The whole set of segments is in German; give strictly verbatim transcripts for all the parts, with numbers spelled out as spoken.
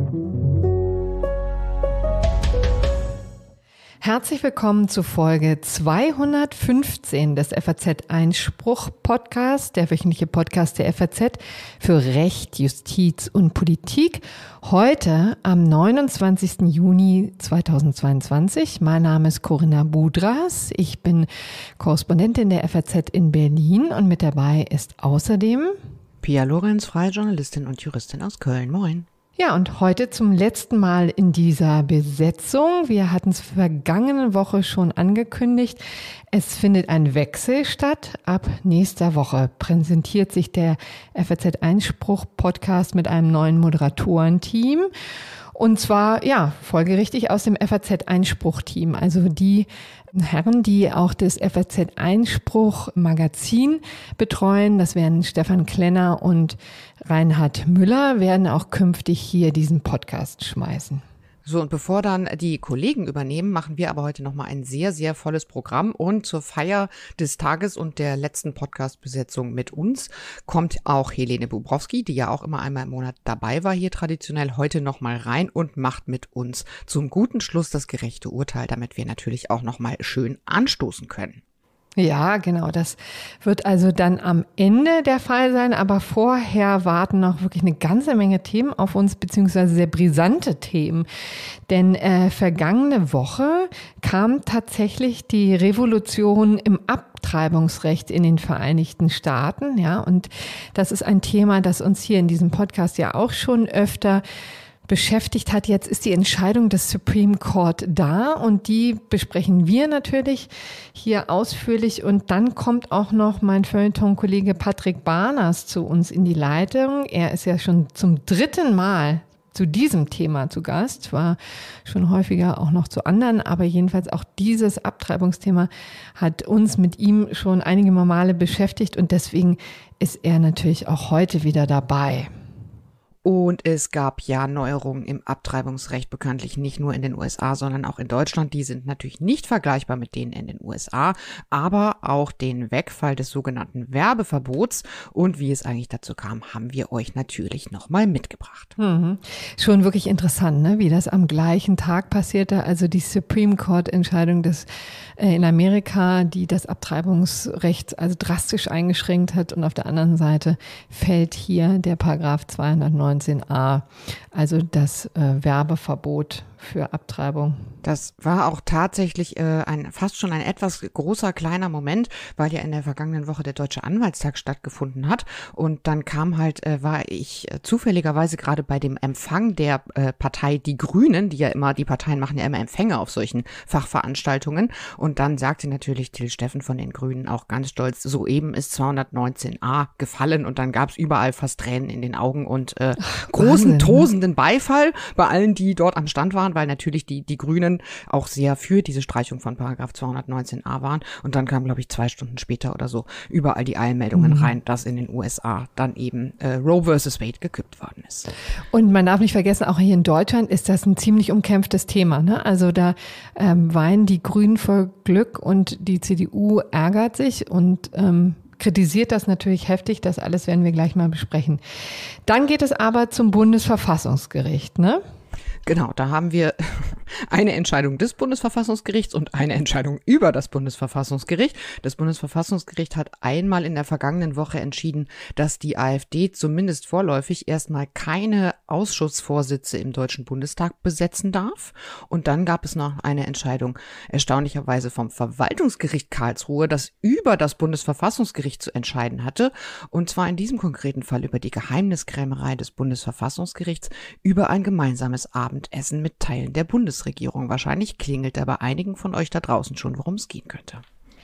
Herzlich willkommen zu Folge zweihundertfünfzehn des F A Z Einspruch Podcast, der wöchentliche Podcast der F A Z für Recht, Justiz und Politik. Heute am neunundzwanzigsten Juni zweitausendzweiundzwanzig. Mein Name ist Corinna Budras. Ich bin Korrespondentin der F A Z in Berlin und mit dabei ist außerdem Pia Lorenz, freie Journalistin und Juristin aus Köln. Moin. Ja, und heute zum letzten Mal in dieser Besetzung. Wir hatten es vergangene Woche schon angekündigt. Es findet ein Wechsel statt. Ab nächster Woche präsentiert sich der F A Z Einspruch Podcast mit einem neuen Moderatorenteam. Und zwar, ja, folgerichtig aus dem F A Z Einspruch Team. Also die Herren, die auch das F A Z Einspruch Magazin betreuen, das wären Stefan Klenner und Reinhard Müller, werden auch künftig hier diesen Podcast schmeißen. So, und bevor dann die Kollegen übernehmen, machen wir aber heute nochmal ein sehr, sehr volles Programm. Und zur Feier des Tages und der letzten Podcast-Besetzung mit uns kommt auch Helene Bubrowski, die ja auch immer einmal im Monat dabei war, hier traditionell heute nochmal rein und macht mit uns zum guten Schluss das gerechte Urteil, damit wir natürlich auch nochmal schön anstoßen können. Ja, genau. Das wird also dann am Ende der Fall sein. Aber vorher warten noch wirklich eine ganze Menge Themen auf uns, beziehungsweise sehr brisante Themen. Denn äh, vergangene Woche kam tatsächlich die Revolution im Abtreibungsrecht in den Vereinigten Staaten. Ja, und das ist ein Thema, das uns hier in diesem Podcast ja auch schon öfter beschäftigt hat. Jetzt ist die Entscheidung des Supreme Court da und die besprechen wir natürlich hier ausführlich. Und dann kommt auch noch mein Feuilleton-Kollege Patrick Barners zu uns in die Leitung. Er ist ja schon zum dritten Mal zu diesem Thema zu Gast, war schon häufiger auch noch zu anderen, aber jedenfalls auch dieses Abtreibungsthema hat uns mit ihm schon einige Male beschäftigt und deswegen ist er natürlich auch heute wieder dabei. Und es gab ja Neuerungen im Abtreibungsrecht, bekanntlich nicht nur in den U S A, sondern auch in Deutschland. Die sind natürlich nicht vergleichbar mit denen in den U S A, aber auch den Wegfall des sogenannten Werbeverbots und wie es eigentlich dazu kam, haben wir euch natürlich nochmal mitgebracht. Mhm. Schon wirklich interessant, ne? Wie das am gleichen Tag passierte. Also die Supreme Court-Entscheidung des äh, in Amerika, die das Abtreibungsrecht also drastisch eingeschränkt hat und auf der anderen Seite fällt hier der Paragraph zweihundertneunzehn a, also das äh, Werbeverbot für Abtreibung. Das war auch tatsächlich äh, ein fast schon ein etwas großer, kleiner Moment, weil ja in der vergangenen Woche der Deutsche Anwaltstag stattgefunden hat und dann kam halt, äh, war ich äh, zufälligerweise gerade bei dem Empfang der äh, Partei Die Grünen, die ja immer, die Parteien machen ja immer Empfänge auf solchen Fachveranstaltungen und dann sagte natürlich Till Steffen von den Grünen auch ganz stolz, soeben ist zweihundertneunzehn a gefallen und dann gab es überall fast Tränen in den Augen und äh, Ach, großen, Wahnsinn, tosenden Beifall bei allen, die dort am Stand waren, weil natürlich die, die Grünen auch sehr für diese Streichung von Paragraph zweihundertneunzehn a waren. Und dann kam, glaube ich, zwei Stunden später oder so überall die Eilmeldungen mhm. rein, dass in den U S A dann eben äh, Roe versus Wade gekippt worden ist. Und man darf nicht vergessen, auch hier in Deutschland ist das ein ziemlich umkämpftes Thema, ne? Also da ähm, weinen die Grünen vor Glück und die C D U ärgert sich und ähm, kritisiert das natürlich heftig. Das alles werden wir gleich mal besprechen. Dann geht es aber zum Bundesverfassungsgericht, ne? Genau, da haben wir eine Entscheidung des Bundesverfassungsgerichts und eine Entscheidung über das Bundesverfassungsgericht. Das Bundesverfassungsgericht hat einmal in der vergangenen Woche entschieden, dass die AfD zumindest vorläufig erstmal keine Ausschussvorsitze im Deutschen Bundestag besetzen darf. Und dann gab es noch eine Entscheidung, erstaunlicherweise vom Verwaltungsgericht Karlsruhe, das über das Bundesverfassungsgericht zu entscheiden hatte. Und zwar in diesem konkreten Fall über die Geheimniskrämerei des Bundesverfassungsgerichts über ein gemeinsames Abendessen mit Teilen der Bundesregierung. Wahrscheinlich klingelt da bei einigen von euch da draußen schon, worum es gehen könnte.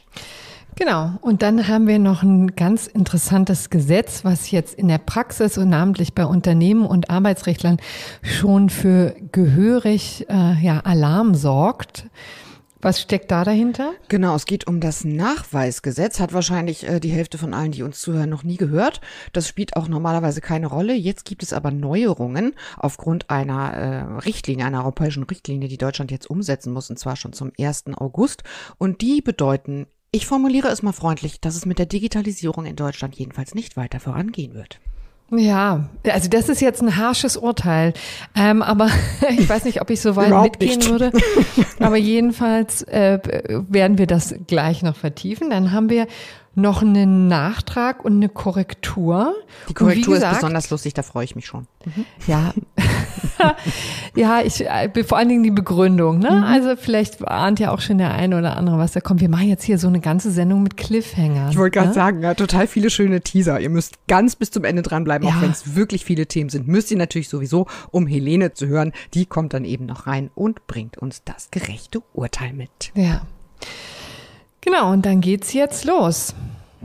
Genau. Und dann haben wir noch ein ganz interessantes Gesetz, was jetzt in der Praxis und namentlich bei Unternehmen und Arbeitsrechtlern schon für gehörig äh, ja, Alarm sorgt. Was steckt da dahinter? Genau, es geht um das Nachweisgesetz. Hat wahrscheinlich äh, die Hälfte von allen, die uns zuhören, noch nie gehört. Das spielt auch normalerweise keine Rolle. Jetzt gibt es aber Neuerungen aufgrund einer äh, Richtlinie, einer europäischen Richtlinie, die Deutschland jetzt umsetzen muss, und zwar schon zum ersten August. Und die bedeuten, ich formuliere es mal freundlich, dass es mit der Digitalisierung in Deutschland jedenfalls nicht weiter vorangehen wird. Ja, also das ist jetzt ein harsches Urteil, ähm, aber ich weiß nicht, ob ich so weit Überhaupt mitgehen nicht. würde. Aber jedenfalls äh, werden wir das gleich noch vertiefen. Dann haben wir noch einen Nachtrag und eine Korrektur. Die Korrektur Und wie gesagt, ist besonders lustig, da freue ich mich schon. Mhm. Ja, ja, ich vor allen Dingen die Begründung. Ne? Mhm. Also vielleicht ahnt ja auch schon der eine oder andere, was da kommt. Wir machen jetzt hier so eine ganze Sendung mit Cliffhangern. Ich wollte gerade ne? sagen, ja, total viele schöne Teaser. Ihr müsst ganz bis zum Ende dranbleiben, Ja. auch wenn es wirklich viele Themen sind. Müsst ihr natürlich sowieso, um Helene zu hören. Die kommt dann eben noch rein und bringt uns das gerechte Urteil mit. Ja. Genau, und dann geht's jetzt los.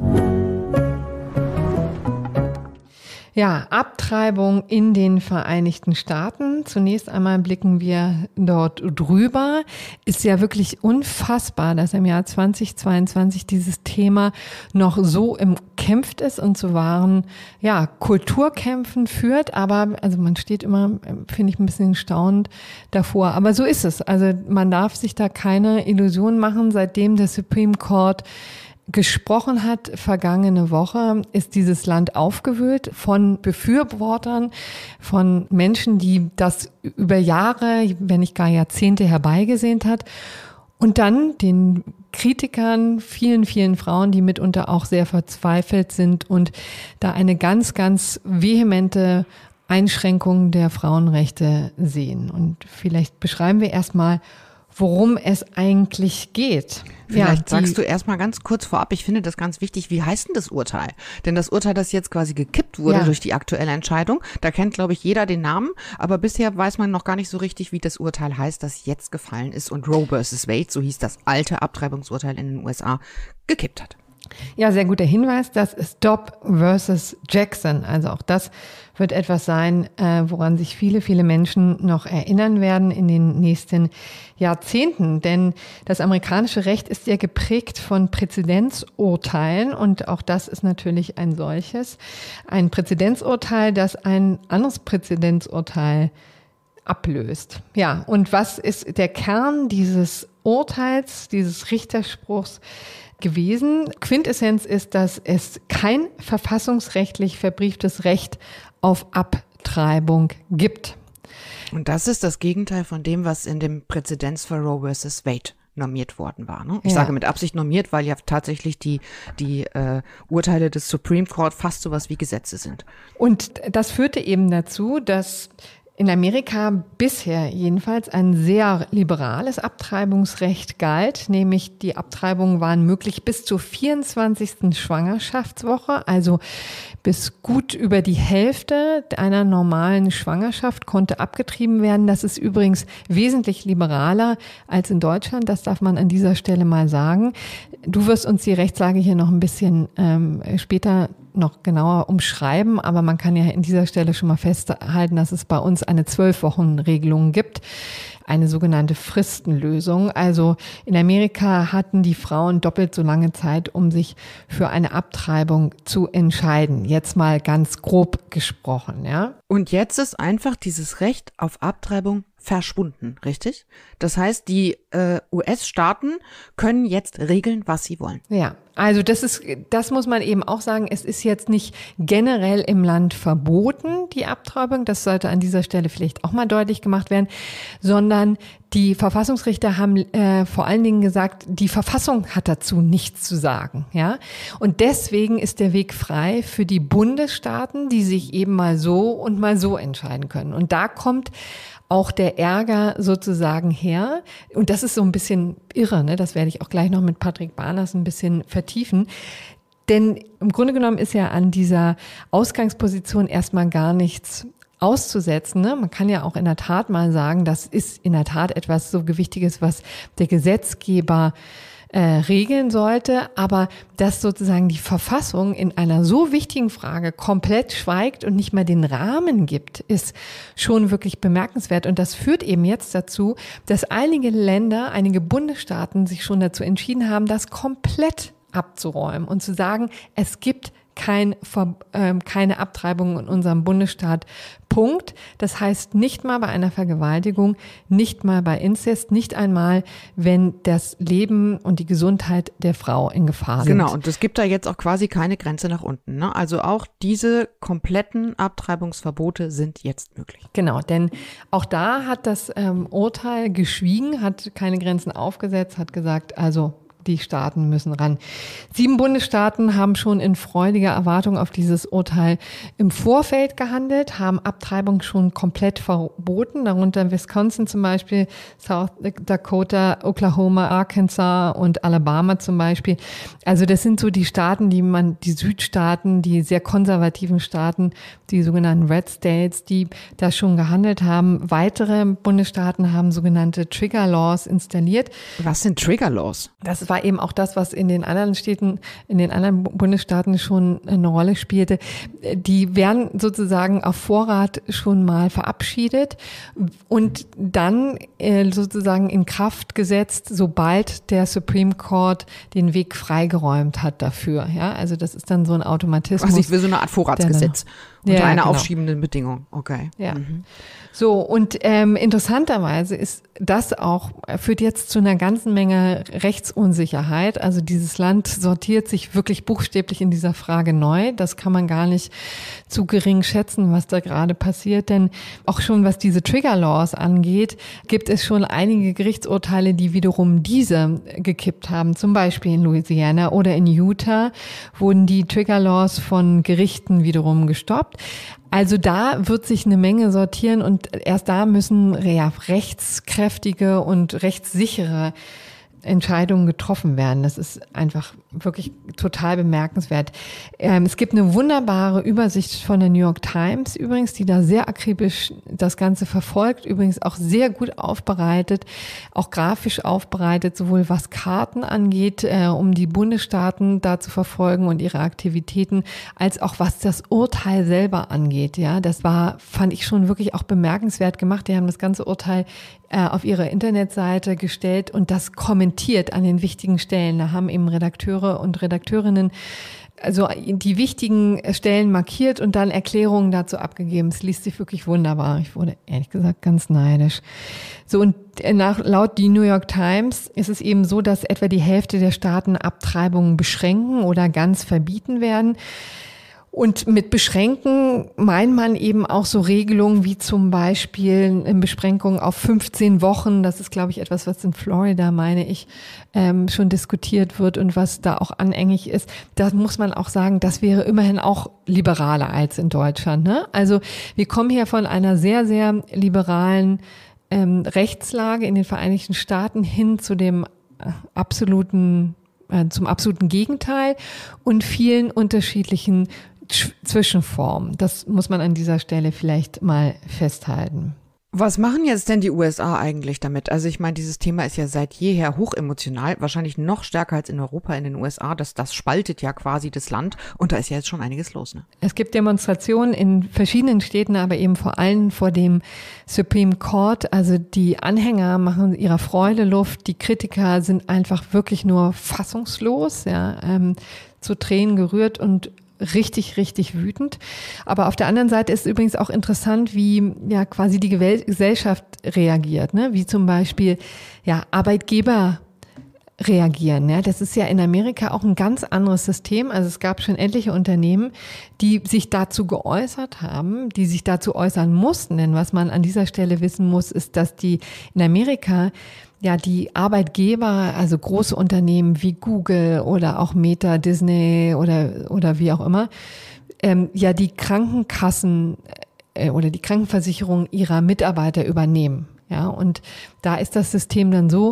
Ja, Abtreibung in den Vereinigten Staaten. Zunächst einmal blicken wir dort drüber. Ist ja wirklich unfassbar, dass im Jahr zweitausendzweiundzwanzig dieses Thema noch so umkämpft ist und zu wahren, ja, Kulturkämpfen führt. Aber, also man steht immer, finde ich, ein bisschen staunend davor. Aber so ist es. Also man darf sich da keine Illusionen machen, seitdem der Supreme Court gesprochen hat, vergangene Woche, ist dieses Land aufgewühlt von Befürwortern, von Menschen, die das über Jahre, wenn nicht gar Jahrzehnte herbeigesehnt hat. Und dann den Kritikern, vielen, vielen Frauen, die mitunter auch sehr verzweifelt sind und da eine ganz, ganz vehemente Einschränkung der Frauenrechte sehen. Und vielleicht beschreiben wir erstmal, worum es eigentlich geht. Vielleicht ja, sagst du erst mal ganz kurz vorab, ich finde das ganz wichtig, wie heißt denn das Urteil? Denn das Urteil, das jetzt quasi gekippt wurde ja. durch die aktuelle Entscheidung, da kennt, glaube ich, jeder den Namen, aber bisher weiß man noch gar nicht so richtig, wie das Urteil heißt, das jetzt gefallen ist und Roe versus Wade, so hieß das alte Abtreibungsurteil in den U S A, gekippt hat. Ja, sehr guter Hinweis. Das ist Dobbs versus Jackson. Also auch das wird etwas sein, äh, woran sich viele, viele Menschen noch erinnern werden in den nächsten Jahrzehnten. Denn das amerikanische Recht ist ja geprägt von Präzedenzurteilen und auch das ist natürlich ein solches. Ein Präzedenzurteil, das ein anderes Präzedenzurteil ablöst. Ja, und was ist der Kern dieses Urteils, dieses Richterspruchs gewesen? Quintessenz ist, dass es kein verfassungsrechtlich verbrieftes Recht auf Abtreibung gibt. Und das ist das Gegenteil von dem, was in dem Präzedenzfall Roe versus Wade normiert worden war. Ne? Ich ja. sage mit Absicht normiert, weil ja tatsächlich die, die äh, Urteile des Supreme Court fast sowas wie Gesetze sind. Und das führte eben dazu, dass in Amerika bisher jedenfalls ein sehr liberales Abtreibungsrecht galt, nämlich die Abtreibungen waren möglich bis zur vierundzwanzigsten Schwangerschaftswoche, also bis gut über die Hälfte einer normalen Schwangerschaft konnte abgetrieben werden. Das ist übrigens wesentlich liberaler als in Deutschland, das darf man an dieser Stelle mal sagen. Du wirst uns die Rechtslage hier noch ein bisschen ähm, später noch genauer umschreiben, aber man kann ja in dieser Stelle schon mal festhalten, dass es bei uns eine zwölf-Wochen-Regelung gibt, eine sogenannte Fristenlösung. Also in Amerika hatten die Frauen doppelt so lange Zeit, um sich für eine Abtreibung zu entscheiden. Jetzt mal ganz grob gesprochen, ja. Und jetzt ist einfach dieses Recht auf Abtreibung verschwunden, richtig? Das heißt, die äh, U S-Staaten können jetzt regeln, was sie wollen. Ja, also das ist, das muss man eben auch sagen, es ist jetzt nicht generell im Land verboten, die Abtreibung, das sollte an dieser Stelle vielleicht auch mal deutlich gemacht werden, sondern die Verfassungsrichter haben äh, vor allen Dingen gesagt, die Verfassung hat dazu nichts zu sagen, ja. Und deswegen ist der Weg frei für die Bundesstaaten, die sich eben mal so und mal so entscheiden können. Und da kommt auch der Ärger sozusagen her. Und das ist so ein bisschen irre, ne? Das werde ich auch gleich noch mit Patrick Barners ein bisschen vertiefen. Denn im Grunde genommen ist ja an dieser Ausgangsposition erstmal gar nichts auszusetzen. Ne? Man kann ja auch in der Tat mal sagen, das ist in der Tat etwas so Gewichtiges, was der Gesetzgeber Äh, regeln sollte, aber dass sozusagen die Verfassung in einer so wichtigen Frage komplett schweigt und nicht mal den Rahmen gibt, ist schon wirklich bemerkenswert. Und das führt eben jetzt dazu, dass einige Länder, einige Bundesstaaten sich schon dazu entschieden haben, das komplett abzuräumen und zu sagen, es gibt kein, äh, keine Abtreibung in unserem Bundesstaat. Punkt. Das heißt nicht mal bei einer Vergewaltigung, nicht mal bei Inzest, nicht einmal, wenn das Leben und die Gesundheit der Frau in Gefahr sind. Genau, und es gibt da jetzt auch quasi keine Grenze nach unten. Ne? Also auch diese kompletten Abtreibungsverbote sind jetzt möglich. Genau, denn auch da hat das ähm, Urteil geschwiegen, hat keine Grenzen aufgesetzt, hat gesagt, also die Staaten müssen ran. Sieben Bundesstaaten haben schon in freudiger Erwartung auf dieses Urteil im Vorfeld gehandelt, haben Abtreibung schon komplett verboten, darunter Wisconsin zum Beispiel, South Dakota, Oklahoma, Arkansas und Alabama zum Beispiel. Also das sind so die Staaten, die man, die Südstaaten, die sehr konservativen Staaten, die sogenannten Red States, die da schon gehandelt haben. Weitere Bundesstaaten haben sogenannte Trigger Laws installiert. Was sind Trigger Laws? Das war eben auch das, was in den anderen Städten, in den anderen Bundesstaaten schon eine Rolle spielte. Die werden sozusagen auf Vorrat schon mal verabschiedet und dann äh, sozusagen in Kraft gesetzt, sobald der Supreme Court den Weg freigeräumt hat dafür. Ja, also das ist dann so ein Automatismus. Also ich will so eine Art Vorratsgesetz unter ja, einer genau. aufschiebenden Bedingung. Okay. Ja. Mhm. So, und ähm, interessanterweise ist das auch, führt jetzt zu einer ganzen Menge Rechtsunsicherheit. Also dieses Land sortiert sich wirklich buchstäblich in dieser Frage neu. Das kann man gar nicht zu gering schätzen, was da gerade passiert. Denn auch schon was diese Trigger Laws angeht, gibt es schon einige Gerichtsurteile, die wiederum diese gekippt haben. Zum Beispiel in Louisiana oder in Utah wurden die Trigger Laws von Gerichten wiederum gestoppt. Also da wird sich eine Menge sortieren und erst da müssen ja, rechtskräftige und rechtssichere Entscheidungen getroffen werden. Das ist einfach wirklich total bemerkenswert. Ähm, es gibt eine wunderbare Übersicht von der New York Times übrigens, die da sehr akribisch das Ganze verfolgt, übrigens auch sehr gut aufbereitet, auch grafisch aufbereitet, sowohl was Karten angeht, äh, um die Bundesstaaten da zu verfolgen und ihre Aktivitäten, als auch was das Urteil selber angeht. Ja, das war, fand ich schon wirklich auch bemerkenswert gemacht. Die haben das ganze Urteil äh, auf ihre Internetseite gestellt und das kommentiert an den wichtigen Stellen. Da haben eben Redakteure und Redakteurinnen also die wichtigen Stellen markiert und dann Erklärungen dazu abgegeben. Es liest sich wirklich wunderbar. Ich wurde ehrlich gesagt ganz neidisch. So, und nach, laut die New York Times ist es eben so, dass etwa die Hälfte der Staaten Abtreibungen beschränken oder ganz verbieten werden. Und mit Beschränken meint man eben auch so Regelungen wie zum Beispiel eine Beschränkung auf fünfzehn Wochen. Das ist, glaube ich, etwas, was in Florida, meine ich, ähm, schon diskutiert wird und was da auch anhängig ist. Da muss man auch sagen, das wäre immerhin auch liberaler als in Deutschland. Ne? Also wir kommen hier von einer sehr, sehr liberalen ähm, Rechtslage in den Vereinigten Staaten hin zu dem äh, absoluten zum absoluten Gegenteil und vielen unterschiedlichen Zwischenformen. Das muss man an dieser Stelle vielleicht mal festhalten. Was machen jetzt denn die U S A eigentlich damit? Also ich meine, dieses Thema ist ja seit jeher hochemotional, wahrscheinlich noch stärker als in Europa, in den U S A. Das, das spaltet ja quasi das Land und da ist ja jetzt schon einiges los. Ne? Es gibt Demonstrationen in verschiedenen Städten, aber eben vor allem vor dem Supreme Court. Also die Anhänger machen ihrer Freude Luft, die Kritiker sind einfach wirklich nur fassungslos, ja, ähm, zu Tränen gerührt und richtig, richtig wütend. Aber auf der anderen Seite ist übrigens auch interessant, wie ja quasi die Gesellschaft reagiert, ne? Wie zum Beispiel ja Arbeitgeber reagieren. Ja? Das ist ja in Amerika auch ein ganz anderes System. Also es gab schon etliche Unternehmen, die sich dazu geäußert haben, die sich dazu äußern mussten. Denn was man an dieser Stelle wissen muss, ist, dass die in Amerika ja die Arbeitgeber, also große Unternehmen wie Google oder auch Meta, Disney oder oder wie auch immer, ähm, ja die Krankenkassen äh, oder die Krankenversicherung ihrer Mitarbeiter übernehmen. Ja, und da ist das System dann so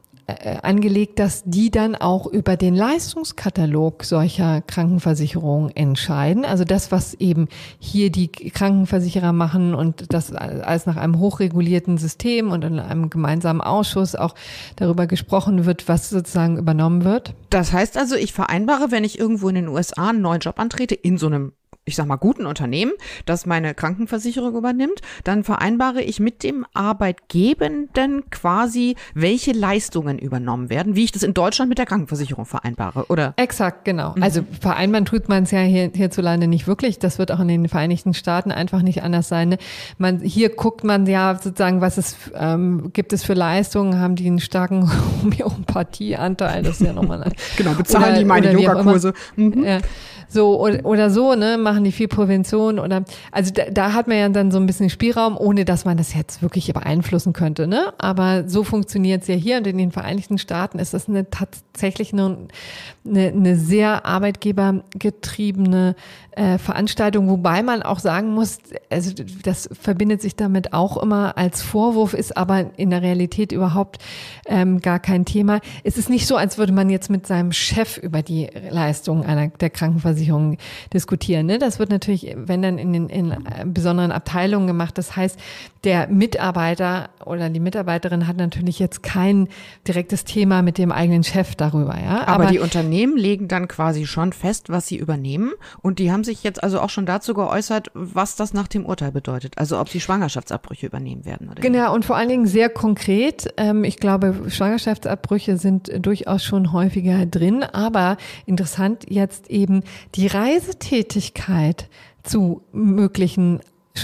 äh, angelegt, dass die dann auch über den Leistungskatalog solcher Krankenversicherungen entscheiden. Also das, was eben hier die Krankenversicherer machen und das alles nach einem hochregulierten System und in einem gemeinsamen Ausschuss auch darüber gesprochen wird, was sozusagen übernommen wird. Das heißt also, ich vereinbare, wenn ich irgendwo in den U S A einen neuen Job antrete, in so einem ich sag mal, guten Unternehmen, das meine Krankenversicherung übernimmt, dann vereinbare ich mit dem Arbeitgebenden quasi, welche Leistungen übernommen werden, wie ich das in Deutschland mit der Krankenversicherung vereinbare, oder? Exakt, genau. Mhm. Also vereinbaren tut man es ja hier, hierzulande nicht wirklich. Das wird auch in den Vereinigten Staaten einfach nicht anders sein. Ne? Man, hier guckt man ja sozusagen, was es ähm, gibt es für Leistungen, haben die einen starken Homöopathieanteil, das ist ja nochmal ein, genau, bezahlen oder, die meine Yogakurse. Mhm. Ja. So oder, oder so, ne, machen die viel Prävention oder also da, da hat man ja dann so ein bisschen Spielraum, ohne dass man das jetzt wirklich beeinflussen könnte, ne? Aber so funktioniert es ja hier und in den Vereinigten Staaten ist das eine tatsächlich eine, eine, eine sehr arbeitgebergetriebene äh, Veranstaltung, wobei man auch sagen muss, also das verbindet sich damit auch immer als Vorwurf, ist aber in der Realität überhaupt ähm, gar kein Thema. Es ist nicht so, als würde man jetzt mit seinem Chef über die Leistung einer der Krankenversicherung diskutieren. Ne? Das wird natürlich, wenn dann in den in besonderen Abteilungen gemacht. Das heißt, der Mitarbeiter oder die Mitarbeiterin hat natürlich jetzt kein direktes Thema mit dem eigenen Chef darüber. Ja? Aber, Aber die Unternehmen legen dann quasi schon fest, was sie übernehmen. Und die haben sich jetzt also auch schon dazu geäußert, was das nach dem Urteil bedeutet. Also ob sie Schwangerschaftsabbrüche übernehmen werden. Oder genau, und vor allen Dingen sehr konkret. Ich glaube, Schwangerschaftsabbrüche sind durchaus schon häufiger drin. Aber interessant jetzt eben die Reisetätigkeit zu möglichen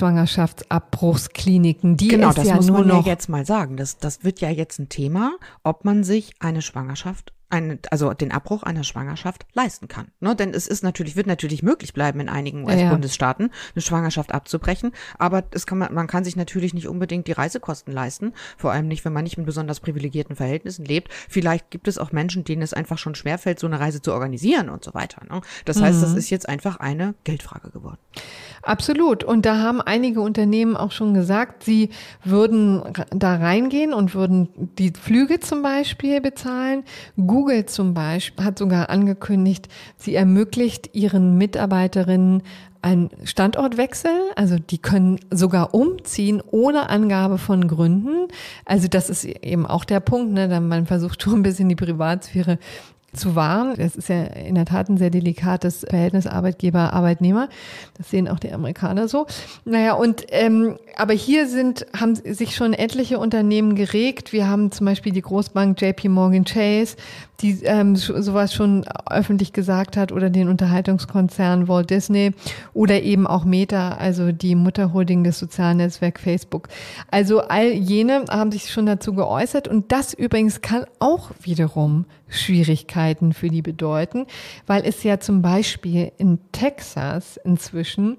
Schwangerschaftsabbruchskliniken, die genau, ist das ja muss nur man noch ja jetzt mal sagen. Das, das wird ja jetzt ein Thema, ob man sich eine Schwangerschaft, eine, also den Abbruch einer Schwangerschaft leisten kann. Ne? Denn es ist natürlich, wird natürlich möglich bleiben, in einigen U S-Bundesstaaten eine Schwangerschaft abzubrechen. Aber es kann man, man kann sich natürlich nicht unbedingt die Reisekosten leisten. Vor allem nicht, wenn man nicht in besonders privilegierten Verhältnissen lebt. Vielleicht gibt es auch Menschen, denen es einfach schon schwerfällt, so eine Reise zu organisieren und so weiter. Ne? Das heißt, das ist jetzt einfach eine Geldfrage geworden. Absolut. Und da haben einige Unternehmen auch schon gesagt, sie würden da reingehen und würden die Flüge zum Beispiel bezahlen. Google zum Beispiel hat sogar angekündigt, sie ermöglicht ihren Mitarbeiterinnen einen Standortwechsel. Also die können sogar umziehen ohne Angabe von Gründen. Also das ist eben auch der Punkt, ne? Man versucht schon ein bisschen die Privatsphäre zu wahren. Das ist ja in der Tat ein sehr delikates Verhältnis Arbeitgeber-Arbeitnehmer. Das sehen auch die Amerikaner so. Naja, und ähm, aber hier sind haben sich schon etliche Unternehmen geregt. Wir haben zum Beispiel die Großbank J P Morgan Chase, die ähm, sowas schon öffentlich gesagt hat, oder den Unterhaltungskonzern Walt Disney oder eben auch Meta, also die Mutterholding des sozialen Netzwerks Facebook. Also all jene haben sich schon dazu geäußert und das übrigens kann auch wiederum Schwierigkeiten für die bedeuten, weil es ja zum Beispiel in Texas inzwischen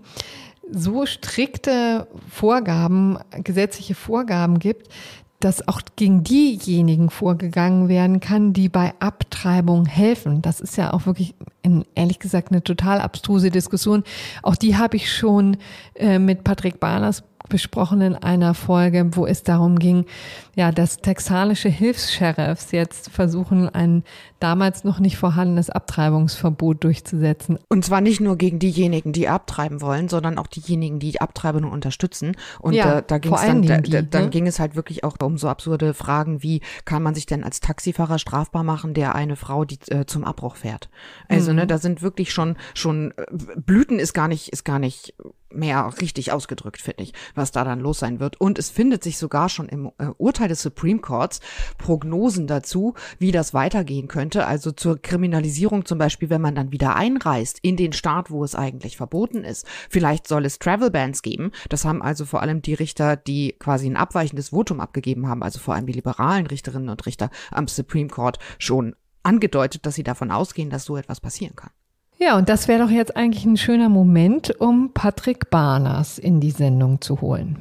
so strikte Vorgaben, gesetzliche Vorgaben gibt, dass auch gegen diejenigen vorgegangen werden kann, die bei Abtreibung helfen. Das ist ja auch wirklich, in, ehrlich gesagt, eine total abstruse Diskussion. Auch die habe ich schon äh, mit Patrick Barners besprochen in einer Folge, wo es darum ging, ja, dass texanische Hilfs-Sheriffs jetzt versuchen, ein damals noch nicht vorhandenes Abtreibungsverbot durchzusetzen. Und zwar nicht nur gegen diejenigen, die abtreiben wollen, sondern auch diejenigen, die die Abtreibung unterstützen. Und ja, da, da ging es dann, da, die, dann ne? ging es halt wirklich auch um so absurde Fragen wie, kann man sich denn als Taxifahrer strafbar machen, der eine Frau, die äh, zum Abbruch fährt? Also, mhm. ne, da sind wirklich schon, schon, Blüten ist gar nicht, ist gar nicht mehr richtig ausgedrückt, finde ich, was da dann los sein wird. Und es findet sich sogar schon im äh, Urteil des Supreme Courts Prognosen dazu, wie das weitergehen könnte. Also zur Kriminalisierung zum Beispiel, wenn man dann wieder einreist in den Staat, wo es eigentlich verboten ist. Vielleicht soll es Travel Bans geben. Das haben also vor allem die Richter, die quasi ein abweichendes Votum abgegeben haben, also vor allem die liberalen Richterinnen und Richter am Supreme Court schon angedeutet, dass sie davon ausgehen, dass so etwas passieren kann. Ja, und das wäre doch jetzt eigentlich ein schöner Moment, um Patrick Barners in die Sendung zu holen.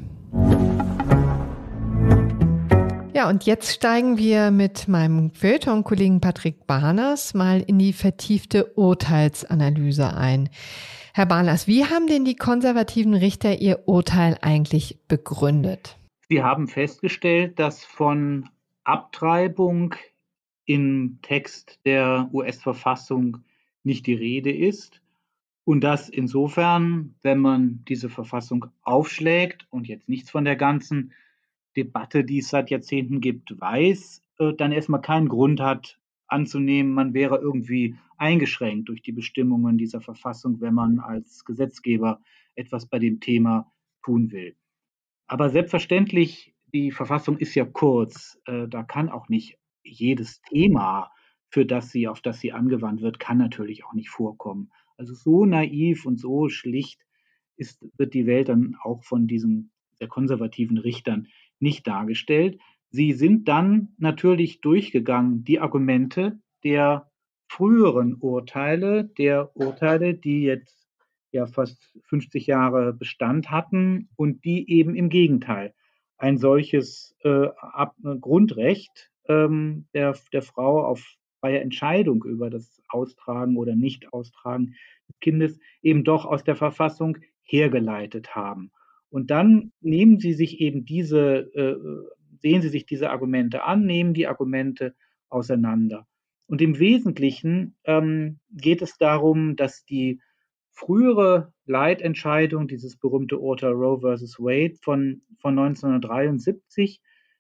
Ja, und jetzt steigen wir mit meinem Feuilleton-Kollegen Patrick Barners mal in die vertiefte Urteilsanalyse ein. Herr Barners, wie haben denn die konservativen Richter ihr Urteil eigentlich begründet? Sie haben festgestellt, dass von Abtreibung im Text der U S-Verfassung nicht die Rede ist und dass insofern, wenn man diese Verfassung aufschlägt und jetzt nichts von der ganzen Debatte, die es seit Jahrzehnten gibt, weiß, dann erstmal keinen Grund hat, anzunehmen, man wäre irgendwie eingeschränkt durch die Bestimmungen dieser Verfassung, wenn man als Gesetzgeber etwas bei dem Thema tun will. Aber selbstverständlich, die Verfassung ist ja kurz, äh, da kann auch nicht jedes Thema, für das sie, auf das sie angewandt wird, kann natürlich auch nicht vorkommen. Also so naiv und so schlicht ist, wird die Welt dann auch von diesen sehr konservativen Richtern nicht dargestellt. Sie sind dann natürlich durchgegangen, die Argumente der früheren Urteile, der Urteile, die jetzt ja fast fünfzig Jahre Bestand hatten und die eben im Gegenteil ein solches äh, Ab Grundrecht ähm, der, der Frau auf freie Entscheidung über das Austragen oder Nicht-Austragen des Kindes eben doch aus der Verfassung hergeleitet haben. Und dann nehmen Sie sich eben diese, äh, sehen Sie sich diese Argumente an, nehmen die Argumente auseinander. Und im Wesentlichen ähm, geht es darum, dass die frühere Leitentscheidung, dieses berühmte Urteil Roe versus Wade von, von neunzehnhundertdreiundsiebzig,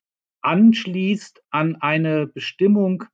anschließt an eine Bestimmung,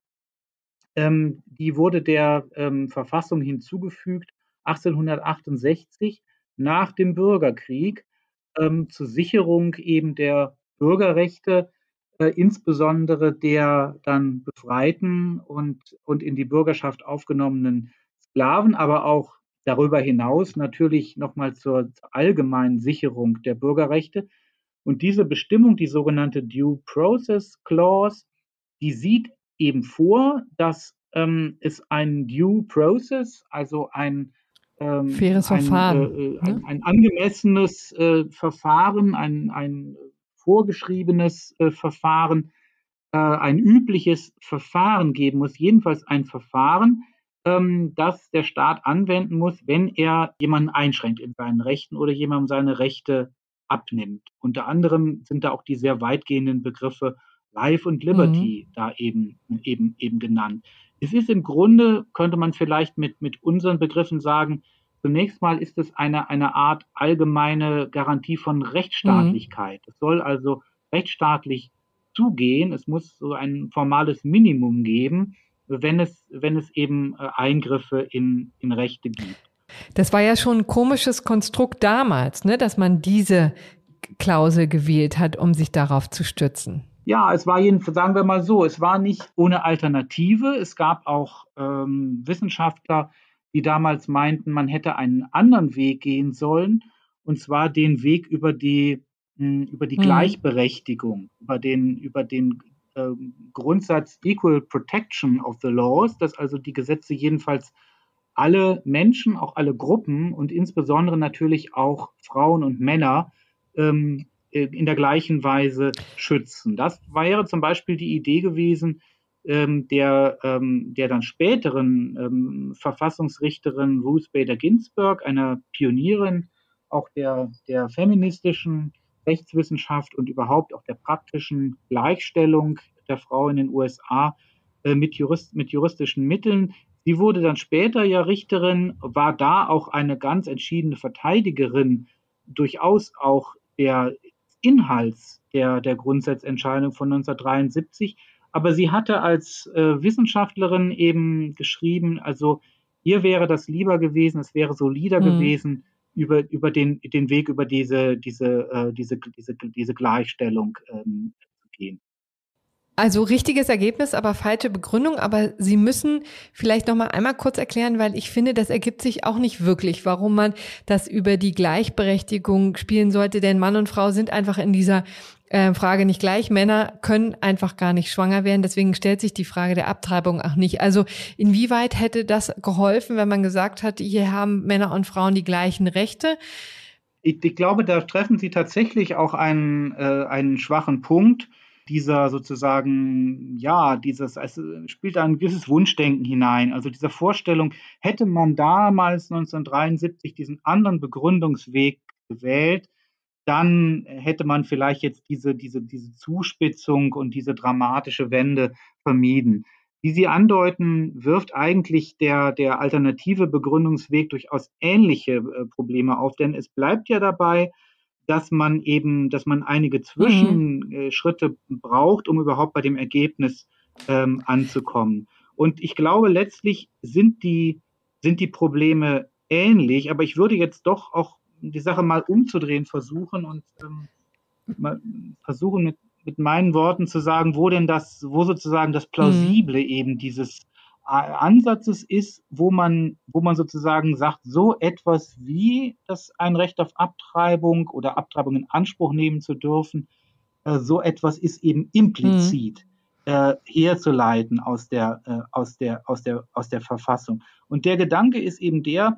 ähm, die wurde der ähm, Verfassung hinzugefügt, achtzehnhundertachtundsechzig, nach dem Bürgerkrieg, ähm, zur Sicherung eben der Bürgerrechte, äh, insbesondere der dann befreiten und, und in die Bürgerschaft aufgenommenen Sklaven, aber auch darüber hinaus natürlich nochmal zur allgemeinen Sicherung der Bürgerrechte. Und diese Bestimmung, die sogenannte Due Process Clause, die sieht eben vor, dass ähm, es ein Due Process, also ein, ähm, Faires ein, äh, Verfahren. äh, Ne? ein, ein angemessenes äh, Verfahren, ein, ein vorgeschriebenes äh, Verfahren, äh, ein übliches Verfahren geben muss, jedenfalls ein Verfahren, ähm, das der Staat anwenden muss, wenn er jemanden einschränkt in seinen Rechten oder jemandem seine Rechte abnimmt. Unter anderem sind da auch die sehr weitgehenden Begriffe Life und Mhm. Liberty da eben, eben, eben genannt. Es ist im Grunde, könnte man vielleicht mit, mit unseren Begriffen sagen, zunächst mal ist es eine, eine Art allgemeine Garantie von Mhm. Rechtsstaatlichkeit. Es soll also rechtsstaatlich zugehen. Es muss so ein formales Minimum geben, wenn es, wenn es eben äh, Eingriffe in, in Rechte gibt. Das war ja schon ein komisches Konstrukt damals, ne, dass man diese Klausel gewählt hat, um sich darauf zu stützen. Ja, es war jedenfalls, sagen wir mal so, es war nicht ohne Alternative. Es gab auch ähm, Wissenschaftler, die damals meinten, man hätte einen anderen Weg gehen sollen, und zwar den Weg über die, mh, über die Mhm. Gleichberechtigung, über den, über den ähm, Grundsatz Equal Protection of the Laws, dass also die Gesetze jedenfalls alle Menschen, auch alle Gruppen und insbesondere natürlich auch Frauen und Männer ähm, in der gleichen Weise schützen. Das wäre zum Beispiel die Idee gewesen, ähm, der, ähm, der dann späteren ähm, Verfassungsrichterin Ruth Bader Ginsburg, einer Pionierin auch der, der feministischen Rechtswissenschaft und überhaupt auch der praktischen Gleichstellung der Frau in den U S A äh, mit, Jurist, mit juristischen Mitteln. Sie wurde dann später ja Richterin, war da auch eine ganz entschiedene Verteidigerin durchaus auch der Inhalts der, der Grundsatzentscheidung von neunzehnhundertdreiundsiebzig. Aber sie hatte als äh, Wissenschaftlerin eben geschrieben, also ihr wäre das lieber gewesen, es wäre solider Mhm. gewesen, über, über den, den Weg über diese, diese, äh, diese, diese, diese Gleichstellung ähm, zu gehen. Also richtiges Ergebnis, aber falsche Begründung. Aber Sie müssen vielleicht noch mal einmal kurz erklären, weil ich finde, das ergibt sich auch nicht wirklich, warum man das über die Gleichberechtigung spielen sollte. Denn Mann und Frau sind einfach in dieser äh, Frage nicht gleich. Männer können einfach gar nicht schwanger werden. Deswegen stellt sich die Frage der Abtreibung auch nicht. Also inwieweit hätte das geholfen, wenn man gesagt hat, hier haben Männer und Frauen die gleichen Rechte? Ich, ich glaube, da treffen Sie tatsächlich auch einen, äh, einen schwachen Punkt. Dieser sozusagen, ja, dieses, es spielt ein gewisses Wunschdenken hinein. Also diese Vorstellung, hätte man damals neunzehnhundertdreiundsiebzig diesen anderen Begründungsweg gewählt, dann hätte man vielleicht jetzt diese, diese, diese Zuspitzung und diese dramatische Wende vermieden. Wie Sie andeuten, wirft eigentlich der, der alternative Begründungsweg durchaus ähnliche äh, Probleme auf, denn es bleibt ja dabei, dass man eben, dass man einige Mhm. Zwischenschritte braucht, um überhaupt bei dem Ergebnis ähm, anzukommen. Und ich glaube, letztlich sind die, sind die Probleme ähnlich, aber ich würde jetzt doch auch die Sache mal umzudrehen versuchen und ähm, mal versuchen mit, mit meinen Worten zu sagen, wo denn das, wo sozusagen das Plausible eben dieses Ansatzes ist, wo man, wo man sozusagen sagt, so etwas wie das ein Recht auf Abtreibung oder Abtreibung in Anspruch nehmen zu dürfen, äh, so etwas ist eben implizit äh, herzuleiten aus der, äh, aus der, aus der, aus der Verfassung. Und der Gedanke ist eben der,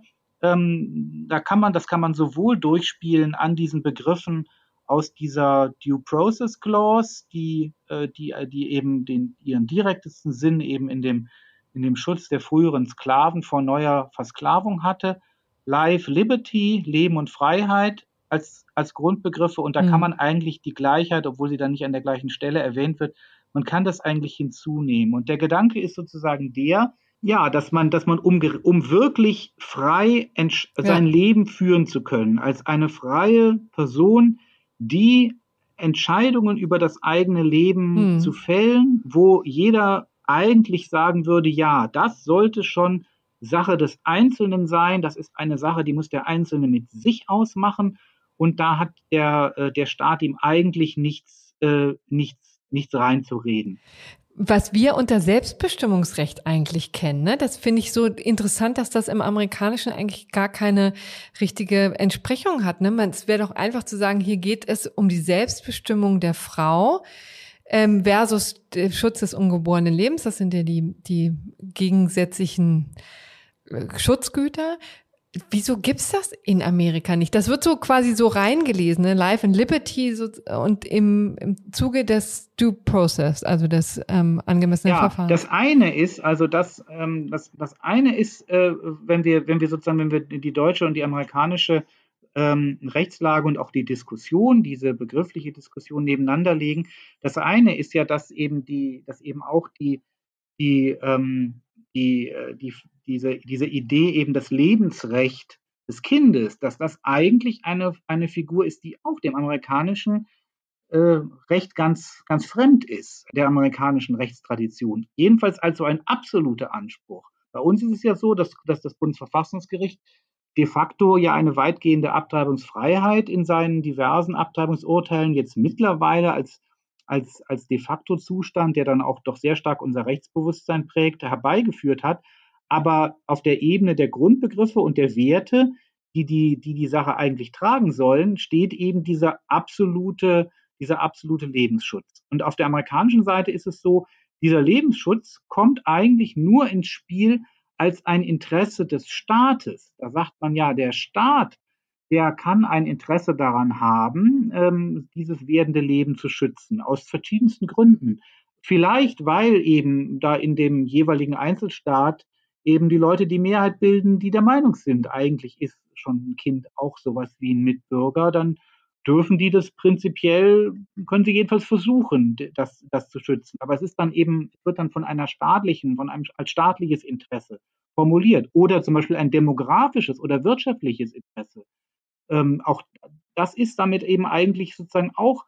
ähm, da kann man, das kann man sowohl durchspielen an diesen Begriffen aus dieser Due Process Clause, die, äh, die, die eben den, ihren direktesten Sinn eben in dem in dem Schutz der früheren Sklaven vor neuer Versklavung hatte. Life, Liberty, Leben und Freiheit als, als Grundbegriffe. Und da mhm. kann man eigentlich die Gleichheit, obwohl sie dann nicht an der gleichen Stelle erwähnt wird, man kann das eigentlich hinzunehmen. Und der Gedanke ist sozusagen der, ja, dass man, dass man um, um wirklich frei sein ja. Leben führen zu können, als eine freie Person, die Entscheidungen über das eigene Leben mhm. zu fällen, wo jeder eigentlich sagen würde, ja, das sollte schon Sache des Einzelnen sein. Das ist eine Sache, die muss der Einzelne mit sich ausmachen. Und da hat der, äh, der Staat ihm eigentlich nichts, äh, nichts, nichts reinzureden. Was wir unter Selbstbestimmungsrecht eigentlich kennen, ne? Das finde ich so interessant, dass das im Amerikanischen eigentlich gar keine richtige Entsprechung hat. Ne? Es wäre doch einfach zu sagen, hier geht es um die Selbstbestimmung der Frau ähm, versus der Schutz des ungeborenen Lebens. Das sind ja die, die gegensätzlichen äh, Schutzgüter. Wieso gibt's das in Amerika nicht? Das wird so quasi so reingelesen, ne? Life and Liberty so, und im, im Zuge des Due Process, also des ähm, angemessenen ja, Verfahrens. Das eine ist, also das, ähm, das, das eine ist, äh, wenn wir, wenn wir sozusagen, wenn wir die deutsche und die amerikanische ähm, Rechtslage und auch die Diskussion, diese begriffliche Diskussion nebeneinander legen. Das eine ist ja, dass eben die, dass eben auch die, die, ähm, die, die, diese, diese Idee eben das Lebensrecht des Kindes, dass das eigentlich eine, eine Figur ist, die auch dem amerikanischen äh, Recht ganz, ganz fremd ist, der amerikanischen Rechtstradition. Jedenfalls als so ein absoluter Anspruch. Bei uns ist es ja so, dass, dass das Bundesverfassungsgericht de facto ja eine weitgehende Abtreibungsfreiheit in seinen diversen Abtreibungsurteilen jetzt mittlerweile als als, als de facto Zustand, der dann auch doch sehr stark unser Rechtsbewusstsein prägt, herbeigeführt hat. Aber auf der Ebene der Grundbegriffe und der Werte, die die, die, die Sache eigentlich tragen sollen, steht eben dieser absolute, dieser absolute Lebensschutz. Und auf der amerikanischen Seite ist es so, dieser Lebensschutz kommt eigentlich nur ins Spiel als ein Interesse des Staates. Da sagt man ja, der Staat, der kann ein Interesse daran haben, ähm, dieses werdende Leben zu schützen, aus verschiedensten Gründen. Vielleicht, weil eben da in dem jeweiligen Einzelstaat eben die Leute die Mehrheit bilden, die der Meinung sind, eigentlich ist schon ein Kind auch sowas wie ein Mitbürger, dann dürfen die das prinzipiell, können sie jedenfalls versuchen, das, das zu schützen. Aber es ist dann eben, wird dann von einer staatlichen, von einem als staatliches Interesse formuliert. Oder zum Beispiel ein demografisches oder wirtschaftliches Interesse. Ähm, auch das ist damit eben eigentlich sozusagen auch,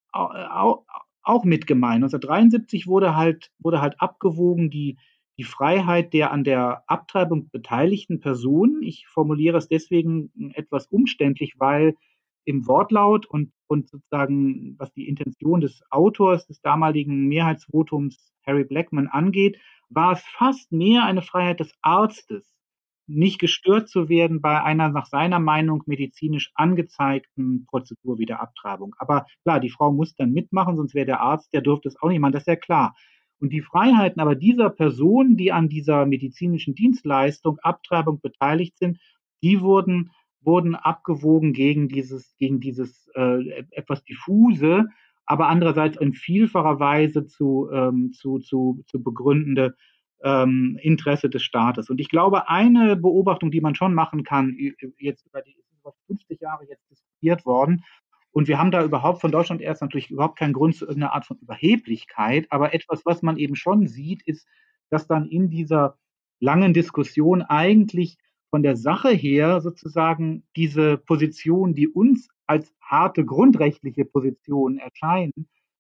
auch, auch mit gemeint. neunzehnhundertdreiundsiebzig wurde halt, wurde halt abgewogen, die, die Freiheit der an der Abtreibung beteiligten Personen. Ich formuliere es deswegen etwas umständlich, weil im Wortlaut und, und sozusagen, was die Intention des Autors des damaligen Mehrheitsvotums Harry Blackmun angeht, war es fast mehr eine Freiheit des Arztes, nicht gestört zu werden bei einer nach seiner Meinung medizinisch angezeigten Prozedur wie der Abtreibung. Aber klar, die Frau muss dann mitmachen, sonst wäre der Arzt, der dürfte es auch nicht machen, das ist ja klar. Und die Freiheiten aber dieser Personen, die an dieser medizinischen Dienstleistung Abtreibung beteiligt sind, die wurden, wurden abgewogen gegen dieses, gegen dieses äh, etwas diffuse, aber andererseits in vielfacher Weise zu, ähm, zu, zu, zu begründende Ähm, Interesse des Staates. Und ich glaube, eine Beobachtung, die man schon machen kann, jetzt über die über fünfzig Jahre jetzt diskutiert worden, und wir haben da überhaupt von Deutschland erst natürlich überhaupt keinen Grund zu irgendeiner Art von Überheblichkeit, aber etwas, was man eben schon sieht, ist, dass dann in dieser langen Diskussion eigentlich von der Sache her sozusagen diese Position, die uns als harte grundrechtliche Position erscheinen,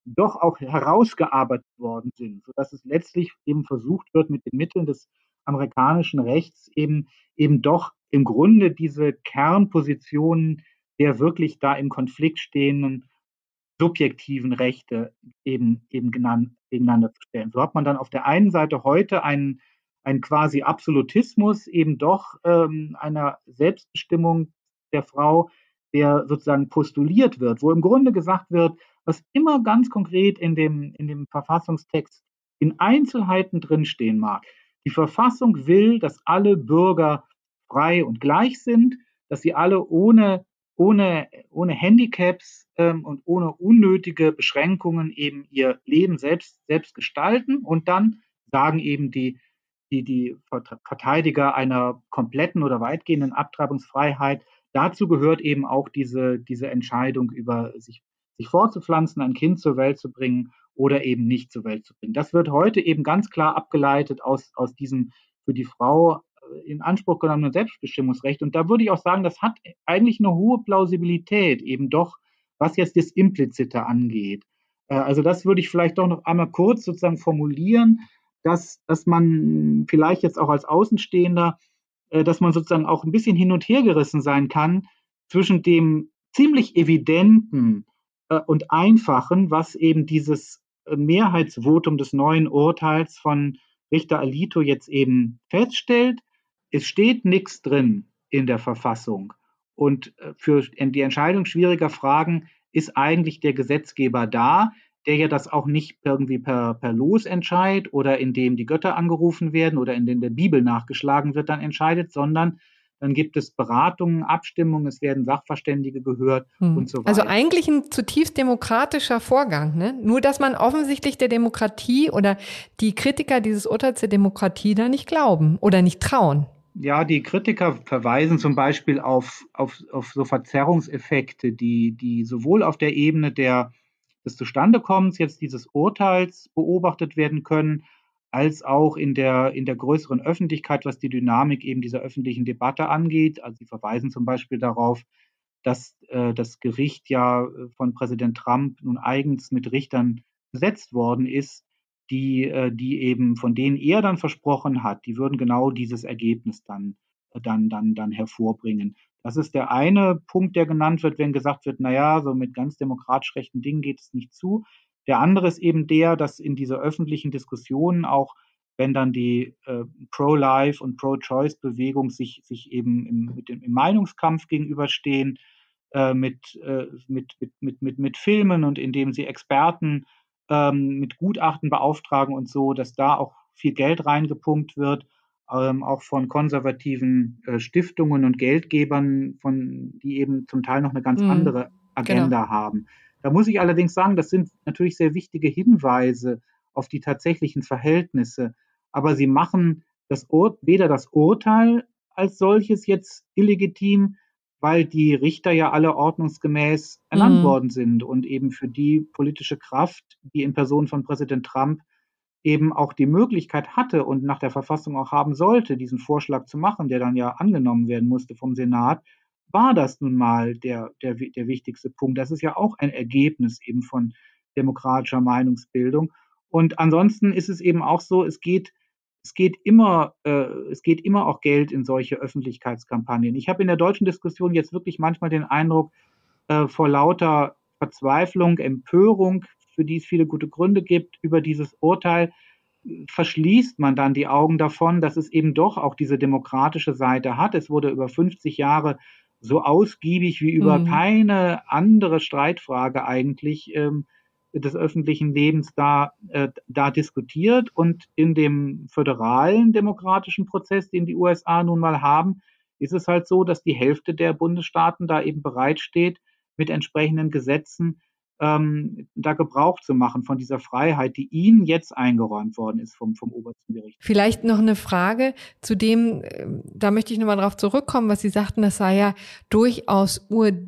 doch auch herausgearbeitet worden sind, sodass es letztlich eben versucht wird, mit den Mitteln des amerikanischen Rechts eben, eben doch im Grunde diese Kernpositionen der wirklich da im Konflikt stehenden subjektiven Rechte eben, eben genannt, gegeneinander zu stellen. So hat man dann auf der einen Seite heute einen, einen quasi Absolutismus eben doch ähm, einer Selbstbestimmung der Frau, der sozusagen postuliert wird, wo im Grunde gesagt wird, was immer ganz konkret in dem, in dem Verfassungstext in Einzelheiten drinstehen mag. Die Verfassung will, dass alle Bürger frei und gleich sind, dass sie alle ohne ohne, ohne Handicaps ähm, und ohne unnötige Beschränkungen eben ihr Leben selbst, selbst gestalten. Und dann sagen eben die, die, die Verteidiger einer kompletten oder weitgehenden Abtreibungsfreiheit, dazu gehört eben auch diese, diese Entscheidung über sich, sich fortzupflanzen, ein Kind zur Welt zu bringen oder eben nicht zur Welt zu bringen. Das wird heute eben ganz klar abgeleitet aus, aus diesem für die Frau in Anspruch genommenen Selbstbestimmungsrecht. Und da würde ich auch sagen, das hat eigentlich eine hohe Plausibilität, eben doch, was jetzt das Implizite angeht. Also das würde ich vielleicht doch noch einmal kurz sozusagen formulieren, dass, dass man vielleicht jetzt auch als Außenstehender, dass man sozusagen auch ein bisschen hin und her gerissen sein kann zwischen dem ziemlich evidenten und einfachen, was eben dieses Mehrheitsvotum des neuen Urteils von Richter Alito jetzt eben feststellt. Es steht nichts drin in der Verfassung. Und für die Entscheidung schwieriger Fragen ist eigentlich der Gesetzgeber da, der ja das auch nicht irgendwie per, per Losentscheid oder indem die Götter angerufen werden oder indem der Bibel nachgeschlagen wird, dann entscheidet, sondern dann gibt es Beratungen, Abstimmungen, es werden Sachverständige gehört hm. und so weiter. Also eigentlich ein zutiefst demokratischer Vorgang, ne? Nur, dass man offensichtlich der Demokratie oder die Kritiker dieses Urteils der Demokratie da nicht glauben oder nicht trauen. Ja, die Kritiker verweisen zum Beispiel auf, auf, auf so Verzerrungseffekte, die, die sowohl auf der Ebene der, des Zustandekommens jetzt dieses Urteils beobachtet werden können, als auch in der, in der größeren Öffentlichkeit, was die Dynamik eben dieser öffentlichen Debatte angeht. Also sie verweisen zum Beispiel darauf, dass äh, das Gericht ja von Präsident Trump nun eigens mit Richtern besetzt worden ist, die, äh, die eben, von denen er dann versprochen hat, die würden genau dieses Ergebnis dann, dann, dann, dann hervorbringen. Das ist der eine Punkt, der genannt wird, wenn gesagt wird, naja, so mit ganz demokratisch rechten Dingen geht es nicht zu. Der andere ist eben der, dass in dieser öffentlichen Diskussion auch, wenn dann die äh, Pro-Life- und Pro-Choice-Bewegung sich, sich eben im, mit dem, im Meinungskampf gegenüberstehen, äh, mit, äh, mit, mit, mit, mit, mit Filmen und indem sie Experten ähm, mit Gutachten beauftragen und so, dass da auch viel Geld reingepumpt wird, ähm, auch von konservativen äh, Stiftungen und Geldgebern, von, die eben zum Teil noch eine ganz mhm, andere Agenda genau. haben. Da muss ich allerdings sagen, das sind natürlich sehr wichtige Hinweise auf die tatsächlichen Verhältnisse. Aber sie machen das Ur- weder das Urteil als solches jetzt illegitim, weil die Richter ja alle ordnungsgemäß ernannt mhm. worden sind und eben für die politische Kraft, die in Person von Präsident Trump eben auch die Möglichkeit hatte und nach der Verfassung auch haben sollte, diesen Vorschlag zu machen, der dann ja angenommen werden musste vom Senat, war das nun mal der, der, der wichtigste Punkt. Das ist ja auch ein Ergebnis eben von demokratischer Meinungsbildung. Und ansonsten ist es eben auch so, es geht, es geht immer, äh, es geht immer auch Geld in solche Öffentlichkeitskampagnen. Ich habe in der deutschen Diskussion jetzt wirklich manchmal den Eindruck, äh, vor lauter Verzweiflung, Empörung, für die es viele gute Gründe gibt, über dieses Urteil, verschließt man dann die Augen davon, dass es eben doch auch diese demokratische Seite hat. Es wurde über fünfzig Jahre so ausgiebig wie über mhm. keine andere Streitfrage eigentlich ähm, des öffentlichen Lebens da, äh, da diskutiert. Und in dem föderalen demokratischen Prozess, den die U S A nun mal haben, ist es halt so, dass die Hälfte der Bundesstaaten da eben bereitsteht, mit entsprechenden Gesetzen ähm, da Gebrauch zu machen von dieser Freiheit, die ihnen jetzt eingeräumt worden ist vom, vom obersten Gericht. Vielleicht noch eine Frage zu dem, da möchte ich nochmal drauf zurückkommen, was Sie sagten, das sei ja durchaus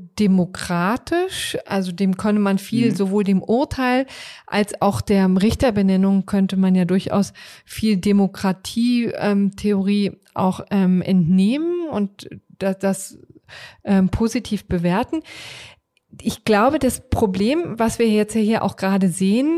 urdemokratisch, also dem könne man viel, mhm. sowohl dem Urteil als auch der Richterbenennung könnte man ja durchaus viel Demokratie-Theorie ähm, auch ähm, entnehmen und das, das ähm, positiv bewerten. ich glaube, das Problem, was wir jetzt hier auch gerade sehen,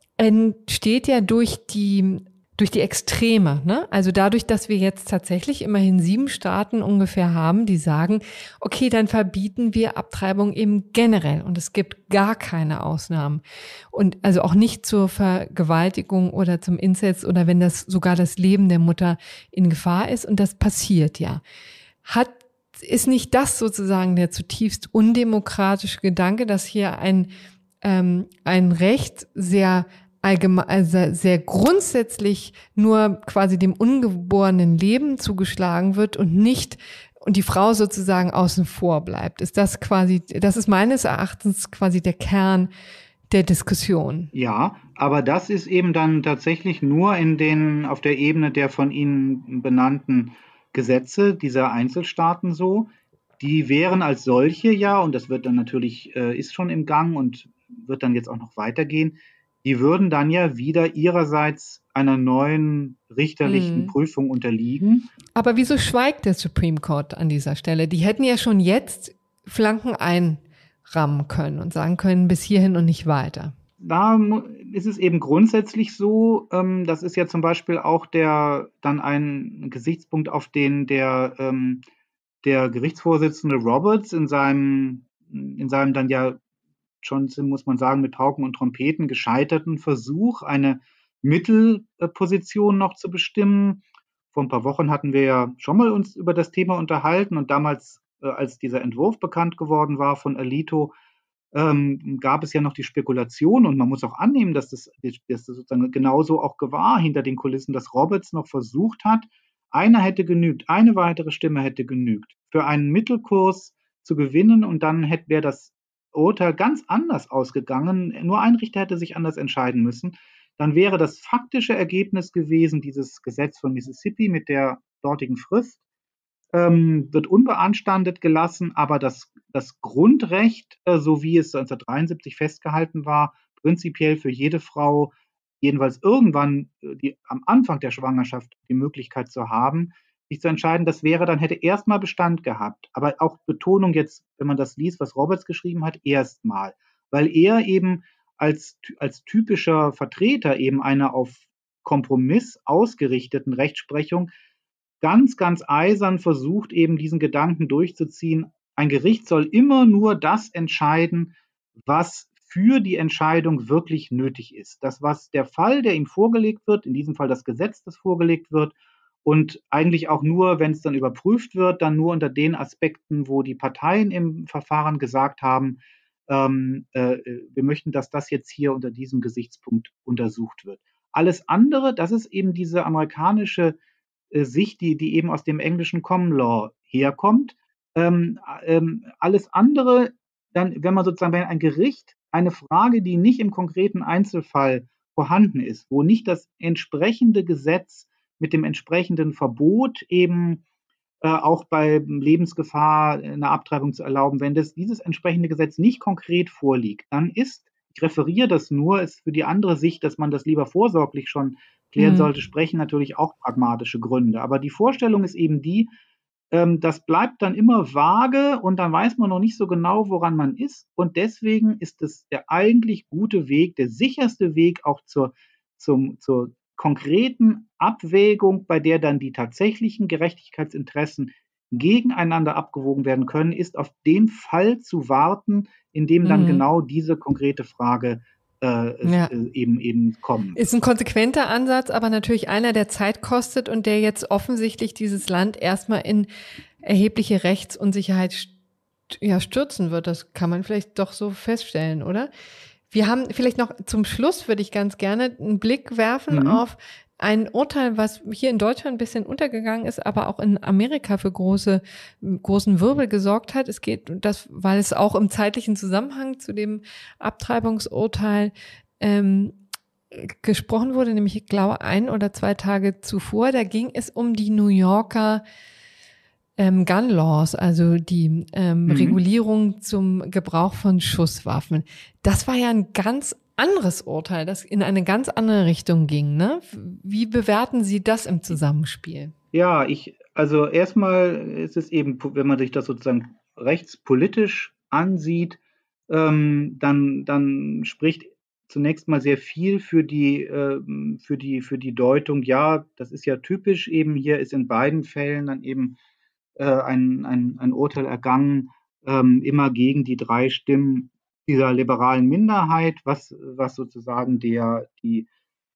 entsteht ja durch die durch die Extreme, ne? Also dadurch, dass wir jetzt tatsächlich immerhin sieben Staaten ungefähr haben, die sagen, okay, dann verbieten wir Abtreibung eben generell und es gibt gar keine Ausnahmen. Und also auch nicht zur Vergewaltigung oder zum Inzest oder wenn das sogar das Leben der Mutter in Gefahr ist, und das passiert ja. Hat, ist nicht das sozusagen der zutiefst undemokratische Gedanke, dass hier ein, ähm, ein Recht sehr allgemein, also sehr grundsätzlich nur quasi dem ungeborenen Leben zugeschlagen wird und nicht, und die Frau sozusagen außen vor bleibt? Ist das quasi, das ist meines Erachtens quasi der Kern der Diskussion. Ja, aber das ist eben dann tatsächlich nur in den, auf der Ebene der von Ihnen benannten Gesetze dieser Einzelstaaten so. Die wären als solche ja, und das wird dann natürlich, äh, ist schon im Gang und wird dann jetzt auch noch weitergehen, die würden dann ja wieder ihrerseits einer neuen richterlichen Mhm. Prüfung unterliegen. Aber wieso schweigt der Supreme Court an dieser Stelle? Die hätten ja schon jetzt Flanken einrammen können und sagen können, bis hierhin und nicht weiter. Da ist es eben grundsätzlich so, ähm, das ist ja zum Beispiel auch der dann ein Gesichtspunkt, auf den der, ähm, der Gerichtsvorsitzende Roberts in seinem, in seinem dann ja schon, muss man sagen, mit Pauken und Trompeten gescheiterten Versuch, eine Mittelposition noch zu bestimmen. Vor ein paar Wochen hatten wir ja schon mal uns über das Thema unterhalten und damals, äh, als dieser Entwurf bekannt geworden war von Alito, ähm, gab es ja noch die Spekulation, und man muss auch annehmen, dass das, dass das sozusagen genauso auch war hinter den Kulissen, dass Roberts noch versucht hat, einer hätte genügt, eine weitere Stimme hätte genügt, für einen Mittelkurs zu gewinnen, und dann hätte wäre das Urteil ganz anders ausgegangen. Nur ein Richter hätte sich anders entscheiden müssen. Dann wäre das faktische Ergebnis gewesen, dieses Gesetz von Mississippi mit der dortigen Frist, ähm, wird unbeanstandet gelassen, aber das, das Grundrecht, äh, so wie es neunzehnhundertdreiundsiebzig festgehalten war, prinzipiell für jede Frau, jedenfalls irgendwann äh, die, am Anfang der Schwangerschaft die Möglichkeit zu haben, sich zu entscheiden, das wäre dann, hätte erstmal Bestand gehabt. Aber auch Betonung jetzt, wenn man das liest, was Roberts geschrieben hat, erstmal. Weil er eben als, als typischer Vertreter eben einer auf Kompromiss ausgerichteten Rechtsprechung ganz, ganz eisern versucht, eben diesen Gedanken durchzuziehen. Ein Gericht soll immer nur das entscheiden, was für die Entscheidung wirklich nötig ist. Das, was der Fall, der ihm vorgelegt wird, in diesem Fall das Gesetz, das vorgelegt wird, und eigentlich auch nur, wenn es dann überprüft wird, dann nur unter den Aspekten, wo die Parteien im Verfahren gesagt haben, ähm, äh, wir möchten, dass das jetzt hier unter diesem Gesichtspunkt untersucht wird. Alles andere, das ist eben diese amerikanische äh, Sicht, die, die eben aus dem englischen Common Law herkommt. Ähm, ähm, alles andere, dann, wenn man sozusagen, wenn ein Gericht eine Frage, die nicht im konkreten Einzelfall vorhanden ist, wo nicht das entsprechende Gesetz mit dem entsprechenden Verbot eben äh, auch bei Lebensgefahr eine Abtreibung zu erlauben, wenn das, dieses entsprechende Gesetz nicht konkret vorliegt, dann ist, ich referiere das nur, ist für die andere Sicht, dass man das lieber vorsorglich schon klären Mhm. sollte, sprechen natürlich auch pragmatische Gründe. Aber die Vorstellung ist eben die, ähm, das bleibt dann immer vage und dann weiß man noch nicht so genau, woran man ist. Und deswegen ist es der eigentlich gute Weg, der sicherste Weg auch zur, zum, zur konkreten Abwägung, bei der dann die tatsächlichen Gerechtigkeitsinteressen gegeneinander abgewogen werden können, ist auf den Fall zu warten, in dem dann Mhm. genau diese konkrete Frage äh, Ja. äh, eben, eben kommt. Ist ein konsequenter Ansatz, aber natürlich einer, der Zeit kostet und der jetzt offensichtlich dieses Land erstmal in erhebliche Rechtsunsicherheit st- ja, stürzen wird. Das kann man vielleicht doch so feststellen, oder? Wir haben vielleicht noch zum Schluss, würde ich ganz gerne einen Blick werfen Mhm. auf ein Urteil, was hier in Deutschland ein bisschen untergegangen ist, aber auch in Amerika für große, großen Wirbel gesorgt hat. Es geht, das, weil es auch im zeitlichen Zusammenhang zu dem Abtreibungsurteil ähm, gesprochen wurde, nämlich ich glaube ein oder zwei Tage zuvor. Da ging es um die New Yorker ähm, Gun Laws, also die ähm, Mhm. Regulierung zum Gebrauch von Schusswaffen. Das war ja ein ganz anderes Urteil, das in eine ganz andere Richtung ging, ne? Wie bewerten Sie das im Zusammenspiel? Ja, ich, also erstmal ist es eben, wenn man sich das sozusagen rechtspolitisch ansieht, ähm, dann, dann spricht zunächst mal sehr viel für die, ähm, für die, für die Deutung, ja, das ist ja typisch eben, hier ist in beiden Fällen dann eben äh, ein, ein, ein Urteil ergangen, ähm, immer gegen die drei Stimmen dieser liberalen Minderheit, was, was sozusagen der, die,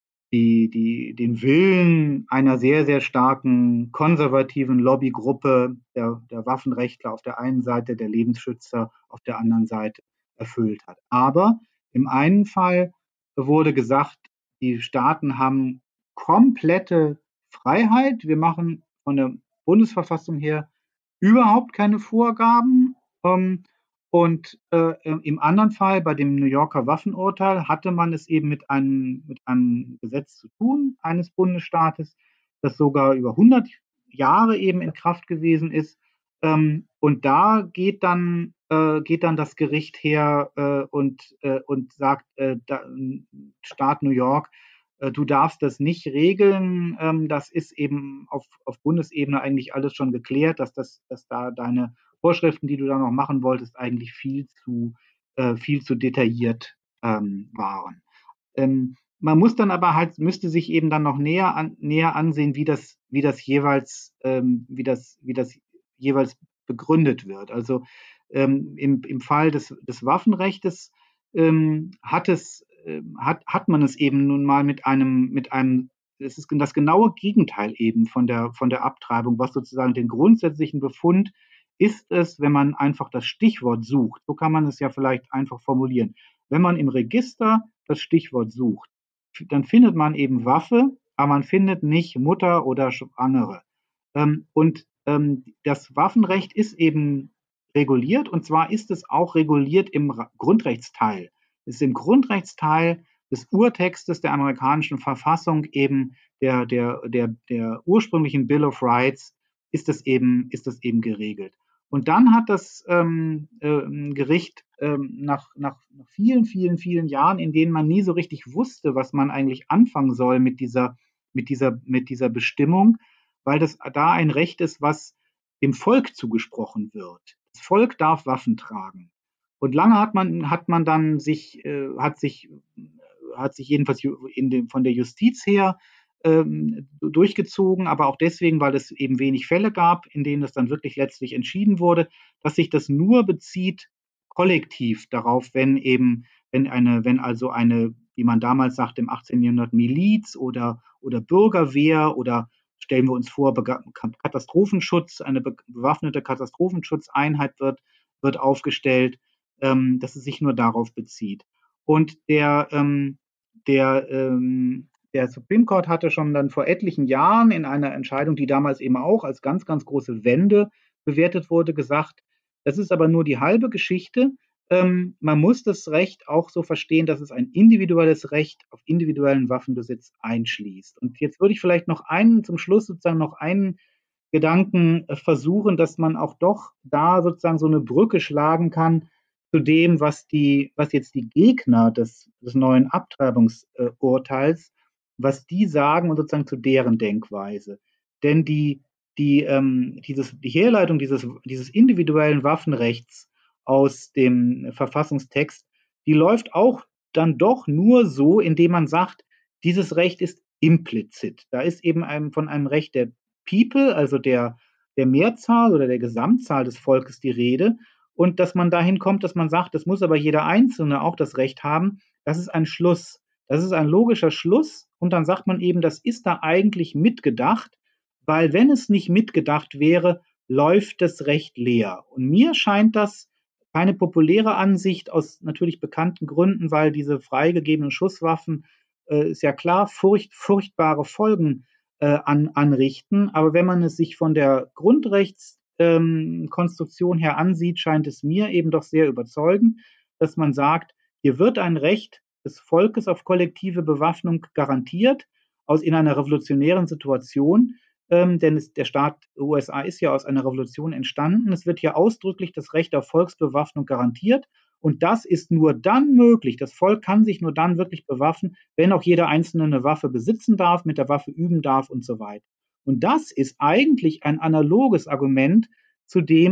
die, die, den Willen einer sehr, sehr starken konservativen Lobbygruppe der, der Waffenrechtler auf der einen Seite, der Lebensschützer auf der anderen Seite erfüllt hat. Aber im einen Fall wurde gesagt, die Staaten haben komplette Freiheit. Wir machen von der Bundesverfassung her überhaupt keine Vorgaben. Ähm, und äh, im anderen Fall, bei dem New Yorker Waffenurteil, hatte man es eben mit einem, mit einem Gesetz zu tun, eines Bundesstaates, das sogar über hundert Jahre eben in Kraft gewesen ist. Ähm, und da geht dann, äh, geht dann das Gericht her äh, und, äh, und sagt, äh, da, Staat New York, äh, du darfst das nicht regeln. Ähm, das ist eben auf, auf Bundesebene eigentlich alles schon geklärt, dass, das, dass da deine Vorschriften, die du da noch machen wolltest, eigentlich viel zu, äh, viel zu detailliert ähm, waren. Ähm, man muss dann aber halt, müsste sich eben dann noch näher, an, näher ansehen, wie das, wie das jeweils, ähm, wie das, wie das jeweils begründet wird. Also ähm, im, im Fall des, des Waffenrechts ähm, hat es, äh, hat, hat man es eben nun mal mit einem, mit einem, es ist das genaue Gegenteil eben von der, von der Abtreibung, was sozusagen den grundsätzlichen Befund ist es, wenn man einfach das Stichwort sucht. So kann man es ja vielleicht einfach formulieren. Wenn man im Register das Stichwort sucht, dann findet man eben Waffe, aber man findet nicht Mutter oder Schwangere. Ähm, und ähm, das Waffenrecht ist eben reguliert, und zwar ist es auch reguliert im Grundrechtsteil. Es ist im Grundrechtsteil des Urtextes der amerikanischen Verfassung, eben der, der, der, der ursprünglichen Bill of Rights, ist es eben, ist es eben geregelt. Und dann hat das ähm, äh, Gericht ähm, nach, nach vielen, vielen, vielen Jahren, in denen man nie so richtig wusste, was man eigentlich anfangen soll mit dieser, mit dieser, mit dieser Bestimmung, weil das da ein Recht ist, was dem Volk zugesprochen wird. Das Volk darf Waffen tragen. Und lange hat man, hat man dann sich, äh, hat sich, hat sich jedenfalls in dem, von der Justiz her ähm, durchgezogen, aber auch deswegen, weil es eben wenig Fälle gab, in denen es dann wirklich letztlich entschieden wurde, dass sich das nur bezieht kollektiv darauf, wenn eben, wenn eine, wenn also eine, wie man damals sagt, im achtzehnten Jahrhundert Miliz oder, oder Bürgerwehr oder stellen wir uns vor, Katastrophenschutz, eine bewaffnete Katastrophenschutzeinheit wird, wird aufgestellt, ähm, dass es sich nur darauf bezieht. Und der, ähm, der, ähm, der Supreme Court hatte schon dann vor etlichen Jahren in einer Entscheidung, die damals eben auch als ganz, ganz große Wende bewertet wurde, gesagt, das ist aber nur die halbe Geschichte. Ähm, man muss das Recht auch so verstehen, dass es ein individuelles Recht auf individuellen Waffenbesitz einschließt. Und jetzt würde ich vielleicht noch einen, zum Schluss sozusagen noch einen Gedanken äh, versuchen, dass man auch doch da sozusagen so eine Brücke schlagen kann zu dem, was die, was jetzt die Gegner des, des neuen Abtreibungsurteils, was die sagen und sozusagen zu deren Denkweise. Denn die, die, ähm, dieses, die Herleitung dieses, dieses individuellen Waffenrechts aus dem Verfassungstext, die läuft auch dann doch nur so, indem man sagt, dieses Recht ist implizit. Da ist eben einem, von einem Recht der People, also der, der Mehrzahl oder der Gesamtzahl des Volkes die Rede. Und dass man dahin kommt, dass man sagt, das muss aber jeder Einzelne auch das Recht haben, das ist ein Schluss. Das ist ein logischer Schluss. Und dann sagt man eben, das ist da eigentlich mitgedacht, weil wenn es nicht mitgedacht wäre, läuft das Recht leer. Und mir scheint das keine populäre Ansicht aus natürlich bekannten Gründen, weil diese freigegebenen Schusswaffen, äh, ist ja klar, furcht, furchtbare Folgen äh, an, anrichten. Aber wenn man es sich von der Grundrechtskonstruktion ähm, her ansieht, scheint es mir eben doch sehr überzeugend, dass man sagt, hier wird ein Recht des Volkes auf kollektive Bewaffnung garantiert, aus in einer revolutionären Situation, ähm, denn es, der Staat U S A ist ja aus einer Revolution entstanden. Es wird hier ausdrücklich das Recht auf Volksbewaffnung garantiert. Und das ist nur dann möglich. Das Volk kann sich nur dann wirklich bewaffnen, wenn auch jeder Einzelne eine Waffe besitzen darf, mit der Waffe üben darf und so weiter. Und das ist eigentlich ein analoges Argument zu dem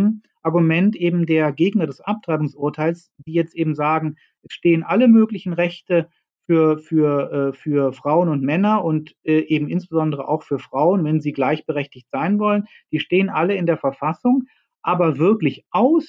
Argument eben der Gegner des Abtreibungsurteils, die jetzt eben sagen, es stehen alle möglichen Rechte für, für, äh, für Frauen und Männer und äh, eben insbesondere auch für Frauen, wenn sie gleichberechtigt sein wollen, die stehen alle in der Verfassung, aber wirklich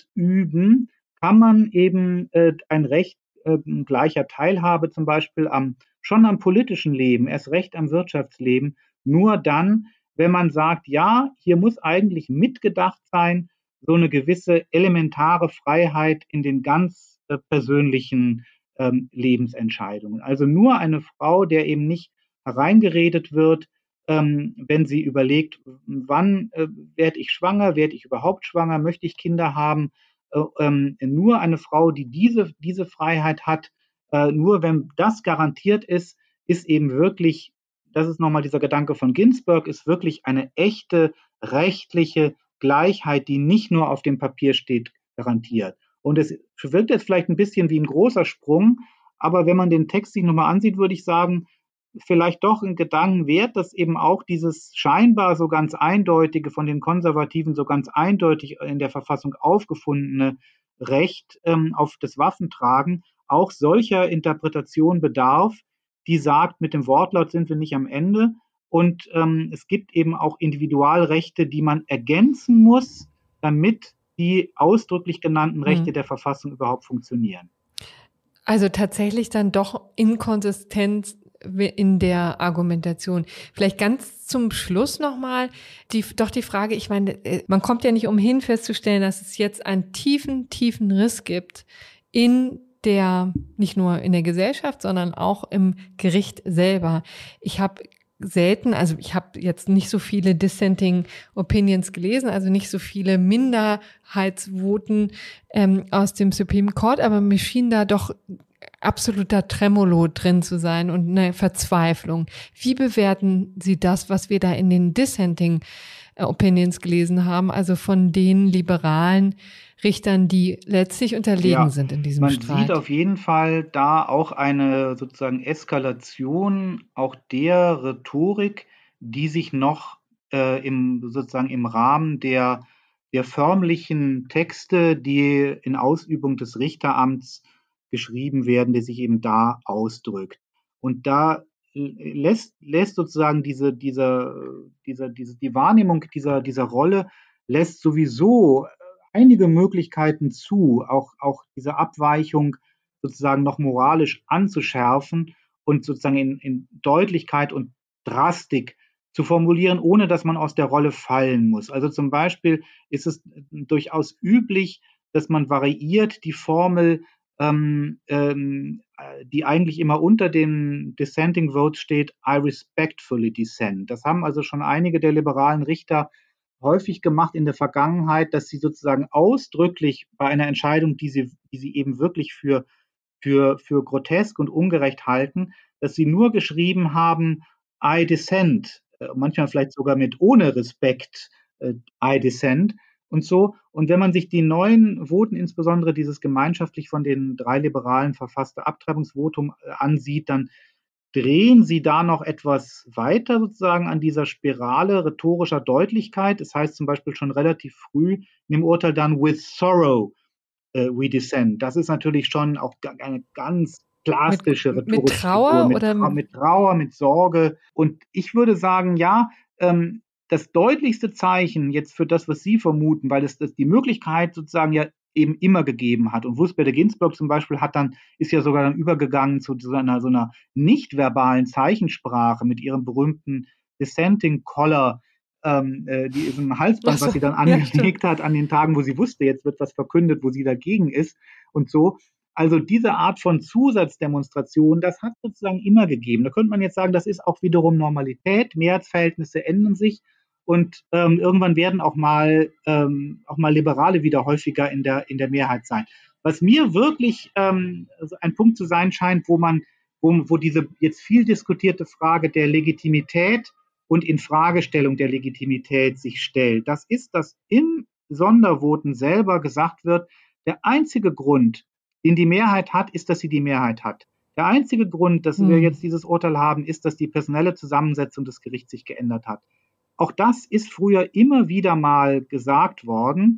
ausüben kann man eben äh, ein Recht äh, gleicher Teilhabe zum Beispiel am, schon am politischen Leben, erst recht am Wirtschaftsleben, nur dann, wenn man sagt, ja, hier muss eigentlich mitgedacht sein, so eine gewisse elementare Freiheit in den ganz äh, persönlichen ähm, Lebensentscheidungen. Also nur eine Frau, der eben nicht hereingeredet wird, ähm, wenn sie überlegt, wann äh, werde ich schwanger, werde ich überhaupt schwanger, möchte ich Kinder haben, äh, ähm, nur eine Frau, die diese, diese Freiheit hat, äh, nur wenn das garantiert ist, ist eben wirklich, das ist nochmal dieser Gedanke von Ginsburg, ist wirklich eine echte rechtliche Gleichheit, die nicht nur auf dem Papier steht, garantiert. Und es wirkt jetzt vielleicht ein bisschen wie ein großer Sprung, aber wenn man den Text sich nochmal ansieht, würde ich sagen, vielleicht doch ein Gedanken wert, dass eben auch dieses scheinbar so ganz eindeutige, von den Konservativen so ganz eindeutig in der Verfassung aufgefundene Recht ähm, auf das Waffentragen auch solcher Interpretation bedarf, die sagt, mit dem Wortlaut sind wir nicht am Ende. Und ähm, es gibt eben auch Individualrechte, die man ergänzen muss, damit die ausdrücklich genannten Rechte hm. der Verfassung überhaupt funktionieren. Also tatsächlich dann doch Inkonsistenz in der Argumentation. Vielleicht ganz zum Schluss nochmal die, doch die Frage, ich meine, man kommt ja nicht umhin festzustellen, dass es jetzt einen tiefen, tiefen Riss gibt in der, nicht nur in der Gesellschaft, sondern auch im Gericht selber. Ich habe selten, also ich habe jetzt nicht so viele Dissenting Opinions gelesen, also nicht so viele Minderheitsvoten ähm, aus dem Supreme Court, aber mir schien da doch absoluter Tremolo drin zu sein und eine Verzweiflung. Wie bewerten Sie das, was wir da in den Dissenting Opinions gelesen haben, also von den liberalen Richtern, die letztlich unterlegen ja, sind in diesem man Streit? Man sieht auf jeden Fall da auch eine sozusagen Eskalation auch der Rhetorik, die sich noch äh, im sozusagen im Rahmen der, der förmlichen Texte, die in Ausübung des Richteramts geschrieben werden, der sich eben da ausdrückt. Und da lässt, lässt sozusagen diese, diese, diese, diese, die Wahrnehmung dieser, dieser Rolle lässt sowieso einige Möglichkeiten zu, auch, auch diese Abweichung sozusagen noch moralisch anzuschärfen und sozusagen in, in Deutlichkeit und Drastik zu formulieren, ohne dass man aus der Rolle fallen muss. Also zum Beispiel ist es durchaus üblich, dass man variiert die Formel, ähm, ähm, die eigentlich immer unter dem Dissenting Vote steht, I respectfully dissent. Das haben also schon einige der liberalen Richter häufig gemacht in der Vergangenheit, dass sie sozusagen ausdrücklich bei einer Entscheidung, die sie, die sie eben wirklich für, für, für grotesk und ungerecht halten, dass sie nur geschrieben haben, I dissent, manchmal vielleicht sogar mit ohne Respekt, I dissent und so. Und wenn man sich die neuen Voten, insbesondere dieses gemeinschaftlich von den drei Liberalen verfasste Abtreibungsvotum ansieht, dann drehen sie da noch etwas weiter sozusagen an dieser Spirale rhetorischer Deutlichkeit. Das heißt zum Beispiel schon relativ früh in dem Urteil dann with sorrow uh, we dissent. Das ist natürlich schon auch eine ganz klassische mit, rhetorische mit Trauer mit, oder Trau- mit Trauer, mit Sorge. Und ich würde sagen, ja, ähm, das deutlichste Zeichen jetzt für das, was Sie vermuten, weil es das die Möglichkeit sozusagen ja eben immer gegeben hat. Und Ruth Bader Ginsburg zum Beispiel hat dann, ist ja sogar dann übergegangen zu so einer, so einer nicht-verbalen Zeichensprache mit ihrem berühmten Dissenting Collar, ähm, äh, die ist ein Halsband, so, was sie dann angelegt ja, hat an den Tagen, wo sie wusste, jetzt wird was verkündet, wo sie dagegen ist und so. Also diese Art von Zusatzdemonstration, das hat sozusagen immer gegeben. Da könnte man jetzt sagen, das ist auch wiederum Normalität. Mehrheitsverhältnisse ändern sich. Und ähm, irgendwann werden auch mal, ähm, auch mal Liberale wieder häufiger in der, in der Mehrheit sein. Was mir wirklich ähm, ein Punkt zu sein scheint, wo man, wo, wo diese jetzt viel diskutierte Frage der Legitimität und Infragestellung der Legitimität sich stellt, das ist, dass in Sondervoten selber gesagt wird, der einzige Grund, den die Mehrheit hat, ist, dass sie die Mehrheit hat. Der einzige Grund, dass hm. wir jetzt dieses Urteil haben, ist, dass die personelle Zusammensetzung des Gerichts sich geändert hat. Auch das ist früher immer wieder mal gesagt worden.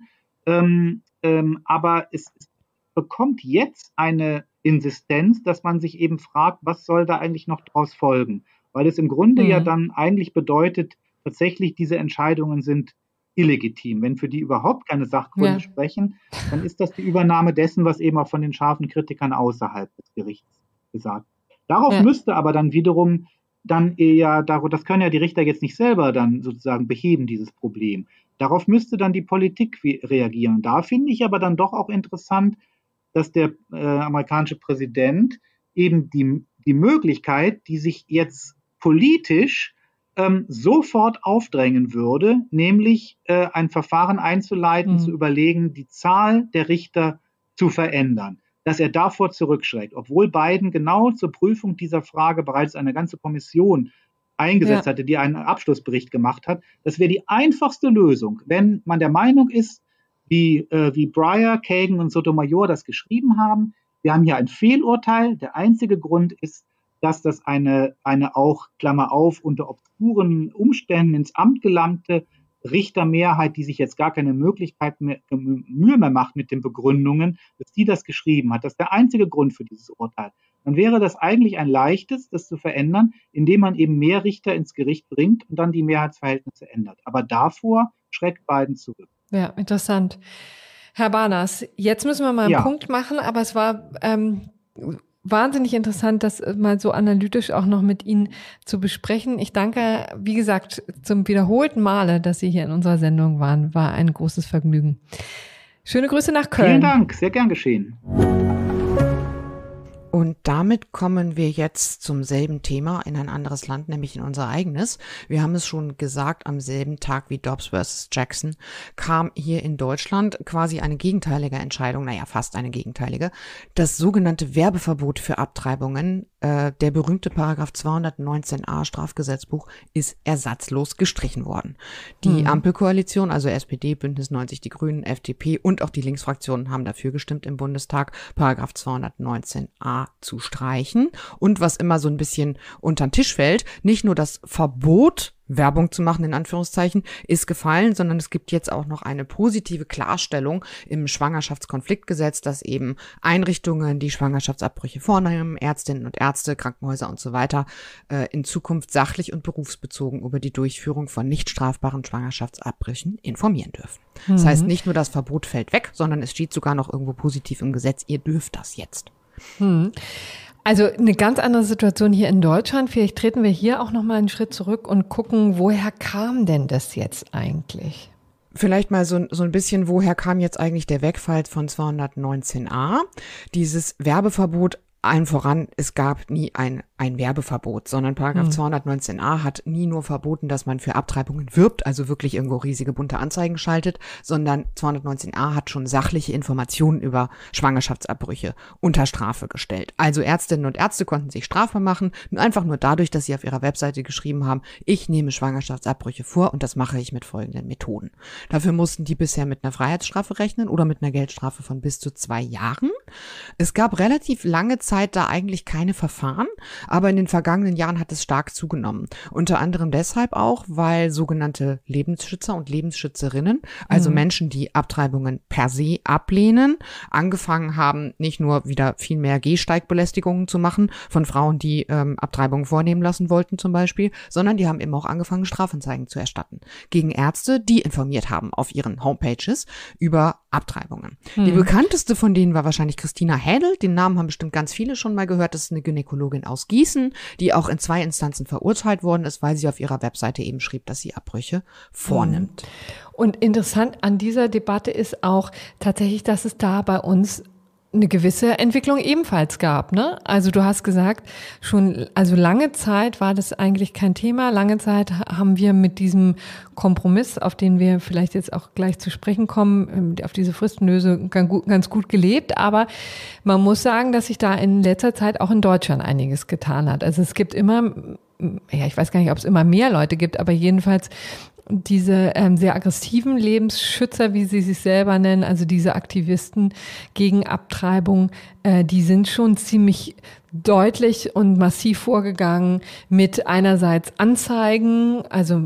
Ähm, ähm, aber es, es bekommt jetzt eine Insistenz, dass man sich eben fragt, was soll da eigentlich noch daraus folgen? Weil es im Grunde mhm. ja dann eigentlich bedeutet, tatsächlich diese Entscheidungen sind illegitim. Wenn für die überhaupt keine Sachgründe ja. sprechen, dann ist das die Übernahme dessen, was eben auch von den scharfen Kritikern außerhalb des Gerichts gesagt wird. Darauf ja. müsste aber dann wiederum dann eher, das können ja die Richter jetzt nicht selber dann sozusagen beheben, dieses Problem. Darauf müsste dann die Politik reagieren. Da finde ich aber dann doch auch interessant, dass der äh, amerikanische Präsident eben die, die Möglichkeit, die sich jetzt politisch ähm, sofort aufdrängen würde, nämlich äh, ein Verfahren einzuleiten, mhm. zu überlegen, die Zahl der Richter zu verändern, dass er davor zurückschreckt, obwohl Biden genau zur Prüfung dieser Frage bereits eine ganze Kommission eingesetzt ja. hatte, die einen Abschlussbericht gemacht hat. Das wäre die einfachste Lösung, wenn man der Meinung ist, wie, äh, wie Breyer, Kagan und Sotomayor das geschrieben haben. Wir haben hier ein Fehlurteil. Der einzige Grund ist, dass das eine, eine auch, Klammer auf, unter obskuren Umständen ins Amt gelangte Richtermehrheit, die sich jetzt gar keine Möglichkeit mehr, Mühe mehr macht mit den Begründungen, dass die das geschrieben hat. Das ist der einzige Grund für dieses Urteil. Dann wäre das eigentlich ein leichtes, das zu verändern, indem man eben mehr Richter ins Gericht bringt und dann die Mehrheitsverhältnisse ändert. Aber davor schreckt Biden zurück. Ja, interessant. Herr Barnas, jetzt müssen wir mal einen ja. Punkt machen, aber es war ähm, wahnsinnig interessant, das mal so analytisch auch noch mit Ihnen zu besprechen. Ich danke, wie gesagt, zum wiederholten Male, dass Sie hier in unserer Sendung waren. War ein großes Vergnügen. Schöne Grüße nach Köln. Vielen Dank, sehr gern geschehen. Und damit kommen wir jetzt zum selben Thema in ein anderes Land, nämlich in unser eigenes. Wir haben es schon gesagt, am selben Tag wie Dobbs versus Jackson kam hier in Deutschland quasi eine gegenteilige Entscheidung, naja, fast eine gegenteilige. Das sogenannte Werbeverbot für Abtreibungen, äh, der berühmte Paragraph zweihundertneunzehn a Strafgesetzbuch, ist ersatzlos gestrichen worden. Die mhm. Ampelkoalition, also S P D, Bündnis neunzig, die Grünen, F D P und auch die Linksfraktionen haben dafür gestimmt im Bundestag, Paragraph zweihundertneunzehn a zu streichen. Und was immer so ein bisschen unter den Tisch fällt, nicht nur das Verbot, Werbung zu machen, in Anführungszeichen, ist gefallen, sondern es gibt jetzt auch noch eine positive Klarstellung im Schwangerschaftskonfliktgesetz, dass eben Einrichtungen, die Schwangerschaftsabbrüche vornehmen, Ärztinnen und Ärzte, Krankenhäuser und so weiter, äh, in Zukunft sachlich und berufsbezogen über die Durchführung von nicht strafbaren Schwangerschaftsabbrüchen informieren dürfen. Mhm. Das heißt, nicht nur das Verbot fällt weg, sondern es steht sogar noch irgendwo positiv im Gesetz, ihr dürft das jetzt. Hm. Also eine ganz andere Situation hier in Deutschland. Vielleicht treten wir hier auch noch mal einen Schritt zurück und gucken, woher kam denn das jetzt eigentlich? Vielleicht mal so, so ein bisschen, woher kam jetzt eigentlich der Wegfall von zweihundertneunzehn a? Dieses Werbeverbot, allen voran, es gab nie ein, ein Werbeverbot, sondern Paragraph hm. zweihundertneunzehn a hat nie nur verboten, dass man für Abtreibungen wirbt, also wirklich irgendwo riesige bunte Anzeigen schaltet, sondern zweihundertneunzehn a hat schon sachliche Informationen über Schwangerschaftsabbrüche unter Strafe gestellt. Also Ärztinnen und Ärzte konnten sich strafbar machen, einfach nur dadurch, dass sie auf ihrer Webseite geschrieben haben, ich nehme Schwangerschaftsabbrüche vor und das mache ich mit folgenden Methoden. Dafür mussten die bisher mit einer Freiheitsstrafe rechnen oder mit einer Geldstrafe von bis zu zwei Jahren. Es gab relativ lange Zeit da eigentlich keine Verfahren, aber in den vergangenen Jahren hat es stark zugenommen. Unter anderem deshalb auch, weil sogenannte Lebensschützer und Lebensschützerinnen, also mhm. Menschen, die Abtreibungen per se ablehnen, angefangen haben, nicht nur wieder viel mehr Gehsteigbelästigungen zu machen von Frauen, die ähm, Abtreibungen vornehmen lassen wollten zum Beispiel, sondern die haben eben auch angefangen, Strafanzeigen zu erstatten gegen Ärzte, die informiert haben auf ihren Homepages über Abtreibungen. Mhm. Die bekannteste von denen war wahrscheinlich Christina Hädel, den Namen haben bestimmt ganz viele schon mal gehört, das ist eine Gynäkologin aus Gießen, die auch in zwei Instanzen verurteilt worden ist, weil sie auf ihrer Webseite eben schrieb, dass sie Abbrüche vornimmt. Und interessant an dieser Debatte ist auch tatsächlich, dass es da bei uns eine gewisse Entwicklung ebenfalls gab, ne? Also du hast gesagt, schon, also lange Zeit war das eigentlich kein Thema. Lange Zeit haben wir mit diesem Kompromiss, auf den wir vielleicht jetzt auch gleich zu sprechen kommen, auf diese Fristenlöse ganz gut gelebt. Aber man muss sagen, dass sich da in letzter Zeit auch in Deutschland einiges getan hat. Also es gibt immer, ja, ich weiß gar nicht, ob es immer mehr Leute gibt, aber jedenfalls diese ähm, sehr aggressiven Lebensschützer, wie sie sich selber nennen, also diese Aktivisten gegen Abtreibung, äh, die sind schon ziemlich deutlich und massiv vorgegangen mit einerseits Anzeigen, also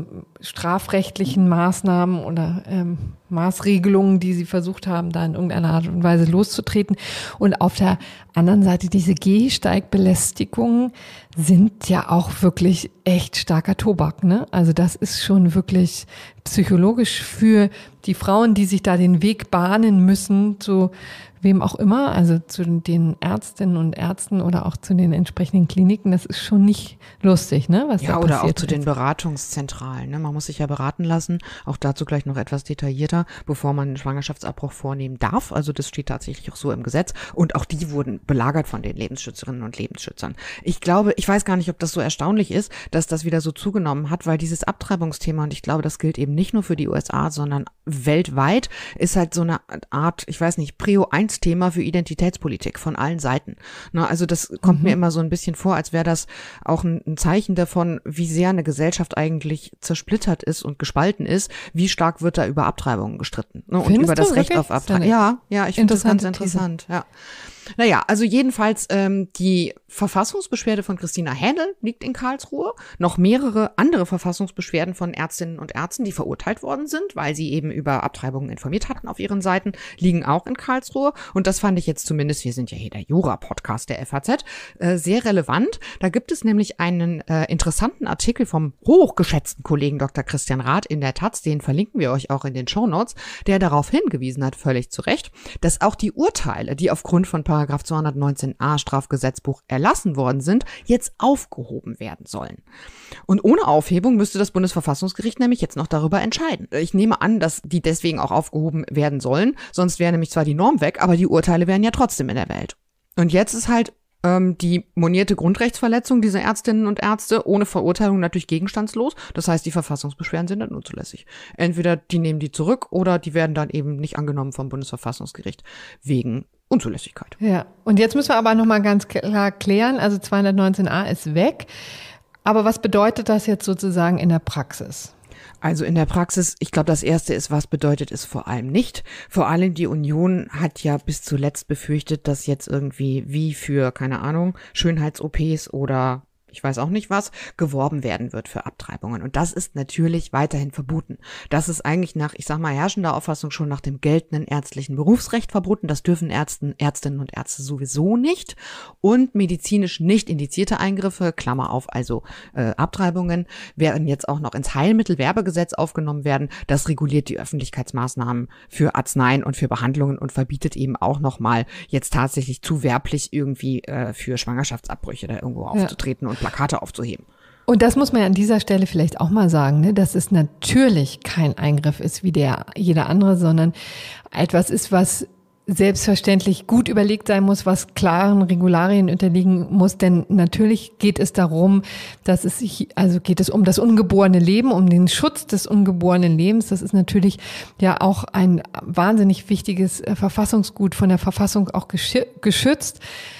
strafrechtlichen Maßnahmen oder ähm, Maßregelungen, die sie versucht haben, da in irgendeiner Art und Weise loszutreten. Und auf der anderen Seite diese Gehsteigbelästigungen sind ja auch wirklich echt starker Tobak, ne? Also das ist schon wirklich psychologisch für die Frauen, die sich da den Weg bahnen müssen, zu wem auch immer, also zu den Ärztinnen und Ärzten oder auch zu den entsprechenden Kliniken. Das ist schon nicht lustig, ne? Was ja, da oder passiert auch zu den Beratungszentralen. Ne? Man muss sich ja beraten lassen, auch dazu gleich noch etwas detaillierter, bevor man einen Schwangerschaftsabbruch vornehmen darf. Also das steht tatsächlich auch so im Gesetz. Und auch die wurden belagert von den Lebensschützerinnen und Lebensschützern. Ich glaube, ich weiß gar nicht, ob das so erstaunlich ist, dass das wieder so zugenommen hat, weil dieses Abtreibungsthema, und ich glaube, das gilt eben nicht nur für die U S A, sondern weltweit, ist halt so eine Art, ich weiß nicht, Prio eins Thema für Identitätspolitik von allen Seiten. Na, also das kommt mhm. mir immer so ein bisschen vor, als wäre das auch ein, ein Zeichen davon, wie sehr eine Gesellschaft eigentlich zersplittert ist und gespalten ist, wie stark wird da über Abtreibungen gestritten. Ne, und über das Recht wirklich? auf Abtreibung. Ja, ja, ich finde das ganz interessant. These. Ja. Naja, also jedenfalls ähm, die Verfassungsbeschwerde von Christina Händel liegt in Karlsruhe. Noch mehrere andere Verfassungsbeschwerden von Ärztinnen und Ärzten, die verurteilt worden sind, weil sie eben über Abtreibungen informiert hatten auf ihren Seiten, liegen auch in Karlsruhe. Und das fand ich jetzt zumindest, wir sind ja hier der Jura-Podcast der F A Z, äh, sehr relevant. Da gibt es nämlich einen äh, interessanten Artikel vom hochgeschätzten Kollegen Doktor Christian Rath in der Taz, den verlinken wir euch auch in den Shownotes, der darauf hingewiesen hat, völlig zu Recht, dass auch die Urteile, die aufgrund von Paragraph zweihundertneunzehn a Strafgesetzbuch erlassen worden sind, jetzt aufgehoben werden sollen. Und ohne Aufhebung müsste das Bundesverfassungsgericht nämlich jetzt noch darüber entscheiden. Ich nehme an, dass die deswegen auch aufgehoben werden sollen, sonst wäre nämlich zwar die Norm weg, aber die Urteile wären ja trotzdem in der Welt. Und jetzt ist halt ähm, die monierte Grundrechtsverletzung dieser Ärztinnen und Ärzte ohne Verurteilung natürlich gegenstandslos. Das heißt, die Verfassungsbeschwerden sind dann unzulässig. Entweder die nehmen die zurück oder die werden dann eben nicht angenommen vom Bundesverfassungsgericht wegen Unzulässigkeit. Ja, und jetzt müssen wir aber nochmal ganz klar klären, also zweihundertneunzehn a ist weg. Aber was bedeutet das jetzt sozusagen in der Praxis? Also in der Praxis, ich glaube, das Erste ist, was bedeutet es vor allem nicht. Vor allem die Union hat ja bis zuletzt befürchtet, dass jetzt irgendwie wie für, keine Ahnung, Schönheits-O Ps oder ich weiß auch nicht was, geworben werden wird für Abtreibungen. Und das ist natürlich weiterhin verboten. Das ist eigentlich nach, ich sag mal, herrschender Auffassung schon nach dem geltenden ärztlichen Berufsrecht verboten. Das dürfen Ärzten, Ärztinnen und Ärzte sowieso nicht. Und medizinisch nicht indizierte Eingriffe, Klammer auf, also äh, Abtreibungen, werden jetzt auch noch ins Heilmittelwerbegesetz aufgenommen werden. Das reguliert die Öffentlichkeitsmaßnahmen für Arzneien und für Behandlungen und verbietet eben auch nochmal jetzt tatsächlich zu werblich irgendwie äh, für Schwangerschaftsabbrüche da irgendwo aufzutreten ja. und Plakate aufzuheben. Und das muss man ja an dieser Stelle vielleicht auch mal sagen, ne, dass es natürlich kein Eingriff ist wie der jeder andere, sondern etwas ist, was selbstverständlich gut überlegt sein muss, was klaren Regularien unterliegen muss, denn natürlich geht es darum, dass es sich, also geht es um das ungeborene Leben, um den Schutz des ungeborenen Lebens. Das ist natürlich ja auch ein wahnsinnig wichtiges Verfassungsgut, von der Verfassung auch geschützt,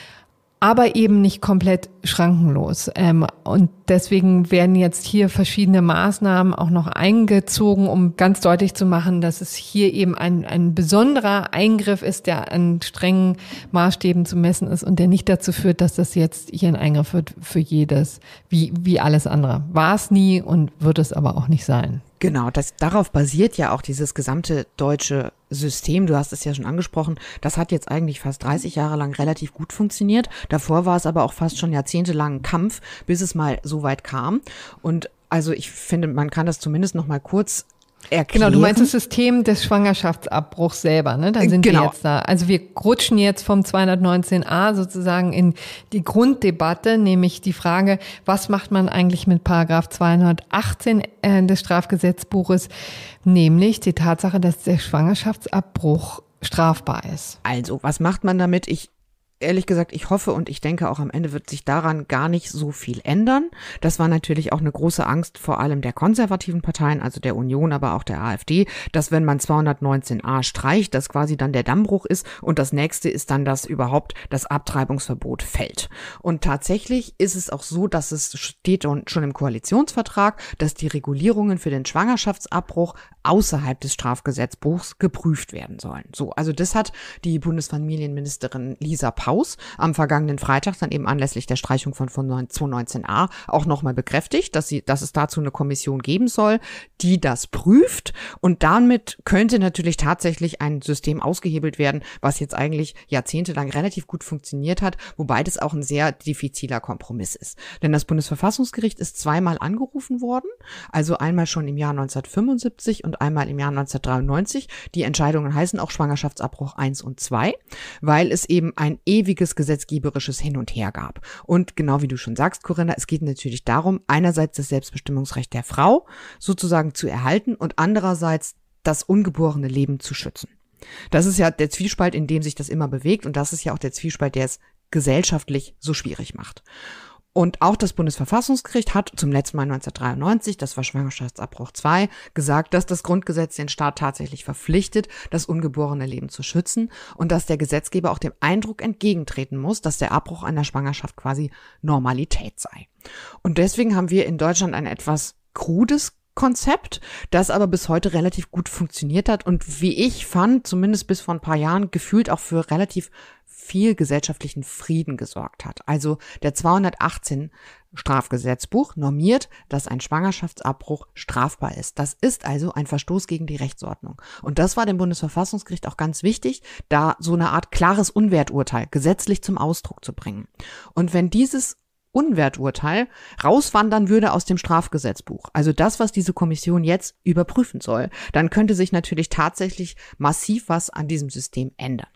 aber eben nicht komplett schrankenlos. Ähm, und deswegen werden jetzt hier verschiedene Maßnahmen auch noch eingezogen, um ganz deutlich zu machen, dass es hier eben ein, ein besonderer Eingriff ist, der an strengen Maßstäben zu messen ist und der nicht dazu führt, dass das jetzt hier ein Eingriff wird für jedes, wie, wie alles andere. War es nie und wird es aber auch nicht sein. Genau, das, darauf basiert ja auch dieses gesamte deutsche System. Du hast es ja schon angesprochen. Das hat jetzt eigentlich fast dreißig Jahre lang relativ gut funktioniert. Davor war es aber auch fast schon jahrzehntelang ein Kampf, bis es mal so weit kam. Und also ich finde, man kann das zumindest noch mal kurz erklären. Genau, du meinst das System des Schwangerschaftsabbruchs selber, ne? Dann sind genau. wir jetzt da. Also wir rutschen jetzt vom zweihundertneunzehn a sozusagen in die Grunddebatte, nämlich die Frage, was macht man eigentlich mit Paragraph zweihundertachtzehn äh, des Strafgesetzbuches, nämlich die Tatsache, dass der Schwangerschaftsabbruch strafbar ist. Also, was macht man damit? Ich Ehrlich gesagt, ich hoffe und ich denke auch am Ende wird sich daran gar nicht so viel ändern. Das war natürlich auch eine große Angst vor allem der konservativen Parteien, also der Union, aber auch der AfD, dass wenn man zweihundertneunzehn a streicht, dass quasi dann der Dammbruch ist und das nächste ist dann, dass überhaupt das Abtreibungsverbot fällt. Und tatsächlich ist es auch so, dass es steht schon im Koalitionsvertrag, dass die Regulierungen für den Schwangerschaftsabbruch außerhalb des Strafgesetzbuchs geprüft werden sollen. So, also das hat die Bundesfamilienministerin Lisa Paus am vergangenen Freitag dann eben anlässlich der Streichung von, von zweihundertneunzehn a auch nochmal bekräftigt, dass sie, dass es dazu eine Kommission geben soll, die das prüft. Und damit könnte natürlich tatsächlich ein System ausgehebelt werden, was jetzt eigentlich jahrzehntelang relativ gut funktioniert hat, wobei das auch ein sehr diffiziler Kompromiss ist. Denn das Bundesverfassungsgericht ist zweimal angerufen worden, also einmal schon im Jahr neunzehnhundertfünfundsiebzig und einmal im Jahr neunzehnhundertdreiundneunzig. Die Entscheidungen heißen auch Schwangerschaftsabbruch eins und zwei, weil es eben ein ewiges gesetzgeberisches Hin und Her gab. Und genau wie du schon sagst, Corinna, es geht natürlich darum, einerseits das Selbstbestimmungsrecht der Frau sozusagen zu erhalten und andererseits das ungeborene Leben zu schützen. Das ist ja der Zwiespalt, in dem sich das immer bewegt, und das ist ja auch der Zwiespalt, der es gesellschaftlich so schwierig macht. Und auch das Bundesverfassungsgericht hat zum letzten Mal neunzehnhundertdreiundneunzig, das war Schwangerschaftsabbruch zwei, gesagt, dass das Grundgesetz den Staat tatsächlich verpflichtet, das ungeborene Leben zu schützen und dass der Gesetzgeber auch dem Eindruck entgegentreten muss, dass der Abbruch einer Schwangerschaft quasi Normalität sei. Und deswegen haben wir in Deutschland ein etwas krudes Konzept, das aber bis heute relativ gut funktioniert hat und wie ich fand, zumindest bis vor ein paar Jahren, gefühlt auch für relativ viel gesellschaftlichen Frieden gesorgt hat. Also der zweihundertachtzehn Strafgesetzbuch normiert, dass ein Schwangerschaftsabbruch strafbar ist. Das ist also ein Verstoß gegen die Rechtsordnung. Und das war dem Bundesverfassungsgericht auch ganz wichtig, da so eine Art klares Unwerturteil gesetzlich zum Ausdruck zu bringen. Und wenn dieses Unwerturteil rauswandern würde aus dem Strafgesetzbuch, also das, was diese Kommission jetzt überprüfen soll, dann könnte sich natürlich tatsächlich massiv was an diesem System ändern.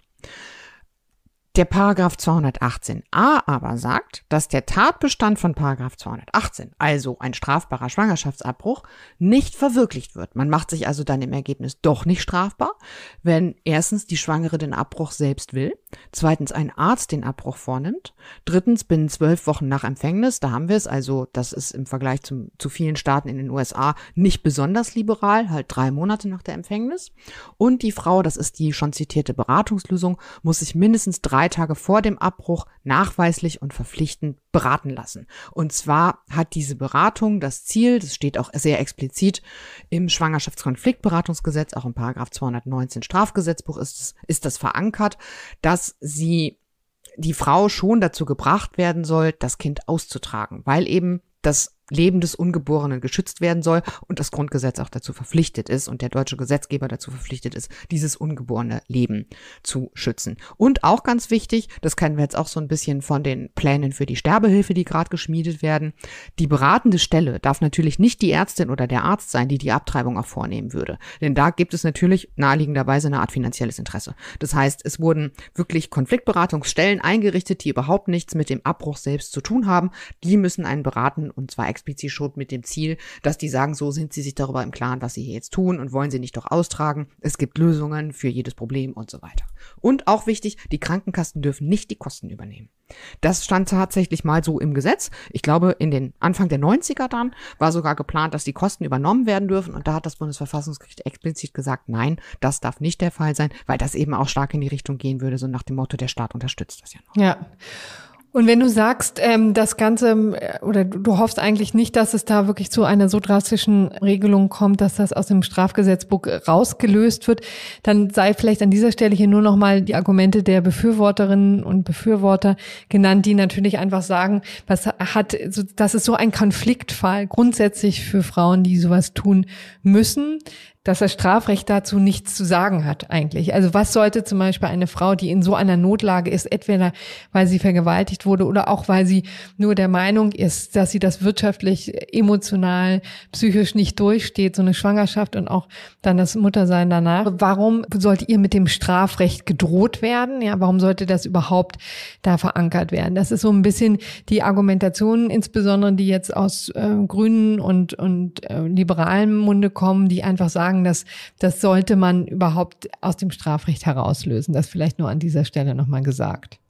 Der Paragraph zweihundertachtzehn a aber sagt, dass der Tatbestand von Paragraph zweihundertachtzehn, also ein strafbarer Schwangerschaftsabbruch, nicht verwirklicht wird. Man macht sich also dann im Ergebnis doch nicht strafbar, wenn erstens die Schwangere den Abbruch selbst will, zweitens ein Arzt den Abbruch vornimmt, drittens binnen zwölf Wochen nach Empfängnis, da haben wir es, also das ist im Vergleich zum, zu vielen Staaten in den U S A nicht besonders liberal, halt drei Monate nach der Empfängnis, und die Frau, das ist die schon zitierte Beratungslösung, muss sich mindestens drei Tage vor dem Abbruch nachweislich und verpflichtend beraten lassen. Und zwar hat diese Beratung das Ziel, das steht auch sehr explizit im Schwangerschaftskonfliktberatungsgesetz, auch im Paragraph zweihundertneunzehn Strafgesetzbuch ist, es, ist das verankert, dass sie die Frau schon dazu gebracht werden soll, das Kind auszutragen, weil eben das Leben des Ungeborenen geschützt werden soll und das Grundgesetz auch dazu verpflichtet ist und der deutsche Gesetzgeber dazu verpflichtet ist, dieses ungeborene Leben zu schützen. Und auch ganz wichtig, das kennen wir jetzt auch so ein bisschen von den Plänen für die Sterbehilfe, die gerade geschmiedet werden, die beratende Stelle darf natürlich nicht die Ärztin oder der Arzt sein, die die Abtreibung auch vornehmen würde. Denn da gibt es natürlich naheliegenderweise eine Art finanzielles Interesse. Das heißt, es wurden wirklich Konfliktberatungsstellen eingerichtet, die überhaupt nichts mit dem Abbruch selbst zu tun haben. Die müssen einen beraten, und zwar explizit schon mit dem Ziel, dass die sagen, so sind sie sich darüber im Klaren, was sie hier jetzt tun und wollen sie nicht doch austragen. Es gibt Lösungen für jedes Problem und so weiter. Und auch wichtig, die Krankenkassen dürfen nicht die Kosten übernehmen. Das stand tatsächlich mal so im Gesetz. Ich glaube, in den Anfang der neunziger dann war sogar geplant, dass die Kosten übernommen werden dürfen, und da hat das Bundesverfassungsgericht explizit gesagt, nein, das darf nicht der Fall sein, weil das eben auch stark in die Richtung gehen würde, so nach dem Motto, der Staat unterstützt das ja noch. Ja. Und wenn du sagst, ähm, das Ganze, oder du hoffst eigentlich nicht, dass es da wirklich zu einer so drastischen Regelung kommt, dass das aus dem Strafgesetzbuch rausgelöst wird, dann sei vielleicht an dieser Stelle hier nur nochmal die Argumente der Befürworterinnen und Befürworter genannt, die natürlich einfach sagen, was hat, das ist so ein Konfliktfall grundsätzlich für Frauen, die sowas tun müssen, dass das Strafrecht dazu nichts zu sagen hat eigentlich. Also was sollte zum Beispiel eine Frau, die in so einer Notlage ist, entweder weil sie vergewaltigt wurde oder auch weil sie nur der Meinung ist, dass sie das wirtschaftlich, emotional, psychisch nicht durchsteht, so eine Schwangerschaft und auch dann das Muttersein danach. Warum sollte ihr mit dem Strafrecht gedroht werden? Ja, warum sollte das überhaupt da verankert werden? Das ist so ein bisschen die Argumentation, insbesondere die jetzt aus äh, grünen und, und äh, liberalen Munde kommen, die einfach sagen, dass das sollte man überhaupt aus dem Strafrecht herauslösen. Das vielleicht nur an dieser Stelle nochmal gesagt.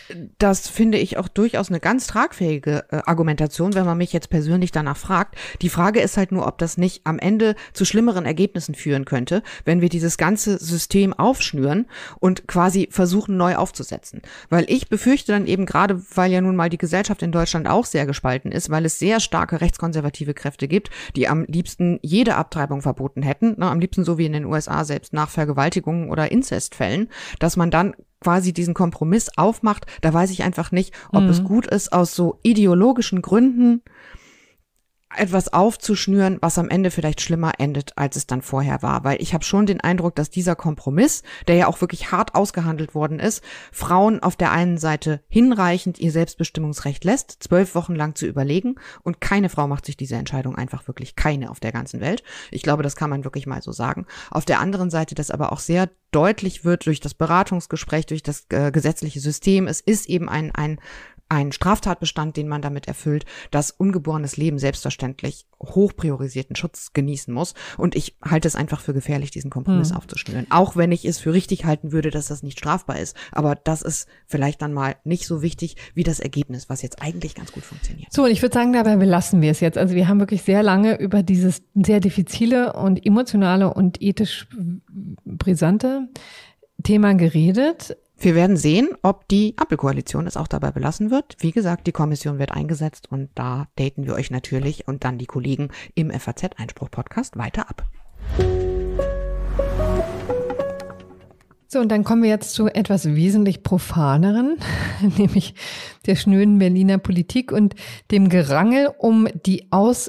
Das finde ich auch durchaus eine ganz tragfähige äh, Argumentation, wenn man mich jetzt persönlich danach fragt. Die Frage ist halt nur, ob das nicht am Ende zu schlimmeren Ergebnissen führen könnte, wenn wir dieses ganze System aufschnüren und quasi versuchen, neu aufzusetzen. Weil ich befürchte dann eben gerade, weil ja nun mal die Gesellschaft in Deutschland auch sehr gespalten ist, weil es sehr starke rechtskonservative Kräfte gibt, die am liebsten jede Abtreibung verboten hätten, ne, am liebsten so wie in den U S A selbst nach Vergewaltigungen oder Inzestfällen, dass man dann quasi diesen Kompromiss aufmacht, da weiß ich einfach nicht, ob Mhm. es gut ist, aus so ideologischen Gründen etwas aufzuschnüren, was am Ende vielleicht schlimmer endet, als es dann vorher war. Weil ich habe schon den Eindruck, dass dieser Kompromiss, der ja auch wirklich hart ausgehandelt worden ist, Frauen auf der einen Seite hinreichend ihr Selbstbestimmungsrecht lässt, zwölf Wochen lang zu überlegen, und keine Frau macht sich diese Entscheidung einfach, wirklich keine auf der ganzen Welt. Ich glaube, das kann man wirklich mal so sagen. Auf der anderen Seite, dass aber auch sehr deutlich wird durch das Beratungsgespräch, durch das äh, gesetzliche System, es ist eben ein ein ein Straftatbestand, den man damit erfüllt, dass ungeborenes Leben selbstverständlich hoch priorisierten Schutz genießen muss. Und ich halte es einfach für gefährlich, diesen Kompromiss Hm. aufzuschnüren. Auch wenn ich es für richtig halten würde, dass das nicht strafbar ist. Aber das ist vielleicht dann mal nicht so wichtig wie das Ergebnis, was jetzt eigentlich ganz gut funktioniert. So, und ich würde sagen, dabei belassen wir es jetzt. Also wir haben wirklich sehr lange über dieses sehr diffizile und emotionale und ethisch brisante Thema geredet. Wir werden sehen, ob die Ampelkoalition es auch dabei belassen wird. Wie gesagt, die Kommission wird eingesetzt und da daten wir euch natürlich und dann die Kollegen im F A Z-Einspruch-Podcast weiter ab. So, und dann kommen wir jetzt zu etwas wesentlich Profaneren, nämlich der schnöden Berliner Politik und dem Gerangel um die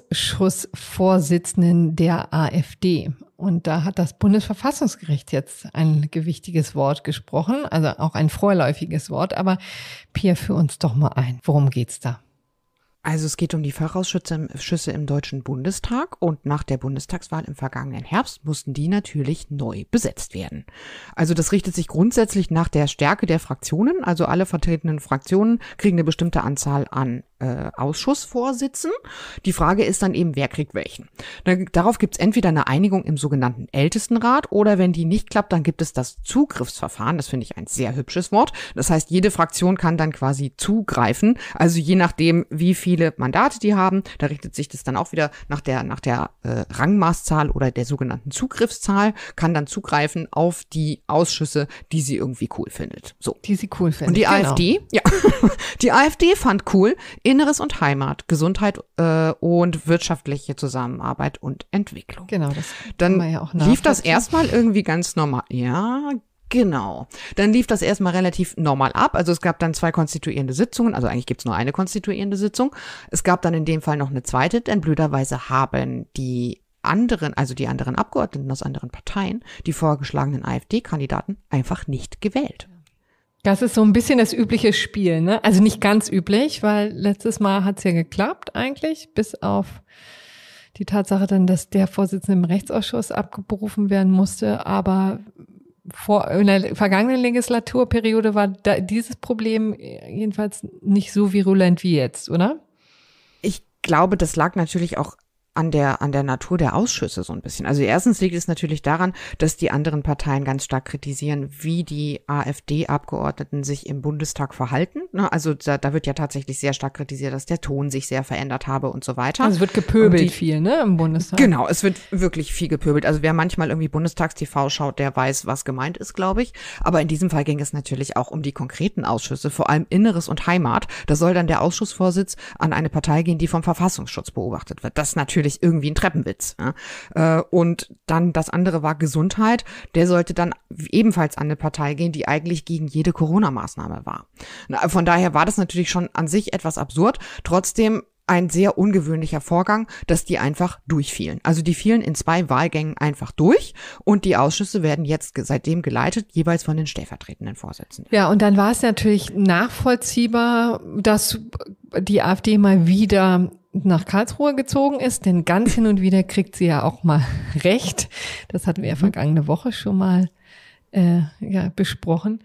Ausschussvorsitzenden der AfD. Und da hat das Bundesverfassungsgericht jetzt ein gewichtiges Wort gesprochen, also auch ein vorläufiges Wort. Aber Pia, führ uns doch mal ein. Worum geht's da? Also es geht um die Fachausschüsse im Deutschen Bundestag und nach der Bundestagswahl im vergangenen Herbst mussten die natürlich neu besetzt werden. Also das richtet sich grundsätzlich nach der Stärke der Fraktionen, also alle vertretenen Fraktionen kriegen eine bestimmte Anzahl an äh, Ausschussvorsitzen. Die Frage ist dann eben, wer kriegt welchen. Dann, darauf gibt es entweder eine Einigung im sogenannten Ältestenrat oder wenn die nicht klappt, dann gibt es das Zugriffsverfahren. Das finde ich ein sehr hübsches Wort. Das heißt, jede Fraktion kann dann quasi zugreifen, also je nachdem, wie viele Mandate die haben, da richtet sich das dann auch wieder nach der nach der äh, Rangmaßzahl oder der sogenannten Zugriffszahl, kann dann zugreifen auf die Ausschüsse, die sie irgendwie cool findet. So. Die sie cool findet. Und die genau. AfD, ja, die AfD fand cool Inneres und Heimat, Gesundheit äh, und wirtschaftliche Zusammenarbeit und Entwicklung. Genau, das Dann kann man ja auch lief das nachvollziehen. erstmal irgendwie ganz normal. Ja, genau. Dann lief das erstmal relativ normal ab. Also es gab dann zwei konstituierende Sitzungen. Also eigentlich gibt's nur eine konstituierende Sitzung. Es gab dann in dem Fall noch eine zweite, denn blöderweise haben die anderen, also die anderen Abgeordneten aus anderen Parteien, die vorgeschlagenen AfD-Kandidaten einfach nicht gewählt. Das ist so ein bisschen das übliche Spiel, ne? Also nicht ganz üblich, weil letztes Mal hat's ja geklappt eigentlich, bis auf die Tatsache dann, dass der Vorsitzende im Rechtsausschuss abberufen werden musste. Aber vor, in der vergangenen Legislaturperiode war da dieses Problem jedenfalls nicht so virulent wie jetzt, oder? Ich glaube, das lag natürlich auch an der, an der Natur der Ausschüsse so ein bisschen. Also erstens liegt es natürlich daran, dass die anderen Parteien ganz stark kritisieren, wie die AfD-Abgeordneten sich im Bundestag verhalten. Also da, da wird ja tatsächlich sehr stark kritisiert, dass der Ton sich sehr verändert habe und so weiter. Also es wird gepöbelt die, viel, ne, im Bundestag. Genau, es wird wirklich viel gepöbelt. Also wer manchmal irgendwie Bundestagst-T V schaut, der weiß, was gemeint ist, glaube ich. Aber in diesem Fall ging es natürlich auch um die konkreten Ausschüsse, vor allem Inneres und Heimat. Da soll dann der Ausschussvorsitz an eine Partei gehen, die vom Verfassungsschutz beobachtet wird. Das ist natürlich irgendwie ein Treppenwitz. Ja. Und dann das andere war Gesundheit. Der sollte dann ebenfalls an eine Partei gehen, die eigentlich gegen jede Corona-Maßnahme war. Von daher war das natürlich schon an sich etwas absurd. Trotzdem ein sehr ungewöhnlicher Vorgang, dass die einfach durchfielen. Also die fielen in zwei Wahlgängen einfach durch und die Ausschüsse werden jetzt seitdem geleitet, jeweils von den stellvertretenden Vorsitzenden. Ja, und dann war es natürlich nachvollziehbar, dass die AfD mal wieder nach Karlsruhe gezogen ist, denn ganz hin und wieder kriegt sie ja auch mal recht. Das hatten wir ja vergangene Woche schon mal äh, ja, besprochen.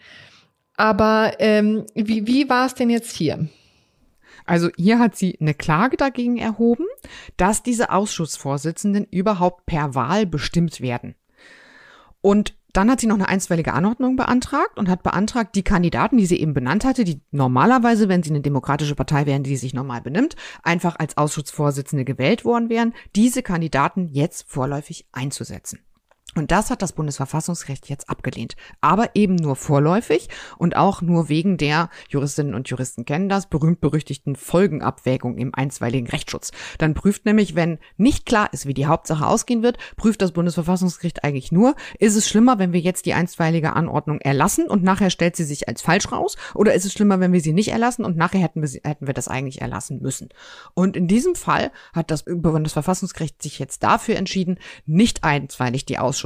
Aber ähm, wie, wie war es denn jetzt hier? Also hier hat sie eine Klage dagegen erhoben, dass diese Ausschussvorsitzenden überhaupt per Wahl bestimmt werden. Und dann hat sie noch eine einstweilige Anordnung beantragt und hat beantragt, die Kandidaten, die sie eben benannt hatte, die normalerweise, wenn sie eine demokratische Partei wären, die sich normal benimmt, einfach als Ausschussvorsitzende gewählt worden wären, diese Kandidaten jetzt vorläufig einzusetzen. Und das hat das Bundesverfassungsgericht jetzt abgelehnt. Aber eben nur vorläufig und auch nur wegen der, Juristinnen und Juristen kennen das, berühmt-berüchtigten Folgenabwägung im einstweiligen Rechtsschutz. Dann prüft nämlich, wenn nicht klar ist, wie die Hauptsache ausgehen wird, prüft das Bundesverfassungsgericht eigentlich nur, ist es schlimmer, wenn wir jetzt die einstweilige Anordnung erlassen und nachher stellt sie sich als falsch raus? Oder ist es schlimmer, wenn wir sie nicht erlassen und nachher hätten wir, sie, hätten wir das eigentlich erlassen müssen? Und in diesem Fall hat das Bundesverfassungsgericht sich jetzt dafür entschieden, nicht einstweilig die Ausschussvorsitzende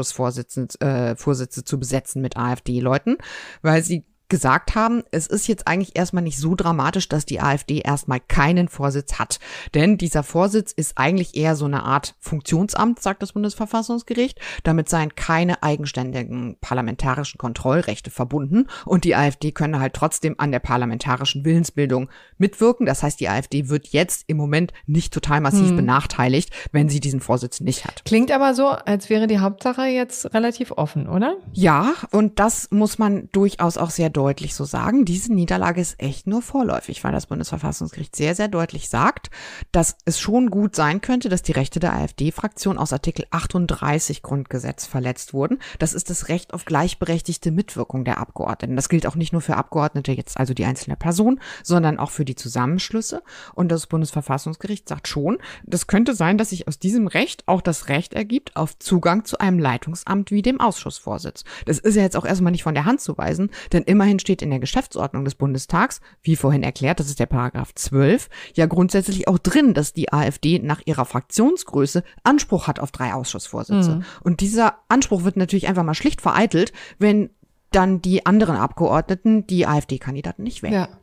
äh, Vorsitze zu besetzen mit AfD-Leuten, weil sie gesagt haben, es ist jetzt eigentlich erstmal nicht so dramatisch, dass die AfD erstmal keinen Vorsitz hat. Denn dieser Vorsitz ist eigentlich eher so eine Art Funktionsamt, sagt das Bundesverfassungsgericht. Damit seien keine eigenständigen parlamentarischen Kontrollrechte verbunden. Und die AfD könne halt trotzdem an der parlamentarischen Willensbildung mitwirken. Das heißt, die AfD wird jetzt im Moment nicht total massiv hm. benachteiligt, wenn sie diesen Vorsitz nicht hat. Klingt aber so, als wäre die Hauptsache jetzt relativ offen, oder? Ja, und das muss man durchaus auch sehr deutlich so sagen. Diese Niederlage ist echt nur vorläufig, weil das Bundesverfassungsgericht sehr, sehr deutlich sagt, dass es schon gut sein könnte, dass die Rechte der AfD-Fraktion aus Artikel achtunddreißig Grundgesetz verletzt wurden. Das ist das Recht auf gleichberechtigte Mitwirkung der Abgeordneten. Das gilt auch nicht nur für Abgeordnete, jetzt also die einzelne Person, sondern auch für die Zusammenschlüsse. Und das Bundesverfassungsgericht sagt schon, das könnte sein, dass sich aus diesem Recht auch das Recht ergibt auf Zugang zu einem Leitungsamt wie dem Ausschussvorsitz. Das ist ja jetzt auch erstmal nicht von der Hand zu weisen, denn immer Immerhin steht in der Geschäftsordnung des Bundestags, wie vorhin erklärt, das ist der Paragraph zwölf, ja grundsätzlich auch drin, dass die AfD nach ihrer Fraktionsgröße Anspruch hat auf drei Ausschussvorsitze. Mhm. Und dieser Anspruch wird natürlich einfach mal schlicht vereitelt, wenn dann die anderen Abgeordneten die AfD-Kandidaten nicht wählen. Ja.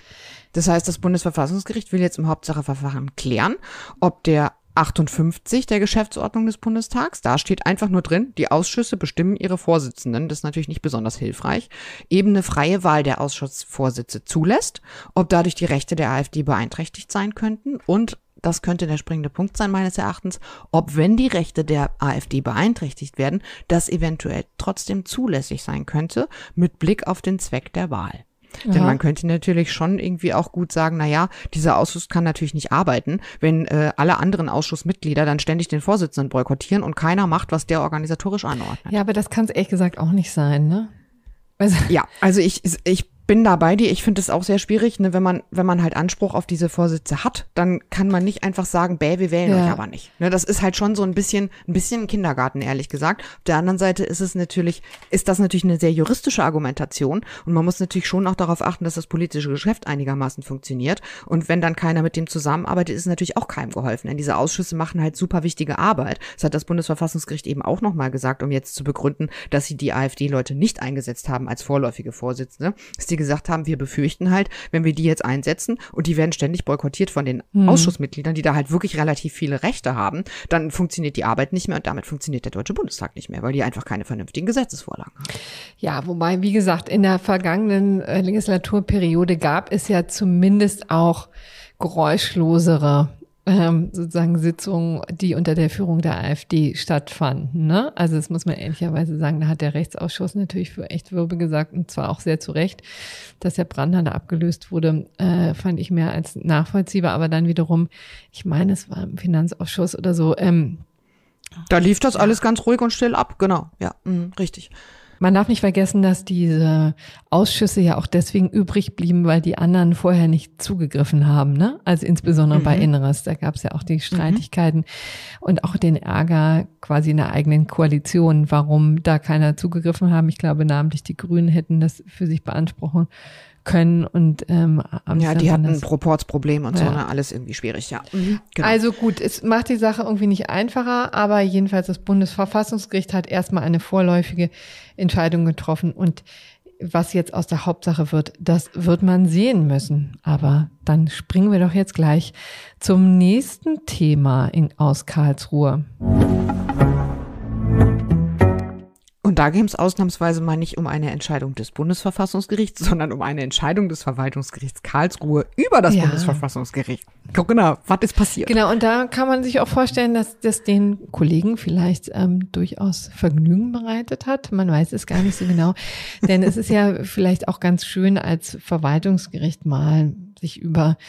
Das heißt, das Bundesverfassungsgericht will jetzt im Hauptsacheverfahren klären, ob der achtundfünfzig der Geschäftsordnung des Bundestags. Da steht einfach nur drin, die Ausschüsse bestimmen ihre Vorsitzenden. Das ist natürlich nicht besonders hilfreich. Eben eine freie Wahl der Ausschussvorsitze zulässt, ob dadurch die Rechte der AfD beeinträchtigt sein könnten und das könnte der springende Punkt sein meines Erachtens, ob wenn die Rechte der AfD beeinträchtigt werden, das eventuell trotzdem zulässig sein könnte mit Blick auf den Zweck der Wahl. Denn ja. man könnte natürlich schon irgendwie auch gut sagen, na ja, dieser Ausschuss kann natürlich nicht arbeiten, wenn äh, alle anderen Ausschussmitglieder dann ständig den Vorsitzenden boykottieren und keiner macht, was der organisatorisch anordnet. Ja, aber das kann es ehrlich gesagt auch nicht sein, ne? Also ja, also ich ich bin da bei dir. Ich finde es auch sehr schwierig, ne, wenn man wenn man halt Anspruch auf diese Vorsitze hat, dann kann man nicht einfach sagen, bäh, wir wählen ja. euch aber nicht. Ne, das ist halt schon so ein bisschen ein bisschen ein Kindergarten, ehrlich gesagt. Auf der anderen Seite ist es natürlich, ist das natürlich eine sehr juristische Argumentation und man muss natürlich schon auch darauf achten, dass das politische Geschäft einigermaßen funktioniert. Und wenn dann keiner mit dem zusammenarbeitet, ist es natürlich auch keinem geholfen. Denn diese Ausschüsse machen halt super wichtige Arbeit. Das hat das Bundesverfassungsgericht eben auch nochmal gesagt, um jetzt zu begründen, dass sie die AfD-Leute nicht eingesetzt haben als vorläufige Vorsitzende. Die gesagt haben, wir befürchten halt, wenn wir die jetzt einsetzen und die werden ständig boykottiert von den hm. Ausschussmitgliedern, die da halt wirklich relativ viele Rechte haben, dann funktioniert die Arbeit nicht mehr und damit funktioniert der Deutsche Bundestag nicht mehr, weil die einfach keine vernünftigen Gesetzesvorlagen haben. Ja, wobei, wie gesagt, in der vergangenen äh, Legislaturperiode gab es ja zumindest auch geräuschlosere Ähm, sozusagen Sitzungen, die unter der Führung der AfD stattfanden. Ne? Also das muss man ehrlicherweise sagen, da hat der Rechtsausschuss natürlich für echt Wirbel gesagt und zwar auch sehr zu Recht, dass der Brandner da abgelöst wurde, äh, fand ich mehr als nachvollziehbar, aber dann wiederum, ich meine, es war im Finanzausschuss oder so. Ähm, da lief das ja. alles ganz ruhig und still ab, genau, ja, mh, richtig. Man darf nicht vergessen, dass diese Ausschüsse ja auch deswegen übrig blieben, weil die anderen vorher nicht zugegriffen haben, ne? Also insbesondere mhm. bei Inneres, da gab es ja auch die Streitigkeiten mhm. und auch den Ärger quasi in der eigenen Koalition, warum da keiner zugegriffen haben. Ich glaube, namentlich die Grünen hätten das für sich beanspruchen können und ähm, ja, die hatten ein Proportsproblem und ja. so, ne? Alles irgendwie schwierig, ja. Mhm, genau. Also gut, es macht die Sache irgendwie nicht einfacher, aber jedenfalls das Bundesverfassungsgericht hat erstmal eine vorläufige Entscheidung getroffen und was jetzt aus der Hauptsache wird, das wird man sehen müssen. Aber dann springen wir doch jetzt gleich zum nächsten Thema in, aus Karlsruhe. Und da ging es ausnahmsweise mal nicht um eine Entscheidung des Bundesverfassungsgerichts, sondern um eine Entscheidung des Verwaltungsgerichts Karlsruhe über das ja. Bundesverfassungsgericht. Genau, was ist passiert? Genau, und da kann man sich auch vorstellen, dass das den Kollegen vielleicht ähm, durchaus Vergnügen bereitet hat. Man weiß es gar nicht so genau. Denn es ist ja vielleicht auch ganz schön, als Verwaltungsgericht mal sich über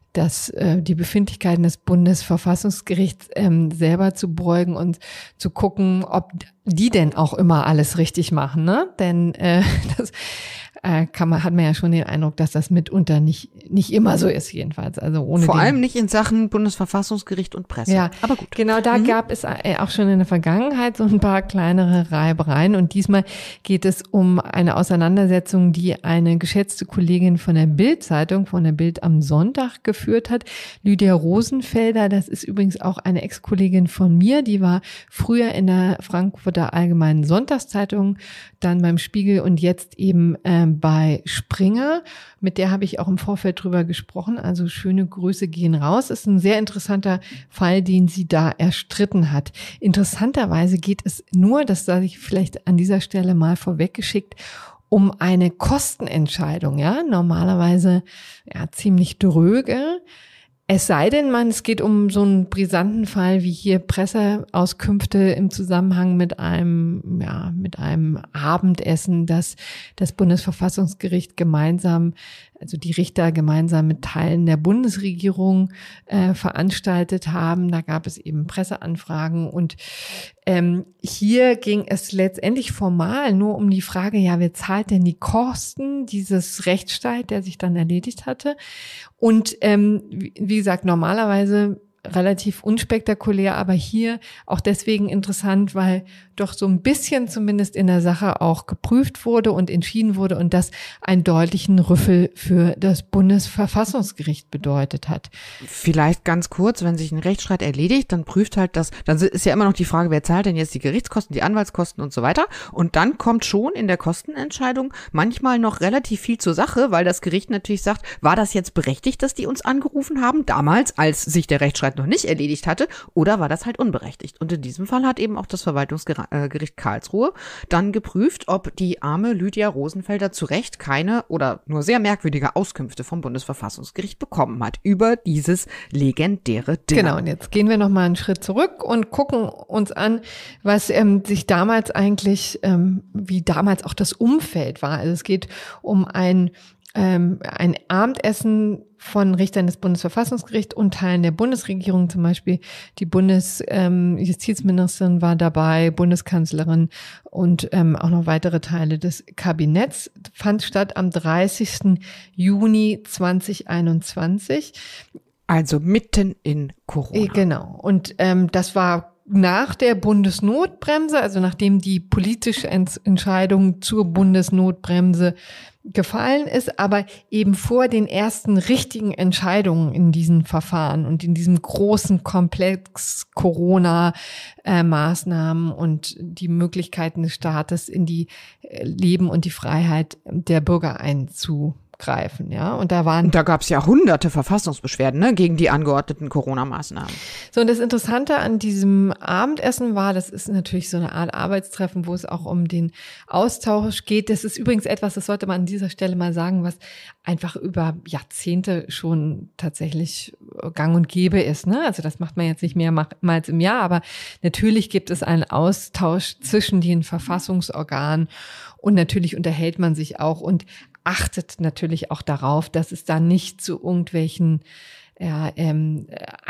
das, äh, die Befindlichkeiten des Bundesverfassungsgerichts ähm, selber zu beugen und zu gucken, ob die denn auch immer alles richtig machen, ne? Denn äh, das äh, kann man, hat man ja schon den Eindruck, dass das mitunter nicht nicht immer so ist, jedenfalls. Also ohne Vor den, allem nicht in Sachen Bundesverfassungsgericht und Presse. Ja, aber gut. Genau, da Mhm. gab es auch schon in der Vergangenheit so ein paar kleinere Reibereien. Und diesmal geht es um eine Auseinandersetzung, die eine geschätzte Kollegin von der Bild-Zeitung, von der Bild am Sonntag geführt hat. Lydia Rosenfelder, das ist übrigens auch eine Ex-Kollegin von mir, die war früher in der Frankfurter Allgemeinen Sonntagszeitung, dann beim Spiegel und jetzt eben äh, bei Springer. Mit der habe ich auch im Vorfeld drüber gesprochen. Also schöne Grüße gehen raus. Ist ein sehr interessanter Fall, den sie da erstritten hat. Interessanterweise geht es nur, das sage ich vielleicht an dieser Stelle mal vorweggeschickt, um eine Kostenentscheidung. Ja, normalerweise ja ziemlich dröge. Es sei denn, man, es geht um so einen brisanten Fall wie hier Presseauskünfte im Zusammenhang mit einem, ja, mit einem Abendessen, das das Bundesverfassungsgericht gemeinsam, also die Richter gemeinsam mit Teilen der Bundesregierung äh, veranstaltet haben. Da gab es eben Presseanfragen und ähm, hier ging es letztendlich formal nur um die Frage, ja, wer zahlt denn die Kosten dieses Rechtsstreit, der sich dann erledigt hatte? Und ähm, wie, wie gesagt, normalerweise relativ unspektakulär, aber hier auch deswegen interessant, weil doch so ein bisschen zumindest in der Sache auch geprüft wurde und entschieden wurde und das einen deutlichen Rüffel für das Bundesverfassungsgericht bedeutet hat. Vielleicht ganz kurz, wenn sich ein Rechtsstreit erledigt, dann prüft halt das, dann ist ja immer noch die Frage, wer zahlt denn jetzt die Gerichtskosten, die Anwaltskosten und so weiter. Und dann kommt schon in der Kostenentscheidung manchmal noch relativ viel zur Sache, weil das Gericht natürlich sagt, war das jetzt berechtigt, dass die uns angerufen haben, damals, als sich der Rechtsstreit noch nicht erledigt hatte, oder war das halt unberechtigt? Und in diesem Fall hat eben auch das Verwaltungsgericht Karlsruhe dann geprüft, ob die arme Lydia Rosenfelder zu Recht keine oder nur sehr merkwürdige Auskünfte vom Bundesverfassungsgericht bekommen hat über dieses legendäre Dinner. Genau, und jetzt gehen wir noch mal einen Schritt zurück und gucken uns an, was ähm, sich damals eigentlich, ähm, wie damals auch das Umfeld war. Also es geht um ein ähm, ein Abendessen von Richtern des Bundesverfassungsgerichts und Teilen der Bundesregierung, zum Beispiel die Bundesjustizministerin ähm, war dabei, Bundeskanzlerin und ähm, auch noch weitere Teile des Kabinetts, fand statt am dreißigsten Juni zweitausendeinundzwanzig. Also mitten in Corona. Genau. Und ähm, das war nach der Bundesnotbremse, also nachdem die politische Entscheidung zur Bundesnotbremse gefallen ist, aber eben vor den ersten richtigen Entscheidungen in diesen Verfahren und in diesem großen Komplex Corona-Maßnahmen und die Möglichkeiten des Staates in die Leben und die Freiheit der Bürger einzugreifen. Ja, und da waren und da gab es ja hunderte Verfassungsbeschwerden, ne, gegen die angeordneten Corona-Maßnahmen. So, und das Interessante an diesem Abendessen war, das ist natürlich so eine Art Arbeitstreffen, wo es auch um den Austausch geht. Das ist übrigens etwas, das sollte man an dieser Stelle mal sagen, was einfach über Jahrzehnte schon tatsächlich gang und gäbe ist, ne? Also das macht man jetzt nicht mehrmals im Jahr, aber natürlich gibt es einen Austausch zwischen den Verfassungsorganen und natürlich unterhält man sich auch und achtet natürlich auch darauf, dass es da nicht zu irgendwelchen ja, ähm,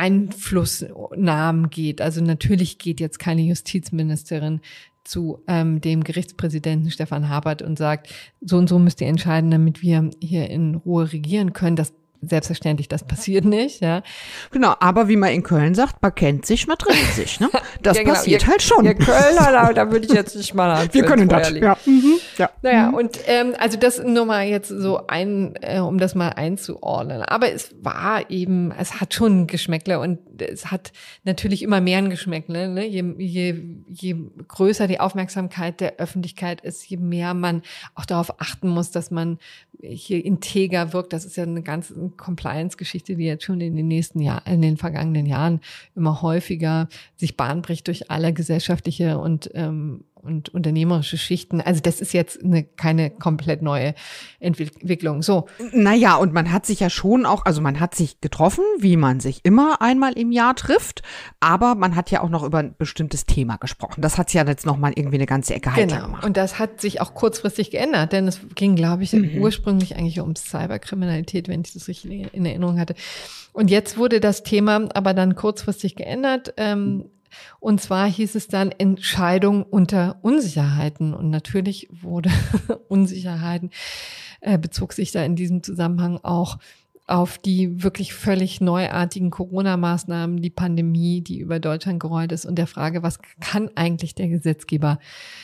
Einflussnahmen geht. Also natürlich geht jetzt keine Justizministerin zu ähm, dem Gerichtspräsidenten Stefan Habert und sagt, so und so müsst ihr entscheiden, damit wir hier in Ruhe regieren können. Das selbstverständlich, das passiert nicht, ja. Genau, aber wie man in Köln sagt, man kennt sich, man trifft sich, ne? Das ja, genau. passiert ihr, halt schon. Ihr Kölner, da, da würde ich jetzt nicht mal Wir können das, ja. Mhm. ja. Naja, mhm. und ähm, also das nur mal jetzt so ein, äh, um das mal einzuordnen. Aber es war eben, es hat schon ein Geschmäckle und es hat natürlich immer mehr ein Geschmäckle, ne? Je, je, je größer die Aufmerksamkeit der Öffentlichkeit ist, je mehr man auch darauf achten muss, dass man hier integer wirkt. Das ist ja eine ganze Compliance-Geschichte, die jetzt schon in den nächsten Jahren, in den vergangenen Jahren immer häufiger sich Bahn bricht durch alle gesellschaftliche und ähm, und unternehmerische Schichten. Also das ist jetzt eine, keine komplett neue Entwicklung. So. Naja, und man hat sich ja schon auch, also man hat sich getroffen, wie man sich immer einmal im Jahr trifft, aber man hat ja auch noch über ein bestimmtes Thema gesprochen. Das hat ja jetzt nochmal irgendwie eine ganze Ecke heiter genau. gemacht. Und das hat sich auch kurzfristig geändert, denn es ging, glaube ich, mhm. ursprünglich eigentlich um Cyberkriminalität, wenn ich das richtig in Erinnerung hatte. Und jetzt wurde das Thema aber dann kurzfristig geändert. Ähm, und zwar hieß es dann Entscheidung unter Unsicherheiten. Und natürlich wurde Unsicherheiten, äh, bezog sich da in diesem Zusammenhang auch auf die wirklich völlig neuartigen Corona-Maßnahmen, die Pandemie, die über Deutschland gerollt ist und der Frage, was kann eigentlich der Gesetzgeber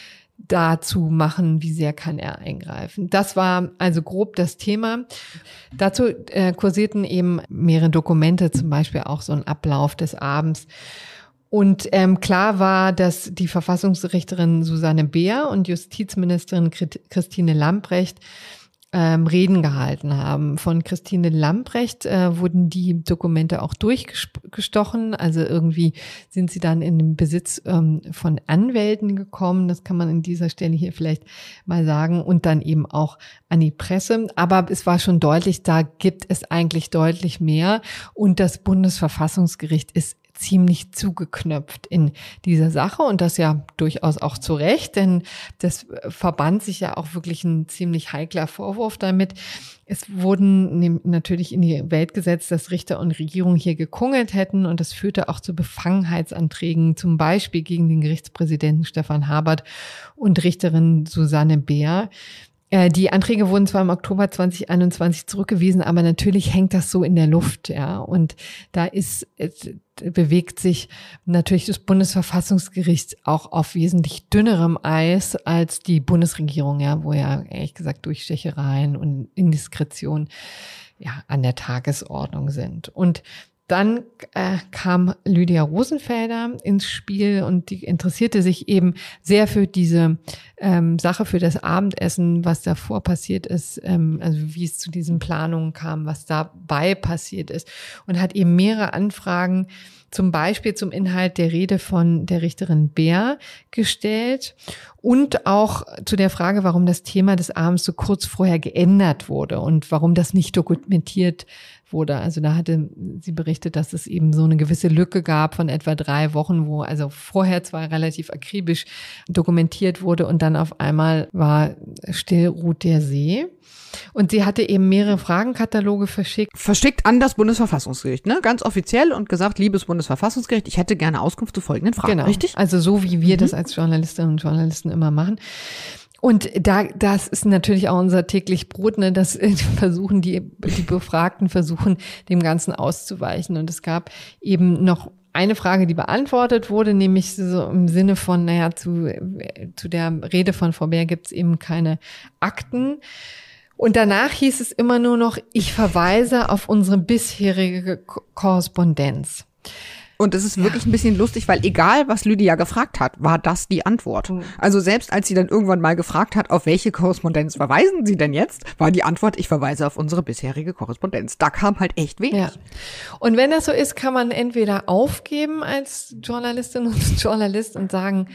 dazu machen, wie sehr kann er eingreifen. Das war also grob das Thema. Dazu äh, kursierten eben mehrere Dokumente, zum Beispiel auch so ein Ablauf des Abends. Und ähm, klar war, dass die Verfassungsrichterin Susanne Beer und Justizministerin Christine Lambrecht ähm, Reden gehalten haben. Von Christine Lambrecht äh, wurden die Dokumente auch durchgestochen. Also irgendwie sind sie dann in den Besitz ähm, von Anwälten gekommen. Das kann man an dieser Stelle hier vielleicht mal sagen. Und dann eben auch an die Presse. Aber es war schon deutlich, da gibt es eigentlich deutlich mehr. Und das Bundesverfassungsgericht ist ziemlich zugeknöpft in dieser Sache und das ja durchaus auch zu Recht, denn das verband sich ja auch wirklich ein ziemlich heikler Vorwurf damit. Es wurden natürlich in die Welt gesetzt, dass Richter und Regierung hier gekungelt hätten und das führte auch zu Befangenheitsanträgen, zum Beispiel gegen den Gerichtspräsidenten Stefan Habert und Richterin Susanne Beer. Die Anträge wurden zwar im Oktober zwanzig einundzwanzig zurückgewiesen, aber natürlich hängt das so in der Luft, ja. Und da ist, bewegt sich natürlich das Bundesverfassungsgericht auch auf wesentlich dünnerem Eis als die Bundesregierung, ja, wo ja ehrlich gesagt Durchstechereien und Indiskretion ja an der Tagesordnung sind. Und dann äh, kam Lydia Rosenfelder ins Spiel und die interessierte sich eben sehr für diese ähm, Sache, für das Abendessen, was davor passiert ist, ähm, also wie es zu diesen Planungen kam, was dabei passiert ist und hat eben mehrere Anfragen zum Beispiel zum Inhalt der Rede von der Richterin Beer gestellt und auch zu der Frage, warum das Thema des Abends so kurz vorher geändert wurde und warum das nicht dokumentiert wurde. Also da hatte sie berichtet, dass es eben so eine gewisse Lücke gab von etwa drei Wochen, wo also vorher zwar relativ akribisch dokumentiert wurde und dann auf einmal war still ruht der See. Und sie hatte eben mehrere Fragenkataloge verschickt. Verschickt an das Bundesverfassungsgericht, ne? Ganz offiziell und gesagt, liebes Bundesverfassungsgericht, ich hätte gerne Auskunft zu folgenden Fragen. Genau. Richtig? Also so, wie wir mhm. das als Journalistinnen und Journalisten immer machen. Und da, das ist natürlich auch unser täglich Brot, ne, dass versuchen die, die Befragten versuchen, dem Ganzen auszuweichen. Und es gab eben noch eine Frage, die beantwortet wurde, nämlich so im Sinne von, naja, zu, zu der Rede von Frau Beer gibt es eben keine Akten. Und danach hieß es immer nur noch, ich verweise auf unsere bisherige Ko- Korrespondenz. Und es ist wirklich ja. ein bisschen lustig, weil egal, was Lydia gefragt hat, war das die Antwort. Mhm. Also selbst als sie dann irgendwann mal gefragt hat, auf welche Korrespondenz verweisen Sie denn jetzt, war die Antwort, ich verweise auf unsere bisherige Korrespondenz. Da kam halt echt wenig. Ja. Und wenn das so ist, kann man entweder aufgeben als Journalistin und Journalist und sagen,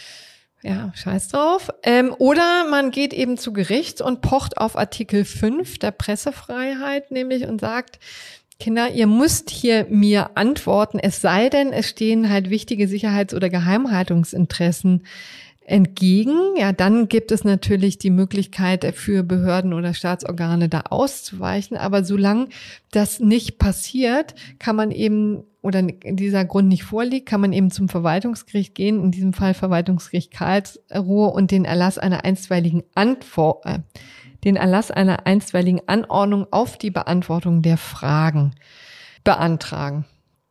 ja, scheiß drauf. Ähm, oder man geht eben zu Gericht und pocht auf Artikel fünf der Pressefreiheit, nämlich und sagt, Kinder, ihr müsst hier mir antworten, es sei denn, es stehen halt wichtige Sicherheits- oder Geheimhaltungsinteressen entgegen. Ja, dann gibt es natürlich die Möglichkeit für Behörden oder Staatsorgane da auszuweichen. Aber solange das nicht passiert, kann man eben, oder dieser Grund nicht vorliegt, kann man eben zum Verwaltungsgericht gehen, in diesem Fall Verwaltungsgericht Karlsruhe und den Erlass einer einstweiligen Antwort, äh, den Erlass einer einstweiligen Anordnung auf die Beantwortung der Fragen beantragen.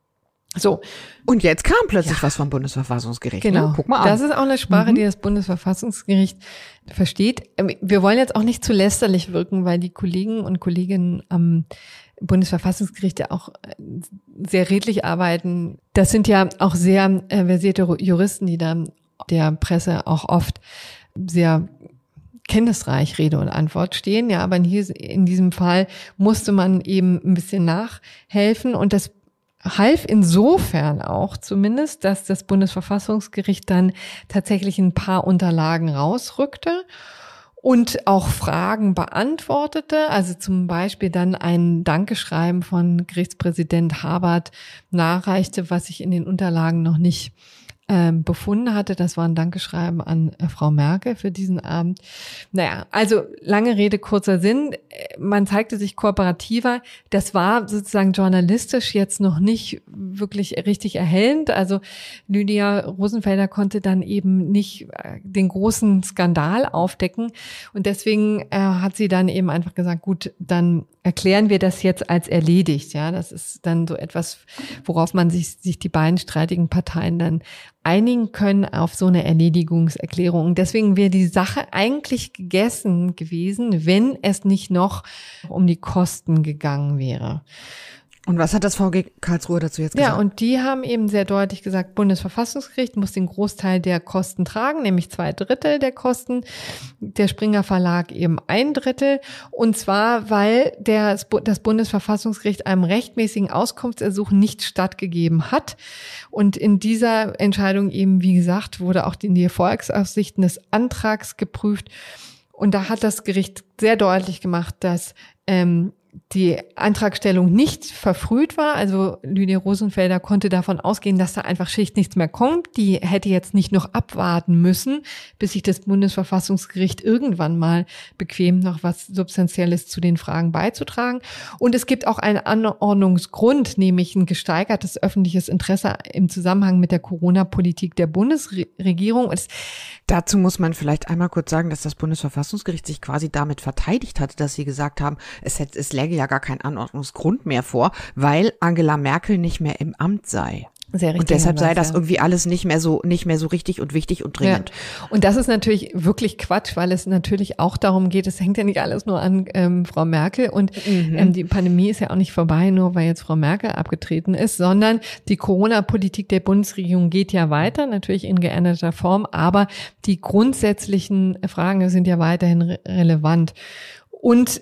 So. Und jetzt kam plötzlich ja. was vom Bundesverfassungsgericht. Genau. Ne? Guck mal an. Das ist auch eine Sprache, mhm. die das Bundesverfassungsgericht versteht. Wir wollen jetzt auch nicht zu lästerlich wirken, weil die Kollegen und Kolleginnen am Bundesverfassungsgericht ja auch sehr redlich arbeiten. Das sind ja auch sehr äh, versierte Juristen, die da der Presse auch oft sehr kenntnisreich Rede und Antwort stehen. Ja, aber hier in diesem Fall musste man eben ein bisschen nachhelfen und das half insofern auch zumindest, dass das Bundesverfassungsgericht dann tatsächlich ein paar Unterlagen rausrückte und auch Fragen beantwortete, also zum Beispiel dann ein Dankeschreiben von Gerichtspräsident Habert nachreichte, was ich in den Unterlagen noch nicht ähm, befunden hatte. Das war ein Dankeschreiben an äh, Frau Merkel für diesen Abend. Naja, also lange Rede, kurzer Sinn. Man zeigte sich kooperativer. Das war sozusagen journalistisch jetzt noch nicht wirklich richtig erhellend. Also Lydia Rosenfelder konnte dann eben nicht äh, den großen Skandal aufdecken. Und deswegen äh, hat sie dann eben einfach gesagt, gut, dann erklären wir das jetzt als erledigt. Ja, das ist dann so etwas, worauf man sich, sich die beiden streitigen Parteien dann einigen können auf so eine Erledigungserklärung. Deswegen wäre die Sache eigentlich gegessen gewesen, wenn es nicht noch um die Kosten gegangen wäre. Und was hat das V G Karlsruhe dazu jetzt gesagt? Ja, und die haben eben sehr deutlich gesagt, Bundesverfassungsgericht muss den Großteil der Kosten tragen, nämlich zwei Drittel der Kosten, der Springer Verlag eben ein Drittel. Und zwar, weil der, das Bundesverfassungsgericht einem rechtmäßigen Auskunftsersuchen nicht stattgegeben hat. Und in dieser Entscheidung eben, wie gesagt, wurde auch die Erfolgsaussichten des Antrags geprüft. Und da hat das Gericht sehr deutlich gemacht, dass ähm, die Antragstellung nicht verfrüht war. Also Lydia Rosenfelder konnte davon ausgehen, dass da einfach schlicht nichts mehr kommt. Die hätte jetzt nicht noch abwarten müssen, bis sich das Bundesverfassungsgericht irgendwann mal bequemt, noch was Substanzielles zu den Fragen beizutragen. Und es gibt auch einen Anordnungsgrund, nämlich ein gesteigertes öffentliches Interesse im Zusammenhang mit der Corona-Politik der Bundesregierung. Es Dazu muss man vielleicht einmal kurz sagen, dass das Bundesverfassungsgericht sich quasi damit verteidigt hatte, dass sie gesagt haben, es, hätte, es läge ja gar kein Anordnungsgrund mehr vor, weil Angela Merkel nicht mehr im Amt sei. Sehr richtig. Und deshalb sei Hinweis, das ja. irgendwie alles nicht mehr so, nicht mehr so richtig und wichtig und dringend. Ja. Und das ist natürlich wirklich Quatsch, weil es natürlich auch darum geht, es hängt ja nicht alles nur an ähm, Frau Merkel und mhm. ähm, die Pandemie ist ja auch nicht vorbei, nur weil jetzt Frau Merkel abgetreten ist, sondern die Corona-Politik der Bundesregierung geht ja weiter, natürlich in geänderter Form, aber die grundsätzlichen Fragen sind ja weiterhin re- relevant. Und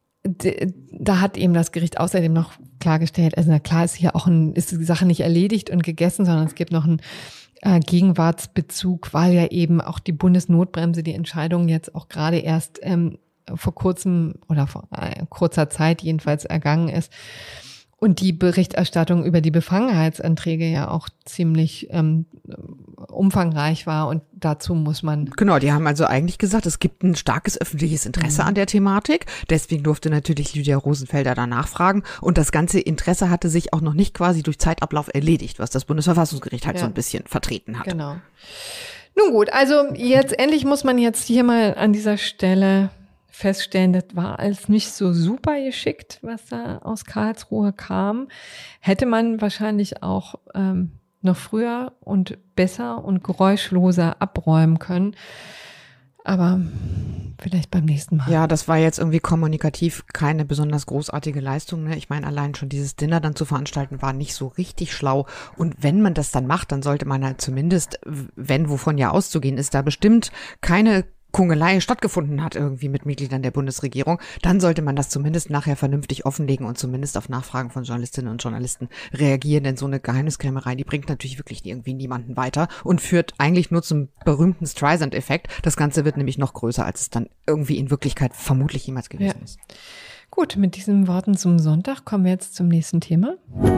da hat eben das Gericht außerdem noch klargestellt, also na klar ist hier auch ein, ist die Sache nicht erledigt und gegessen, sondern es gibt noch einen äh, Gegenwartsbezug, weil ja eben auch die Bundesnotbremse, die Entscheidung jetzt auch gerade erst ähm, vor kurzem oder vor äh, kurzer Zeit jedenfalls ergangen ist. Und die Berichterstattung über die Befangenheitsanträge ja auch ziemlich ähm, umfangreich war und dazu muss man... Genau, die haben also eigentlich gesagt, es gibt ein starkes öffentliches Interesse mhm. an der Thematik, deswegen durfte natürlich Lydia Rosenfelder da nachfragen und das ganze Interesse hatte sich auch noch nicht quasi durch Zeitablauf erledigt, was das Bundesverfassungsgericht halt ja. so ein bisschen vertreten hat. Genau. Nun gut, also jetzt endlich muss man jetzt hier mal an dieser Stelle feststellen, das war alles nicht so super geschickt, was da aus Karlsruhe kam. Hätte man wahrscheinlich auch ähm, noch früher und besser und geräuschloser abräumen können. Aber vielleicht beim nächsten Mal. Ja, das war jetzt irgendwie kommunikativ keine besonders großartige Leistung. Ne? Ich meine, allein schon dieses Dinner dann zu veranstalten, war nicht so richtig schlau. Und wenn man das dann macht, dann sollte man halt zumindest, wenn wovon ja auszugehen ist, da bestimmt keine Kungelei stattgefunden hat irgendwie mit Mitgliedern der Bundesregierung, dann sollte man das zumindest nachher vernünftig offenlegen und zumindest auf Nachfragen von Journalistinnen und Journalisten reagieren, denn so eine Geheimniskrämerei, die bringt natürlich wirklich irgendwie niemanden weiter und führt eigentlich nur zum berühmten Streisand-Effekt. Das Ganze wird nämlich noch größer, als es dann irgendwie in Wirklichkeit vermutlich jemals gewesen ja. ist. Gut, mit diesen Worten zum Sonntag kommen wir jetzt zum nächsten Thema.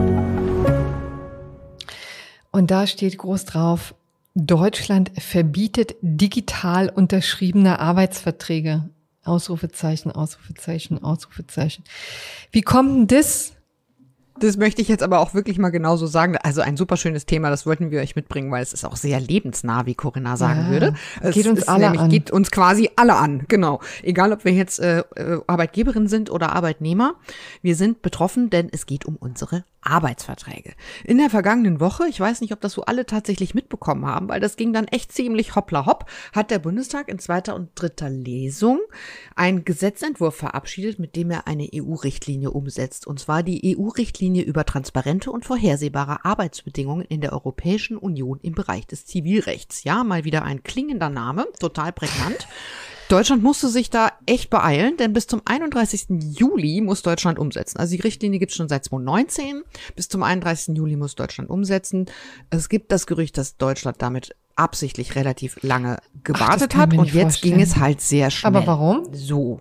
Und da steht groß drauf, Deutschland verbietet digital unterschriebene Arbeitsverträge. Ausrufezeichen, Ausrufezeichen, Ausrufezeichen. Wie kommt denn das? Das möchte ich jetzt aber auch wirklich mal genauso sagen. Also ein super schönes Thema, das wollten wir euch mitbringen, weil es ist auch sehr lebensnah, wie Corinna sagen ja, würde. Es geht uns ist alle nämlich, an. Geht uns quasi alle an, genau. Egal, ob wir jetzt äh, Arbeitgeberin sind oder Arbeitnehmer. Wir sind betroffen, denn es geht um unsere Arbeitsverträge. In der vergangenen Woche, ich weiß nicht, ob das so alle tatsächlich mitbekommen haben, weil das ging dann echt ziemlich hoppla hopp, hat der Bundestag in zweiter und dritter Lesung einen Gesetzentwurf verabschiedet, mit dem er eine E U-Richtlinie umsetzt. Und zwar die E U-Richtlinie über transparente und vorhersehbare Arbeitsbedingungen in der Europäischen Union im Bereich des Zivilrechts. Ja, mal wieder ein klingender Name, total prägnant. Deutschland musste sich da echt beeilen, denn bis zum einunddreißigsten Juli muss Deutschland umsetzen. Also die Richtlinie gibt es schon seit zweitausendneunzehn. Bis zum einunddreißigsten Juli muss Deutschland umsetzen. Es gibt das Gerücht, dass Deutschland damit absichtlich relativ lange gewartet Ach, hat. Und jetzt vorstellen. ging es halt sehr schnell. Aber warum? So.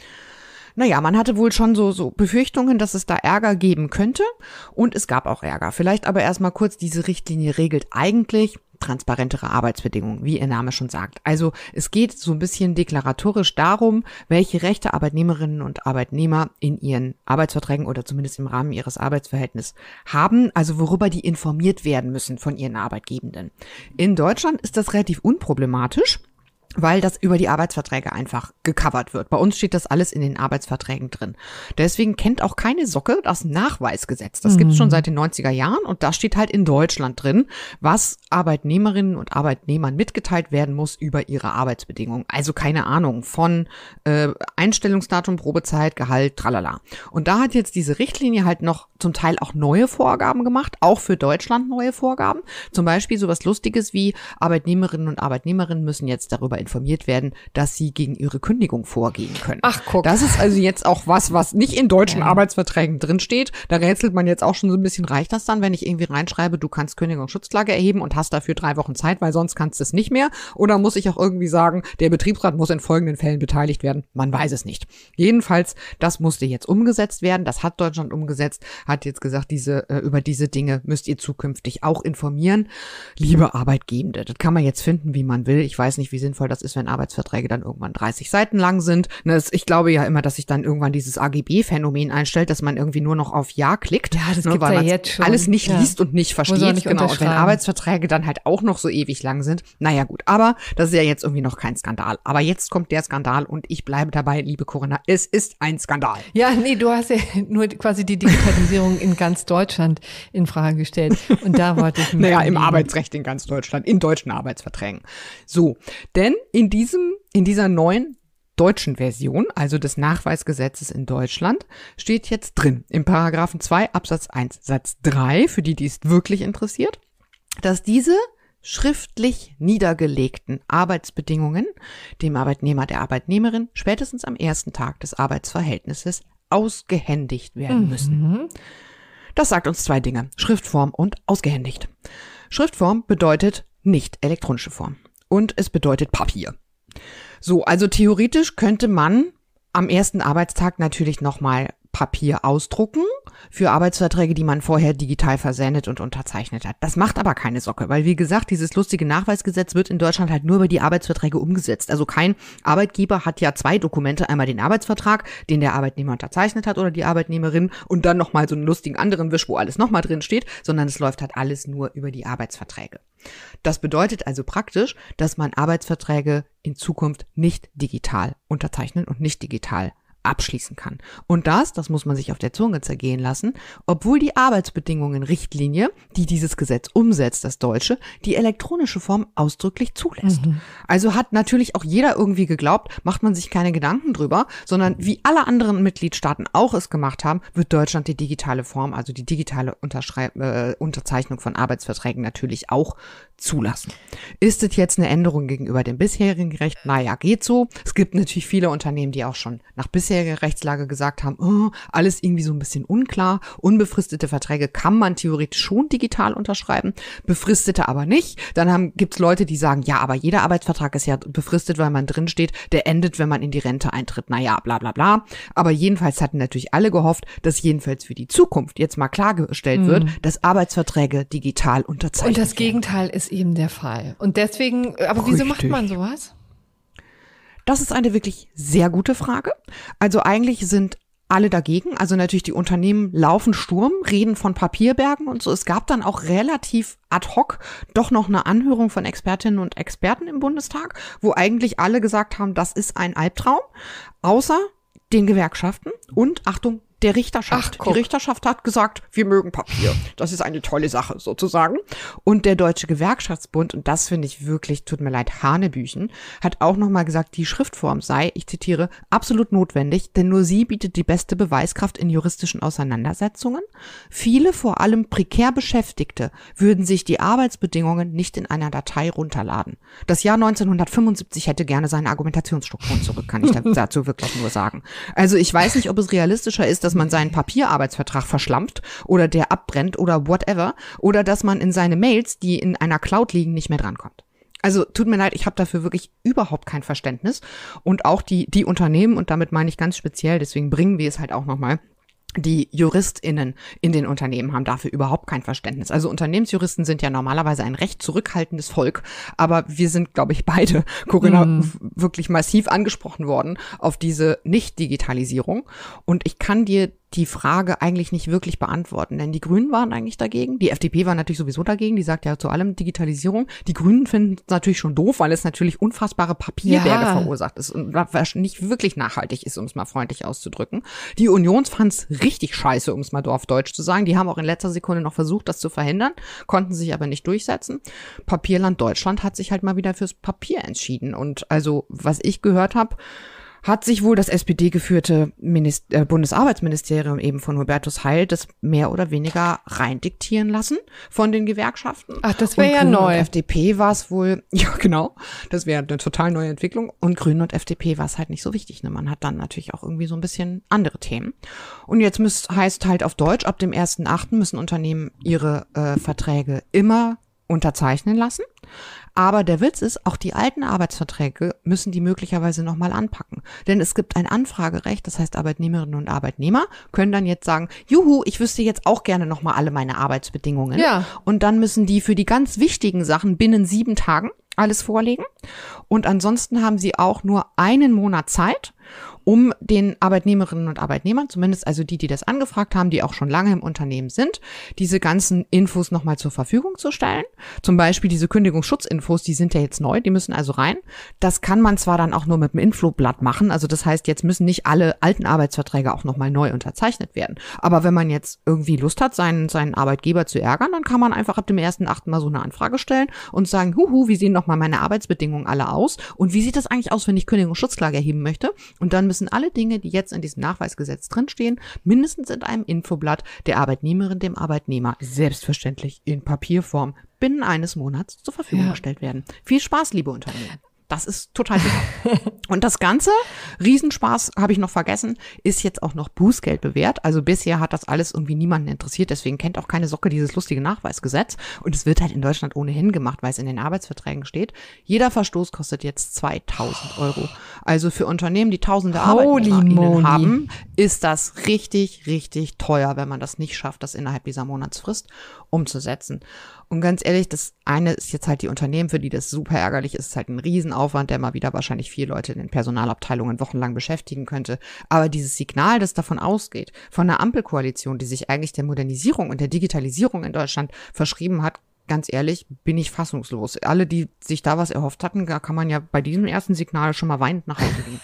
Naja, man hatte wohl schon so, so Befürchtungen, dass es da Ärger geben könnte. Und es gab auch Ärger. Vielleicht aber erstmal kurz, diese Richtlinie regelt eigentlich transparentere Arbeitsbedingungen, wie ihr Name schon sagt. Also es geht so ein bisschen deklaratorisch darum, welche Rechte Arbeitnehmerinnen und Arbeitnehmer in ihren Arbeitsverträgen oder zumindest im Rahmen ihres Arbeitsverhältnisses haben, also worüber die informiert werden müssen von ihren Arbeitgebenden. In Deutschland ist das relativ unproblematisch, weil das über die Arbeitsverträge einfach gecovert wird. Bei uns steht das alles in den Arbeitsverträgen drin. Deswegen kennt auch keine Socke das Nachweisgesetz. Das mhm. gibt es schon seit den neunziger Jahren und da steht halt in Deutschland drin, was Arbeitnehmerinnen und Arbeitnehmern mitgeteilt werden muss über ihre Arbeitsbedingungen. Also keine Ahnung von äh, Einstellungsdatum, Probezeit, Gehalt, tralala. Und da hat jetzt diese Richtlinie halt noch zum Teil auch neue Vorgaben gemacht, auch für Deutschland neue Vorgaben. Zum Beispiel sowas Lustiges wie Arbeitnehmerinnen und Arbeitnehmerinnen müssen jetzt darüber informiert werden, dass sie gegen ihre Kündigung vorgehen können. Ach, guck. Das ist also jetzt auch was, was nicht in deutschen ja. Arbeitsverträgen drinsteht. Da rätselt man jetzt auch schon so ein bisschen, reicht das dann, wenn ich irgendwie reinschreibe, du kannst Kündigungsschutzklage erheben und hast dafür drei Wochen Zeit, weil sonst kannst du es nicht mehr? Oder muss ich auch irgendwie sagen, der Betriebsrat muss in folgenden Fällen beteiligt werden? Man weiß es nicht. Jedenfalls, das musste jetzt umgesetzt werden. Das hat Deutschland umgesetzt, hat jetzt gesagt, diese äh, über diese Dinge müsst ihr zukünftig auch informieren. Liebe Arbeitgebende, das kann man jetzt finden, wie man will. Ich weiß nicht, wie sinnvoll das ist, wenn Arbeitsverträge dann irgendwann dreißig Seiten lang sind. Ich glaube ja immer, dass sich dann irgendwann dieses A G B-Phänomen einstellt, dass man irgendwie nur noch auf Ja klickt, ja, das ne, gibt weil ja man jetzt schon. alles nicht ja. liest und nicht versteht. Nicht genau. Und wenn Arbeitsverträge dann halt auch noch so ewig lang sind, naja gut, aber das ist ja jetzt irgendwie noch kein Skandal. Aber jetzt kommt der Skandal und ich bleibe dabei, liebe Corinna, es ist ein Skandal. Ja, nee, du hast ja nur quasi die Digitalisierung in ganz Deutschland in Frage gestellt. Und da wollte ich mich Naja, im Arbeitsrecht in ganz Deutschland, in deutschen Arbeitsverträgen. So, denn in diesem, in dieser neuen deutschen Version, also des Nachweisgesetzes in Deutschland, steht jetzt drin, im Paragraphen zwei Absatz eins Satz drei, für die, die es wirklich interessiert, dass diese schriftlich niedergelegten Arbeitsbedingungen dem Arbeitnehmer, der Arbeitnehmerin spätestens am ersten Tag des Arbeitsverhältnisses ausgehändigt werden mhm. müssen. Das sagt uns zwei Dinge, Schriftform und ausgehändigt. Schriftform bedeutet nicht elektronische Form und es bedeutet Papier. So, also theoretisch könnte man am ersten Arbeitstag natürlich nochmal Papier ausdrucken für Arbeitsverträge, die man vorher digital versendet und unterzeichnet hat. Das macht aber keine Socke, weil wie gesagt, dieses lustige Nachweisgesetz wird in Deutschland halt nur über die Arbeitsverträge umgesetzt. Also kein Arbeitgeber hat ja zwei Dokumente, einmal den Arbeitsvertrag, den der Arbeitnehmer unterzeichnet hat oder die Arbeitnehmerin und dann nochmal so einen lustigen anderen Wisch, wo alles nochmal drin steht, sondern es läuft halt alles nur über die Arbeitsverträge. Das bedeutet also praktisch, dass man Arbeitsverträge in Zukunft nicht digital unterzeichnen und nicht digital abschließen kann. Und das, das muss man sich auf der Zunge zergehen lassen, obwohl die Arbeitsbedingungen-Richtlinie, die dieses Gesetz umsetzt, das Deutsche, die elektronische Form ausdrücklich zulässt. Mhm. Also hat natürlich auch jeder irgendwie geglaubt, macht man sich keine Gedanken drüber, sondern wie alle anderen Mitgliedstaaten auch es gemacht haben, wird Deutschland die digitale Form, also die digitale Unterschreib- äh, Unterzeichnung von Arbeitsverträgen natürlich auch zulassen. Ist es jetzt eine Änderung gegenüber dem bisherigen Recht? Naja, geht so. Es gibt natürlich viele Unternehmen, die auch schon nach bisheriger Rechtslage gesagt haben, oh, alles irgendwie so ein bisschen unklar. Unbefristete Verträge kann man theoretisch schon digital unterschreiben, befristete aber nicht. Dann gibt es Leute, die sagen, ja, aber jeder Arbeitsvertrag ist ja befristet, weil man drin steht, der endet, wenn man in die Rente eintritt. Naja, bla bla bla. Aber jedenfalls hatten natürlich alle gehofft, dass jedenfalls für die Zukunft jetzt mal klargestellt mhm. wird, dass Arbeitsverträge digital unterzeichnet werden. Und das Gegenteil ist eben der Fall. Und deswegen, aber Richtig. Wieso macht man sowas? Das ist eine wirklich sehr gute Frage. Also eigentlich sind alle dagegen. Also natürlich die Unternehmen laufen Sturm, reden von Papierbergen und so. Es gab dann auch relativ ad hoc doch noch eine Anhörung von Expertinnen und Experten im Bundestag, wo eigentlich alle gesagt haben, das ist ein Albtraum, außer den Gewerkschaften und, Achtung, der Richterschaft. Ach, die Richterschaft hat gesagt, wir mögen Papier. Das ist eine tolle Sache sozusagen. Und der Deutsche Gewerkschaftsbund, und das finde ich wirklich, tut mir leid, Hanebüchen, hat auch nochmal gesagt, die Schriftform sei, ich zitiere, absolut notwendig, denn nur sie bietet die beste Beweiskraft in juristischen Auseinandersetzungen. Viele, vor allem prekär Beschäftigte, würden sich die Arbeitsbedingungen nicht in einer Datei runterladen. Das Jahr neunzehnhundertfünfundsiebzig hätte gerne seine Argumentationsstrukturen zurück, kann ich dazu wirklich nur sagen. Also ich weiß nicht, ob es realistischer ist, dass man seinen Papierarbeitsvertrag verschlampt oder der abbrennt oder whatever oder dass man in seine Mails, die in einer Cloud liegen, nicht mehr drankommt. Also tut mir leid, ich habe dafür wirklich überhaupt kein Verständnis und auch die die Unternehmen, und damit meine ich ganz speziell, deswegen bringen wir es halt auch nochmal, die JuristInnen in den Unternehmen haben dafür überhaupt kein Verständnis. Also Unternehmensjuristen sind ja normalerweise ein recht zurückhaltendes Volk, aber wir sind, glaube ich, beide, Corinna, mm. wirklich massiv angesprochen worden auf diese Nicht-Digitalisierung. Und ich kann dir die Frage eigentlich nicht wirklich beantworten, denn die Grünen waren eigentlich dagegen. Die F D P war natürlich sowieso dagegen, die sagt ja zu allem Digitalisierung. Die Grünen finden es natürlich schon doof, weil es natürlich unfassbare Papierberge ja. verursacht ist und nicht wirklich nachhaltig ist, um es mal freundlich auszudrücken. Die Union fand es richtig scheiße, um es mal auf Deutsch zu sagen. Die haben auch in letzter Sekunde noch versucht, das zu verhindern, konnten sich aber nicht durchsetzen. Papierland Deutschland hat sich halt mal wieder fürs Papier entschieden. Und also, was ich gehört habe, hat sich wohl das S P D-geführte Minist- äh, Bundesarbeitsministerium eben von Hubertus Heil das mehr oder weniger rein diktieren lassen von den Gewerkschaften. Ach, das wäre ja neu. Und F D P war es wohl, ja genau, das wäre eine total neue Entwicklung. Und Grünen und F D P war es halt nicht so wichtig. Ne? Man hat dann natürlich auch irgendwie so ein bisschen andere Themen. Und jetzt müsst, heißt halt auf Deutsch, ab dem ersten achten müssen Unternehmen ihre äh, Verträge immer unterzeichnen lassen. Aber der Witz ist, auch die alten Arbeitsverträge müssen die möglicherweise nochmal anpacken. Denn es gibt ein Anfragerecht, das heißt Arbeitnehmerinnen und Arbeitnehmer können dann jetzt sagen, juhu, ich wüsste jetzt auch gerne nochmal alle meine Arbeitsbedingungen. Ja. Und dann müssen die für die ganz wichtigen Sachen binnen sieben Tagen alles vorlegen. Und ansonsten haben sie auch nur einen Monat Zeit, um den Arbeitnehmerinnen und Arbeitnehmern, zumindest also die, die das angefragt haben, die auch schon lange im Unternehmen sind, diese ganzen Infos nochmal zur Verfügung zu stellen. Zum Beispiel diese Kündigungsschutzinfos, die sind ja jetzt neu, die müssen also rein. Das kann man zwar dann auch nur mit dem Infoblatt machen, also das heißt, jetzt müssen nicht alle alten Arbeitsverträge auch nochmal neu unterzeichnet werden. Aber wenn man jetzt irgendwie Lust hat, seinen, seinen Arbeitgeber zu ärgern, dann kann man einfach ab dem ersten achten mal so eine Anfrage stellen und sagen, huhu, wie sehen nochmal meine Arbeitsbedingungen alle aus? Und wie sieht das eigentlich aus, wenn ich Kündigungsschutzklage erheben möchte? Und dann müssen alle Dinge, die jetzt in diesem Nachweisgesetz drinstehen, mindestens in einem Infoblatt der Arbeitnehmerin, dem Arbeitnehmer, selbstverständlich in Papierform, binnen eines Monats zur Verfügung ja. gestellt werden. Viel Spaß, liebe Unternehmen. Das ist total super. Und das Ganze, Riesenspaß, habe ich noch vergessen, ist jetzt auch noch Bußgeld bewährt. Also bisher hat das alles irgendwie niemanden interessiert, deswegen kennt auch keine Socke dieses lustige Nachweisgesetz. Und es wird halt in Deutschland ohnehin gemacht, weil es in den Arbeitsverträgen steht. Jeder Verstoß kostet jetzt zweitausend Euro. Also für Unternehmen, die tausende ArbeitnehmerInnen haben, ist das richtig, richtig teuer, wenn man das nicht schafft, das innerhalb dieser Monatsfrist umzusetzen. Und ganz ehrlich, das eine ist jetzt halt die Unternehmen, für die das super ärgerlich ist, ist halt ein Riesenaufwand, der mal wieder wahrscheinlich vier Leute in den Personalabteilungen wochenlang beschäftigen könnte. Aber dieses Signal, das davon ausgeht, von der Ampelkoalition, die sich eigentlich der Modernisierung und der Digitalisierung in Deutschland verschrieben hat, ganz ehrlich, bin ich fassungslos. Alle, die sich da was erhofft hatten, da kann man ja bei diesem ersten Signal schon mal weinend nach Hause gehen.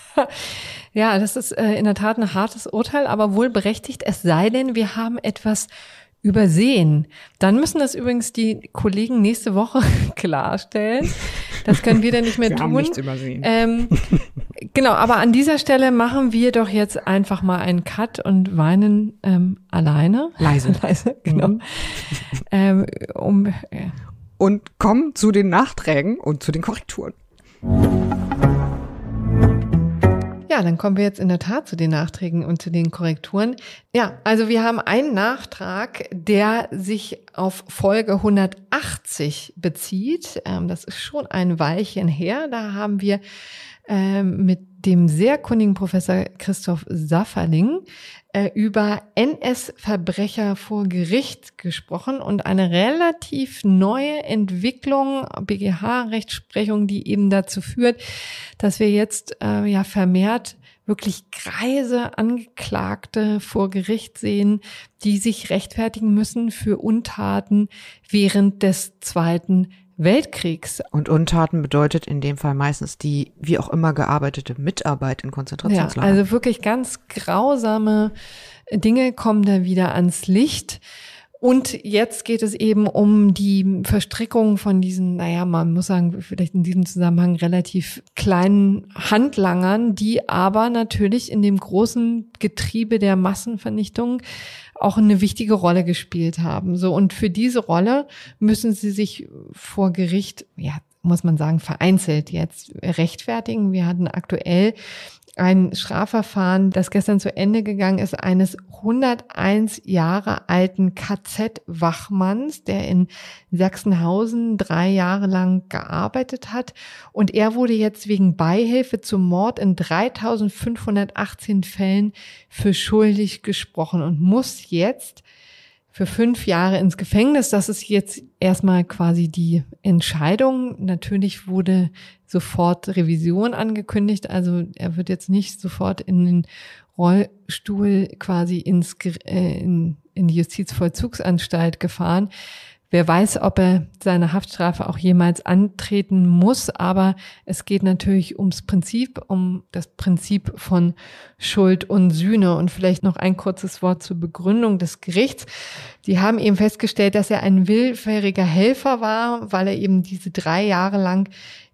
Ja, das ist äh, in der Tat ein hartes Urteil, aber wohl berechtigt, es sei denn, wir haben etwas übersehen. Dann müssen das übrigens die Kollegen nächste Woche klarstellen. Das können wir dann nicht mehr wir tun. Haben nichts übersehen. Ähm, genau, aber an dieser Stelle machen wir doch jetzt einfach mal einen Cut und weinen ähm, alleine. Leise. Leise, genau. Mhm. ähm, um, äh. Und kommen zu den Nachträgen und zu den Korrekturen. Ja, dann kommen wir jetzt in der Tat zu den Nachträgen und zu den Korrekturen. Ja, also wir haben einen Nachtrag, der sich auf Folge hundertachtzig bezieht. Ähm, das ist schon ein Weilchen her. Da haben wir ähm, mit dem sehr kundigen Professor Christoph Safferling äh, über N S-Verbrecher vor Gericht gesprochen und eine relativ neue Entwicklung, B G H-Rechtsprechung, die eben dazu führt, dass wir jetzt äh, ja vermehrt wirklich greise Angeklagte vor Gericht sehen, die sich rechtfertigen müssen für Untaten während des Zweiten Weltkriegs. Und Untaten bedeutet in dem Fall meistens die wie auch immer gearbeitete Mitarbeit in Konzentrationslagern. Ja, also wirklich ganz grausame Dinge kommen da wieder ans Licht. Und jetzt geht es eben um die Verstrickung von diesen, naja, man muss sagen, vielleicht in diesem Zusammenhang relativ kleinen Handlangern, die aber natürlich in dem großen Getriebe der Massenvernichtung auch eine wichtige Rolle gespielt haben. So, und für diese Rolle müssen sie sich vor Gericht, ja, muss man sagen, vereinzelt jetzt rechtfertigen. Wir hatten aktuell ein Strafverfahren, das gestern zu Ende gegangen ist, eines hunderteins Jahre alten K Z-Wachmanns, der in Sachsenhausen drei Jahre lang gearbeitet hat. Und er wurde jetzt wegen Beihilfe zum Mord in dreitausendfünfhundertachtzehn Fällen für schuldig gesprochen und muss jetzt für fünf Jahre ins Gefängnis. Das ist jetzt erstmal quasi die Entscheidung. Natürlich wurde sofort Revision angekündigt. Also er wird jetzt nicht sofort in den Rollstuhl quasi ins, äh, in, in die Justizvollzugsanstalt gefahren. Wer weiß, ob er seine Haftstrafe auch jemals antreten muss, aber es geht natürlich ums Prinzip, um das Prinzip von Schuld und Sühne. Und vielleicht noch ein kurzes Wort zur Begründung des Gerichts. Die haben eben festgestellt, dass er ein willfähriger Helfer war, weil er eben diese drei Jahre lang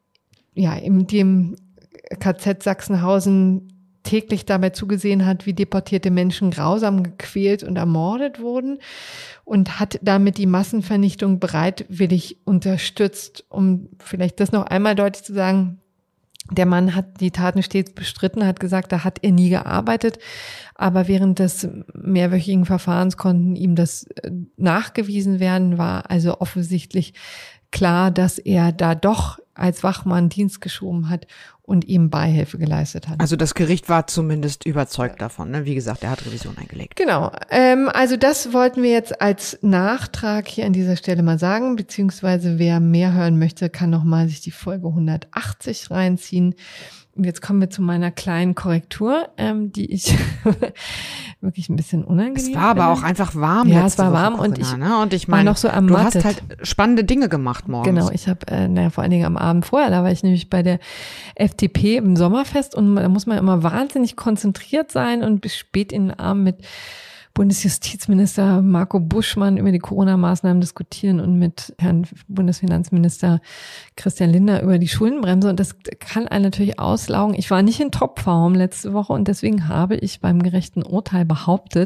ja in dem K Z Sachsenhausen täglich dabei zugesehen hat, wie deportierte Menschen grausam gequält und ermordet wurden und hat damit die Massenvernichtung bereitwillig unterstützt. Um vielleicht das noch einmal deutlich zu sagen, der Mann hat die Taten stets bestritten, hat gesagt, da hat er nie gearbeitet, aber während des mehrwöchigen Verfahrens konnten ihm das nachgewiesen werden, war also offensichtlich klar, dass er da doch als Wachmann Dienst geschoben hat und ihm Beihilfe geleistet hat. Also das Gericht war zumindest überzeugt davon, ne? Wie gesagt, er hat Revision eingelegt. Genau. Ähm, also das wollten wir jetzt als Nachtrag hier an dieser Stelle mal sagen, beziehungsweise wer mehr hören möchte, kann nochmal sich die Folge hundertachtzig reinziehen. Und jetzt kommen wir zu meiner kleinen Korrektur, ähm, die ich wirklich ein bisschen unangenehm Es war aber finde. auch einfach warm. Ja, letzte es war Woche, warm und Corinna, ich ne? Und ich war meine, noch so du ermattet. hast halt spannende Dinge gemacht morgens. Genau, ich habe, äh, naja, vor allen Dingen am Abend vorher, da war ich nämlich bei der F D P im Sommerfest und da muss man immer wahnsinnig konzentriert sein und bis spät in den Abend mit Bundesjustizminister Marco Buschmann über die Corona-Maßnahmen diskutieren und mit Herrn Bundesfinanzminister Christian Lindner über die Schuldenbremse. Und das kann einen natürlich auslaugen. Ich war nicht in Topform letzte Woche und deswegen habe ich beim gerechten Urteil behauptet,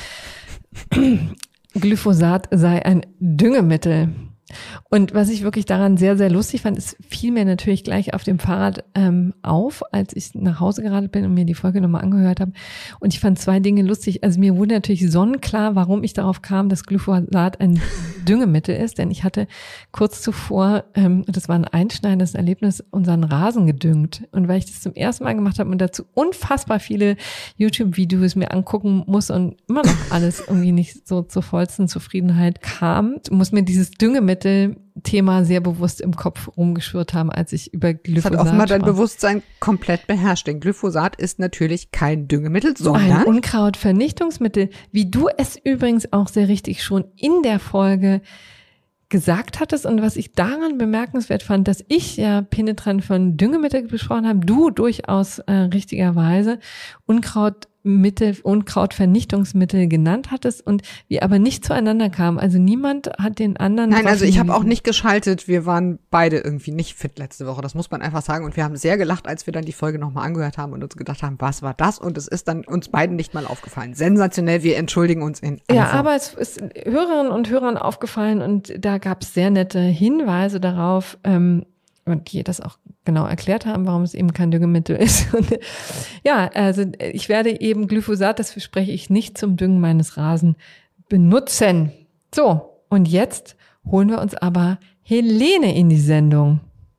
Glyphosat sei ein Düngemittel. Und was ich wirklich daran sehr, sehr lustig fand, es fiel mir natürlich gleich auf dem Fahrrad ähm, auf, als ich nach Hause geradelt bin und mir die Folge nochmal angehört habe. Und ich fand zwei Dinge lustig. Also mir wurde natürlich sonnenklar, warum ich darauf kam, dass Glyphosat ein Düngemittel ist. Denn ich hatte kurz zuvor, ähm, das war ein einschneidendes Erlebnis, unseren Rasen gedüngt. Und weil ich das zum ersten Mal gemacht habe und dazu unfassbar viele YouTube-Videos mir angucken muss und immer noch alles irgendwie nicht so zur vollsten Zufriedenheit kam, muss mir dieses Düngemittel Thema sehr bewusst im Kopf rumgeschwirrt haben, als ich über Glyphosat Das hat offenbar dein sprach. Bewusstsein komplett beherrscht. Denn Glyphosat ist natürlich kein Düngemittel, sondern ein Unkrautvernichtungsmittel, wie du es übrigens auch sehr richtig schon in der Folge gesagt hattest und was ich daran bemerkenswert fand, dass ich ja penetrant von Düngemittel besprochen habe, du durchaus äh, richtigerweise Unkrautmittel, Unkrautvernichtungsmittel genannt hattest und wir aber nicht zueinander kamen. Also niemand hat den anderen. Nein, also ich habe auch hingewiesen. nicht geschaltet. Wir waren beide irgendwie nicht fit letzte Woche. Das muss man einfach sagen. Und wir haben sehr gelacht, als wir dann die Folge nochmal angehört haben und uns gedacht haben, was war das? Und es ist dann uns beiden nicht mal aufgefallen. Sensationell. Wir entschuldigen uns in aller Ja, Form. aber es ist Hörerinnen und Hörern aufgefallen und da gab es sehr nette Hinweise darauf, ähm, und die das auch genau erklärt haben, warum es eben kein Düngemittel ist. Und, ja, also ich werde eben Glyphosat, das verspreche ich, nicht zum Düngen meines Rasen benutzen. So, und jetzt holen wir uns aber Helene in die Sendung.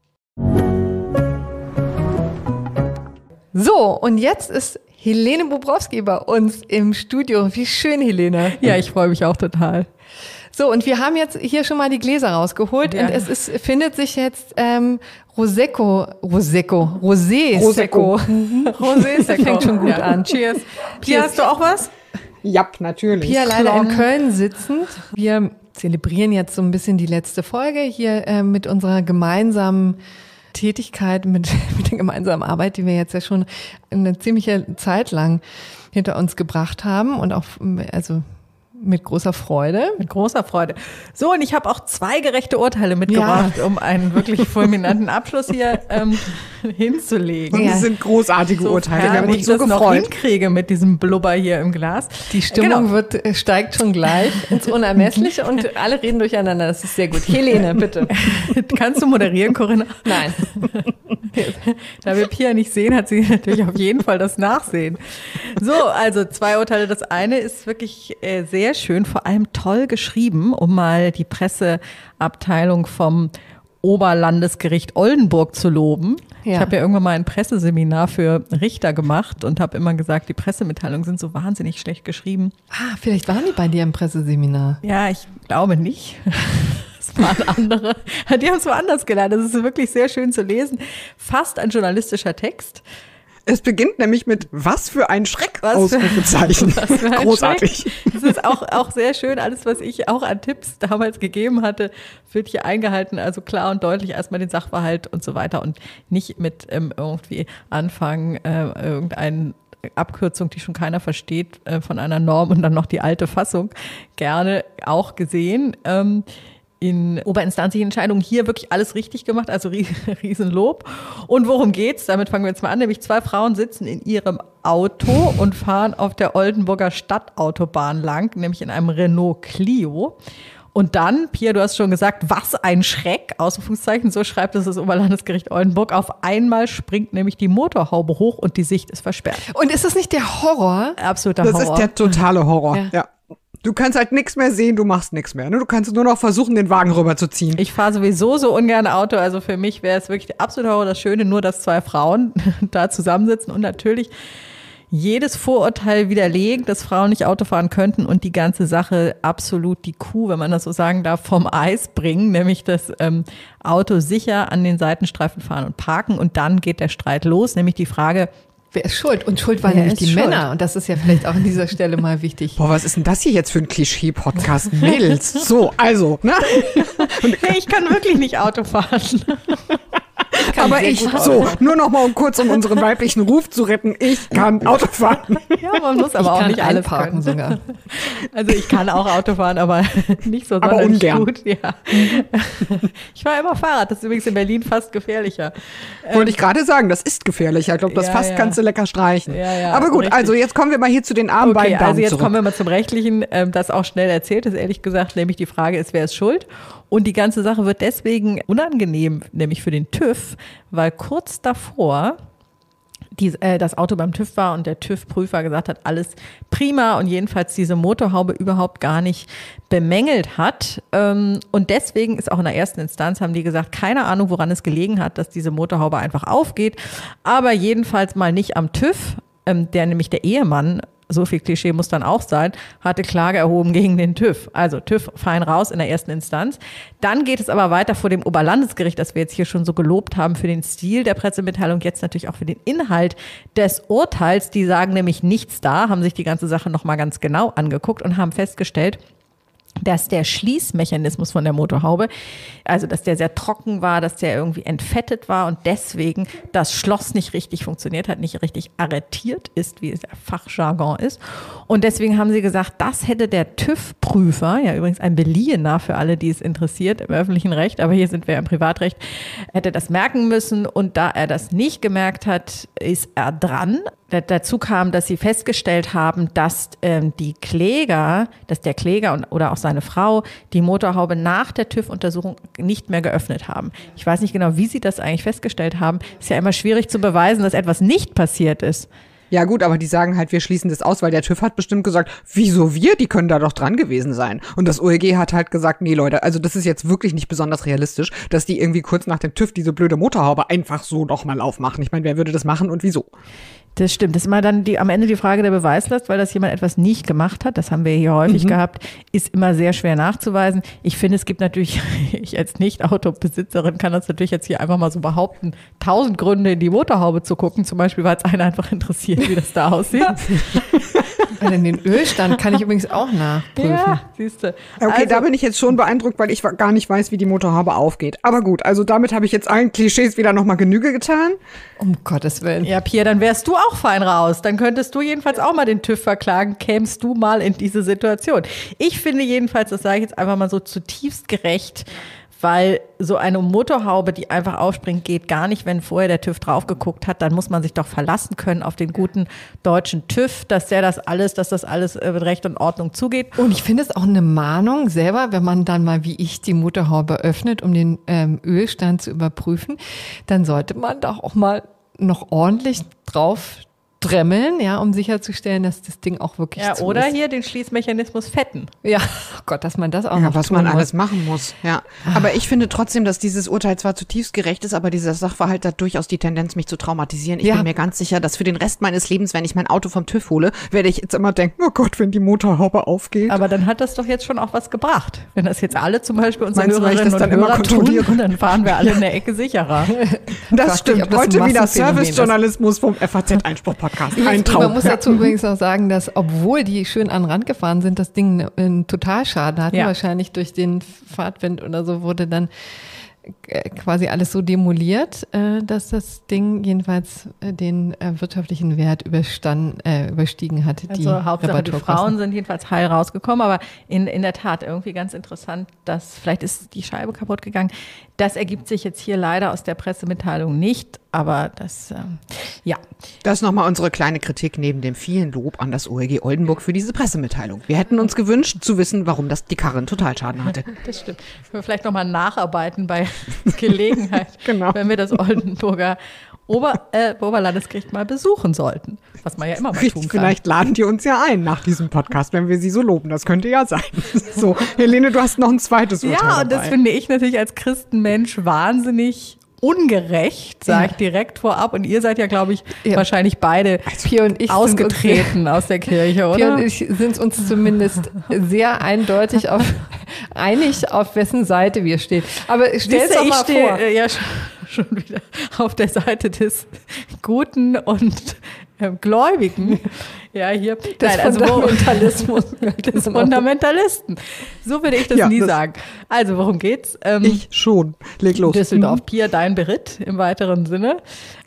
So, und jetzt ist Helene Bobrowski bei uns im Studio. Wie schön, Helene. Ja, ich freue mich auch total. So, und wir haben jetzt hier schon mal die Gläser rausgeholt Ja. und es ist, findet sich jetzt ähm, Prosecco, Prosecco, Rosé Prosecco. Rosé fängt schon gut Ja. an. Cheers. Pia, hast du auch was? Ja, natürlich. Pia leider in Klong. Köln sitzend. Wir zelebrieren jetzt so ein bisschen die letzte Folge hier äh, mit unserer gemeinsamen Tätigkeit, mit, mit der gemeinsamen Arbeit, die wir jetzt ja schon eine ziemliche Zeit lang hinter uns gebracht haben und auch also mit großer Freude. Mit großer Freude. So, und ich habe auch zwei gerechte Urteile mitgebracht, ja. um einen wirklich fulminanten Abschluss hier ähm, hinzulegen. Und das sind großartige so, Urteile. Ja, wir haben wenn uns ich so das noch gefreut. hinkriege mit diesem Blubber hier im Glas. Die Stimmung genau. wird, steigt schon gleich ins Unermessliche und alle reden durcheinander. Das ist sehr gut. Helene, bitte. Kannst du moderieren, Corinna? Nein. Da wir Pia nicht sehen, hat sie natürlich auf jeden Fall das Nachsehen. So, also zwei Urteile. Das eine ist wirklich äh, sehr schön, vor allem toll geschrieben, um mal die Presseabteilung vom Oberlandesgericht Oldenburg zu loben. Ja. Ich habe ja irgendwann mal ein Presseseminar für Richter gemacht und habe immer gesagt, die Pressemitteilungen sind so wahnsinnig schlecht geschrieben. Ah, vielleicht waren die bei dir im Presseseminar. Ja, ich glaube nicht. Das waren andere. Die haben es woanders gelernt. Das ist wirklich sehr schön zu lesen. Fast ein journalistischer Text. Es beginnt nämlich mit was für ein Schreck, Was für- Ausrufezeichen. was für ein Großartig. Schreck. Das ist auch, auch sehr schön. Alles, was ich auch an Tipps damals gegeben hatte, wird hier eingehalten. Also klar und deutlich erstmal den Sachverhalt und so weiter und nicht mit ähm, irgendwie anfangen, äh, irgendeinen Abkürzung, die schon keiner versteht, äh, von einer Norm und dann noch die alte Fassung. Gerne auch gesehen. Ähm, in oberinstanzlichen Entscheidungen hier wirklich alles richtig gemacht, also Riesenlob. Und worum geht's? Damit fangen wir jetzt mal an. Nämlich zwei Frauen sitzen in ihrem Auto und fahren auf der Oldenburger Stadtautobahn lang, nämlich in einem Renault Clio. Und dann, Pia, du hast schon gesagt, was ein Schreck, Ausrufungszeichen, so schreibt es das Oberlandesgericht Oldenburg. Auf einmal springt nämlich die Motorhaube hoch und die Sicht ist versperrt. Und ist das nicht der Horror? Absoluter Das Horror. ist der totale Horror. Ja. Ja. Du kannst halt nichts mehr sehen, du machst nichts mehr. Ne? Du kannst nur noch versuchen, den Wagen rüberzuziehen. Ich fahre sowieso so ungern Auto, also für mich wäre es wirklich der absolute Horror, das Schöne, nur dass zwei Frauen da zusammensitzen und natürlich jedes Vorurteil widerlegen, dass Frauen nicht Auto fahren könnten und die ganze Sache absolut die Kuh, wenn man das so sagen darf, vom Eis bringen, nämlich das ähm, Auto sicher an den Seitenstreifen fahren und parken und dann geht der Streit los, nämlich die Frage, Wer ist schuld? Und schuld waren Wer nämlich ist die schuld? Männer. Und das ist ja vielleicht auch an dieser Stelle mal wichtig. Boah, was ist denn das hier jetzt für ein Klischee-Podcast? Mädels. So, also, ne? hey, ich kann wirklich nicht Auto fahren. Aber ich, so, nur noch mal um kurz, um unseren weiblichen Ruf zu retten, ich kann Auto fahren. Ja, man muss aber Ich auch kann nicht alles einparken können. sogar. Also ich kann auch Auto fahren, aber nicht so Aber sonderlich ungern. gut. Ja. Ich fahre immer Fahrrad, das ist übrigens in Berlin fast gefährlicher. Wollte ich gerade sagen, das ist gefährlicher. Ich glaube, das Ja, fast ja. kannst du lecker streichen. Ja, ja, Aber gut, richtig. also jetzt kommen wir mal hier zu den armen Okay, beiden Damen also jetzt zurück. kommen wir mal zum Rechtlichen, ähm, das auch schnell erzählt ist, ehrlich gesagt, nämlich die Frage ist, wer ist schuld? Und die ganze Sache wird deswegen unangenehm, nämlich für den TÜV, weil kurz davor die, äh, das Auto beim TÜV war und der TÜV-Prüfer gesagt hat, alles prima und jedenfalls diese Motorhaube überhaupt gar nicht bemängelt hat. Ähm, und deswegen ist auch in der ersten Instanz, haben die gesagt, keine Ahnung, woran es gelegen hat, dass diese Motorhaube einfach aufgeht, aber jedenfalls mal nicht am TÜV, ähm, der nämlich der Ehemann, so viel Klischee muss dann auch sein, hatte Klage erhoben gegen den TÜV. Also TÜV fein raus in der ersten Instanz. Dann geht es aber weiter vor dem Oberlandesgericht, das wir jetzt hier schon so gelobt haben für den Stil der Pressemitteilung, jetzt natürlich auch für den Inhalt des Urteils. Die sagen nämlich nichts da, haben sich die ganze Sache nochmal ganz genau angeguckt und haben festgestellt, dass der Schließmechanismus von der Motorhaube, also dass der sehr trocken war, dass der irgendwie entfettet war und deswegen das Schloss nicht richtig funktioniert hat, nicht richtig arretiert ist, wie es der Fachjargon ist. Und deswegen haben sie gesagt, das hätte der TÜV-Prüfer, ja übrigens ein Beliehener für alle, die es interessiert im öffentlichen Recht, aber hier sind wir im Privatrecht, hätte das merken müssen und da er das nicht gemerkt hat, ist er dran. Dazu kam, dass sie festgestellt haben, dass ähm, die Kläger, dass der Kläger und, oder auch seine Frau die Motorhaube nach der TÜV-Untersuchung nicht mehr geöffnet haben. Ich weiß nicht genau, wie sie das eigentlich festgestellt haben. Ist ja immer schwierig zu beweisen, dass etwas nicht passiert ist. Ja gut, aber die sagen halt, wir schließen das aus, weil der TÜV hat bestimmt gesagt, wieso wir? Die können da doch dran gewesen sein. Und das O E G hat halt gesagt, nee Leute, also das ist jetzt wirklich nicht besonders realistisch, dass die irgendwie kurz nach dem TÜV diese blöde Motorhaube einfach so nochmal aufmachen. Ich meine, wer würde das machen und wieso? Das stimmt. Das ist immer dann die, am Ende die Frage der Beweislast, weil das jemand etwas nicht gemacht hat. Das haben wir hier häufig mhm. gehabt. Ist immer sehr schwer nachzuweisen. Ich finde, es gibt natürlich, ich als Nicht-Autobesitzerin kann das natürlich jetzt hier einfach mal so behaupten, tausend Gründe in die Motorhaube zu gucken. Zum Beispiel, weil es einen einfach interessiert, wie das da aussieht. Ja, denn den Ölstand kann ich übrigens auch nachprüfen. Ja, siehst du. Okay, Also- da bin ich jetzt schon beeindruckt, weil ich gar nicht weiß, wie die Motorhaube aufgeht. Aber gut, also damit habe ich jetzt allen Klischees wieder nochmal Genüge getan. Um Gottes Willen. Ja, Pierre, dann wärst du auch fein raus. Dann könntest du jedenfalls auch mal den TÜV verklagen, kämst du mal in diese Situation. Ich finde jedenfalls, das sage ich jetzt einfach mal so, zutiefst gerecht, weil so eine Motorhaube, die einfach aufspringt, geht gar nicht, wenn vorher der TÜV drauf geguckt hat. Dann muss man sich doch verlassen können auf den guten deutschen TÜV, dass der das alles, dass das alles mit Recht und Ordnung zugeht. Und ich finde es auch eine Mahnung selber, wenn man dann mal wie ich die Motorhaube öffnet, um den ähm, Ölstand zu überprüfen, dann sollte man doch auch mal noch ordentlich drauf dremmeln, ja, um sicherzustellen, dass das Ding auch wirklich Ja, zu oder ist. hier den Schließmechanismus fetten. Ja, oh Gott, dass man das auch Ja, noch was tun man muss. alles machen muss, ja. Aber ich finde trotzdem, dass dieses Urteil zwar zutiefst gerecht ist, aber dieser Sachverhalt hat durchaus die Tendenz, mich zu traumatisieren. Ich Ja. bin mir ganz sicher, dass für den Rest meines Lebens, wenn ich mein Auto vom TÜV hole, werde ich jetzt immer denken, oh Gott, wenn die Motorhaube aufgeht. Aber dann hat das doch jetzt schon auch was gebracht. Wenn das jetzt alle zum Beispiel unsere Meinst du, weil ich Hörerinnen das und dann immer Hörer tun, kontrolliere? und dann fahren wir alle in der Ecke sicherer. Das frag mich, ob stimmt. das ein Heute wieder Massenphänomen ist. Servicejournalismus vom F A Z-Einspruch-Podcast. Ein Man Traum. muss Ja. dazu übrigens auch sagen, dass obwohl die schön an den Rand gefahren sind, das Ding einen Totalschaden hatten. Ja. Wahrscheinlich durch den Fahrtwind oder so wurde dann äh, quasi alles so demoliert, äh, dass das Ding jedenfalls äh, den äh, wirtschaftlichen Wert überstanden, äh, überstiegen hatte. Die Also Hauptsache, die Reparaturkosten. Frauen sind jedenfalls heil rausgekommen, aber in, in der Tat irgendwie ganz interessant, dass vielleicht ist die Scheibe kaputt gegangen. Das ergibt sich jetzt hier leider aus der Pressemitteilung nicht, aber das, ähm, ja. Das ist nochmal unsere kleine Kritik neben dem vielen Lob an das O E G Oldenburg für diese Pressemitteilung. Wir hätten uns gewünscht zu wissen, warum das die Karre einen Totalschaden hatte. Das stimmt. Können wir vielleicht nochmal nacharbeiten bei Gelegenheit, Genau. wenn wir das Oldenburger Ober, äh, Oberlandesgericht mal besuchen sollten, was man ja immer mal tun Richtig, kann. vielleicht laden die uns ja ein nach diesem Podcast, wenn wir sie so loben. Das könnte ja sein. So, Helene, du hast noch ein zweites Urteil Ja, und das dabei. finde ich natürlich als Christenmensch wahnsinnig ungerecht, sage ich Ja. direkt vorab. Und ihr seid ja, glaube ich, Ja. wahrscheinlich beide Pia und ich ausgetreten aus der Kirche, Pia oder? und ich sind uns zumindest sehr eindeutig auf, einig, auf wessen Seite wir stehen. Aber stell es Siehst du, doch ich mal stehe vor. äh, ja schon, schon wieder auf der Seite des Guten und ähm, Gläubigen. Ja, hier. Des Nein, also wo- Fundamentalismus. des Fundamentalisten. So würde ich das Ja, nie das- sagen. Also, worum geht's? Ähm, Ich schon. Leg los. Düsseldorf, Pia, dein Beritt im weiteren Sinne.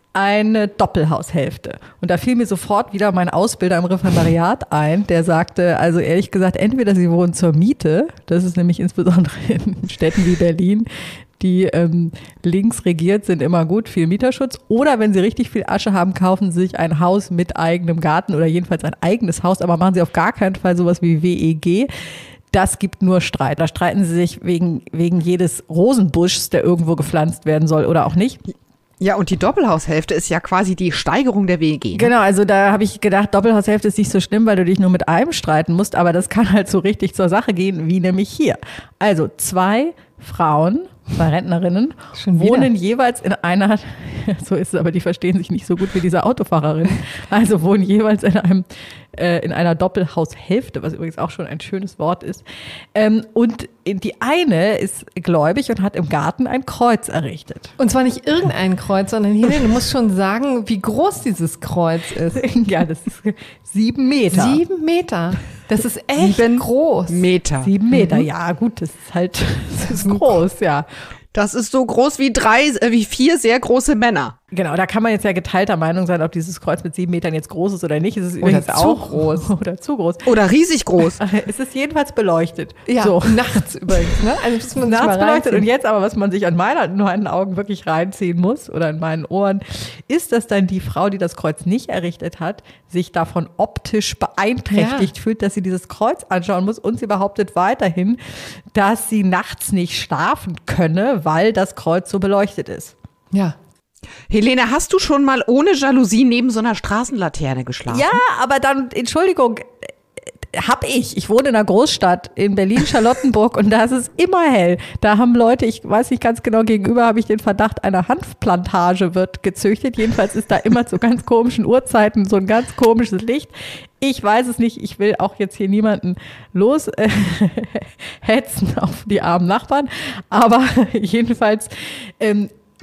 Eine Doppelhaushälfte. Und da fiel mir sofort wieder mein Ausbilder im Referendariat ein, der sagte, also ehrlich gesagt, entweder sie wohnen zur Miete, das ist nämlich insbesondere in Städten wie Berlin, die ähm, links regiert sind, immer gut, viel Mieterschutz. Oder wenn sie richtig viel Asche haben, kaufen sie sich ein Haus mit eigenem Garten oder jedenfalls ein eigenes Haus, aber machen sie auf gar keinen Fall sowas wie W E G. Das gibt nur Streit. Da streiten sie sich wegen, wegen jedes Rosenbuschs, der irgendwo gepflanzt werden soll oder auch nicht. Ja, und die Doppelhaushälfte ist ja quasi die Steigerung der W E G. Ne? Genau, also da habe ich gedacht, Doppelhaushälfte ist nicht so schlimm, weil du dich nur mit einem streiten musst, aber das kann halt so richtig zur Sache gehen, wie nämlich hier. Also zwei Frauen, zwei Rentnerinnen, Schon wieder? wohnen jeweils in einer, so ist es aber, die verstehen sich nicht so gut wie diese Autofahrerin, also wohnen jeweils in einem äh, in einer Doppelhaushälfte, was übrigens auch schon ein schönes Wort ist. Ähm, und die eine ist gläubig und hat im Garten ein Kreuz errichtet. Und zwar nicht irgendein Kreuz, sondern Helene, du musst schon sagen, wie groß dieses Kreuz ist. Ja, das ist sieben Meter. Sieben Meter. Das ist echt Sieben groß. Meter. Sieben Meter, ja gut, das ist halt das ist groß, ja. Das ist so groß wie drei, äh, wie vier sehr große Männer. Genau, da kann man jetzt ja geteilter Meinung sein, ob dieses Kreuz mit sieben Metern jetzt groß ist oder nicht. Es ist Oder übrigens zu auch groß. Oder zu groß. Oder riesig groß. Es ist jedenfalls beleuchtet. Ja, so. nachts übrigens. Ne? Also muss man sich Nachts mal beleuchtet. reinziehen. Und jetzt aber, was man sich an meiner, in meinen Augen wirklich reinziehen muss oder in meinen Ohren, ist, dass dann die Frau, die das Kreuz nicht errichtet hat, sich davon optisch beeinträchtigt Ja. fühlt, dass sie dieses Kreuz anschauen muss. Und sie behauptet weiterhin, dass sie nachts nicht schlafen könne, weil das Kreuz so beleuchtet ist. Ja. Helene, hast du schon mal ohne Jalousie neben so einer Straßenlaterne geschlafen? Ja, aber dann, Entschuldigung, äh, hab ich. Ich wohne in einer Großstadt in Berlin-Charlottenburg und da ist es immer hell. Da haben Leute, ich weiß nicht ganz genau, gegenüber habe ich den Verdacht, eine Hanfplantage wird gezüchtet. Jedenfalls ist da immer zu ganz komischen Uhrzeiten so ein ganz komisches Licht. Ich weiß es nicht. Ich will auch jetzt hier niemanden los äh, hetzen auf die armen Nachbarn. Aber jedenfalls ähm,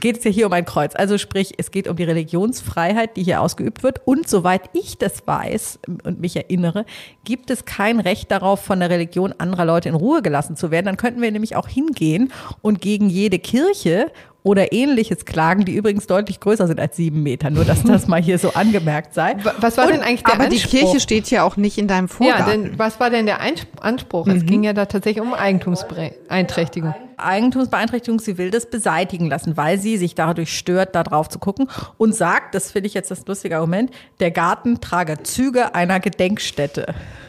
geht es ja hier um ein Kreuz. Also sprich, es geht um die Religionsfreiheit, die hier ausgeübt wird. Und soweit ich das weiß und mich erinnere, gibt es kein Recht darauf, von der Religion anderer Leute in Ruhe gelassen zu werden. Dann könnten wir nämlich auch hingehen und gegen jede Kirche oder Ähnliches klagen, die übrigens deutlich größer sind als sieben Meter. Nur, dass das mal hier so angemerkt sei. Was war Und, denn eigentlich der aber Anspruch? die Kirche steht ja auch nicht in deinem Vorgarten. Ja, denn was war denn der Anspruch? Es mhm. ging ja da tatsächlich um Eigentumsbeeinträchtigung. Eigentumsbeeinträchtigung, sie will das beseitigen lassen, weil sie sich dadurch stört, da drauf zu gucken und sagt, das finde ich jetzt das lustige Argument, der Garten trage Züge einer Gedenkstätte.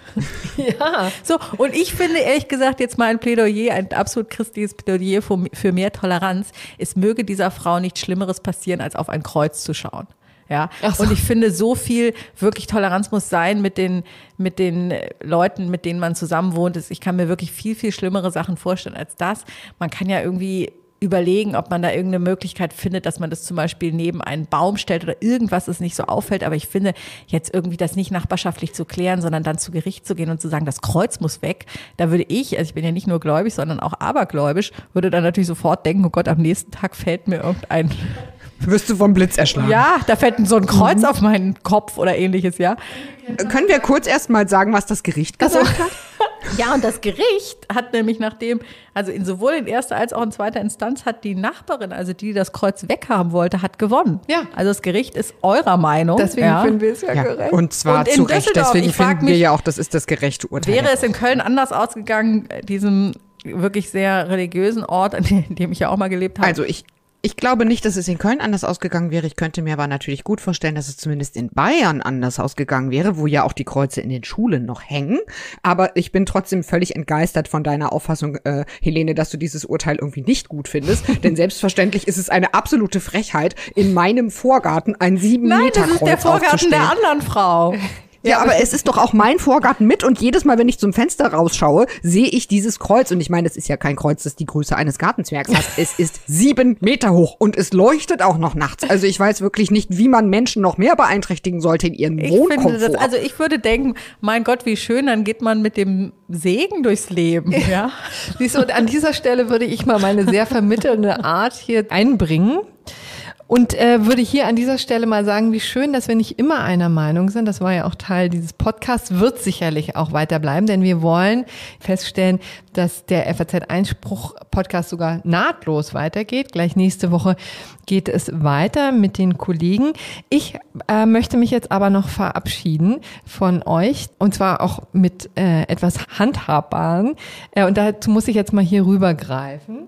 Ja. So, und ich finde ehrlich gesagt jetzt mal ein Plädoyer, ein absolut christliches Plädoyer für, für mehr Toleranz. Es möge dieser Frau nichts Schlimmeres passieren, als auf ein Kreuz zu schauen. Ja, so. Und ich finde, so viel wirklich Toleranz muss sein mit den, mit den Leuten, mit denen man zusammen wohnt. Ich kann mir wirklich viel, viel schlimmere Sachen vorstellen als das. Man kann ja irgendwie überlegen, ob man da irgendeine Möglichkeit findet, dass man das zum Beispiel neben einen Baum stellt oder irgendwas, das nicht so auffällt. Aber ich finde, jetzt irgendwie das nicht nachbarschaftlich zu klären, sondern dann zu Gericht zu gehen und zu sagen, das Kreuz muss weg. Da würde ich, also ich bin ja nicht nur gläubig, sondern auch abergläubisch, würde dann natürlich sofort denken, oh Gott, am nächsten Tag fällt mir irgendein... Wirst du vom Blitz erschlagen. Ja, da fällt so ein Kreuz mhm. auf meinen Kopf oder ähnliches, ja. Können wir kurz erst mal sagen, was das Gericht gesagt also, hat? Ja, und das Gericht hat nämlich nachdem, also in sowohl in erster als auch in zweiter Instanz hat die Nachbarin, also die, die das Kreuz weghaben wollte, hat gewonnen. Ja. Also das Gericht ist eurer Meinung. Deswegen ja. finden wir es ja, ja gerecht. Und zwar und zu Recht. Deswegen finden wir mich, ja auch, das ist das gerechte Urteil. Wäre es in Köln anders ausgegangen, diesem wirklich sehr religiösen Ort, in dem ich ja auch mal gelebt habe? Also ich Ich glaube nicht, dass es in Köln anders ausgegangen wäre. Ich könnte mir aber natürlich gut vorstellen, dass es zumindest in Bayern anders ausgegangen wäre, wo ja auch die Kreuze in den Schulen noch hängen. Aber ich bin trotzdem völlig entgeistert von deiner Auffassung, äh, Helene, dass du dieses Urteil irgendwie nicht gut findest. Denn selbstverständlich ist es eine absolute Frechheit, in meinem Vorgarten ein sieben Meter Kreuz aufzustellen. Nein, das ist der Vorgarten der anderen Frau. Ja, aber es ist doch auch mein Vorgarten mit und jedes Mal, wenn ich zum Fenster rausschaue, sehe ich dieses Kreuz. Und ich meine, es ist ja kein Kreuz, das die Größe eines Gartenzwergs hat. Es ist sieben Meter hoch und es leuchtet auch noch nachts. Also ich weiß wirklich nicht, wie man Menschen noch mehr beeinträchtigen sollte in ihren ich Wohnkomfort. Finde das, also ich würde denken, mein Gott, wie schön, dann geht man mit dem Segen durchs Leben. Ja. Siehst du, und an dieser Stelle würde ich mal meine sehr vermittelnde Art hier einbringen. Und äh, würde hier an dieser Stelle mal sagen, wie schön, dass wir nicht immer einer Meinung sind. Das war ja auch Teil dieses Podcasts, wird sicherlich auch weiter bleiben, denn wir wollen feststellen, dass der F A Z-Einspruch-Podcast sogar nahtlos weitergeht. Gleich nächste Woche geht es weiter mit den Kollegen. Ich äh, möchte mich jetzt aber noch verabschieden von euch und zwar auch mit äh, etwas Handhabbaren. Äh, und dazu muss ich jetzt mal hier rübergreifen.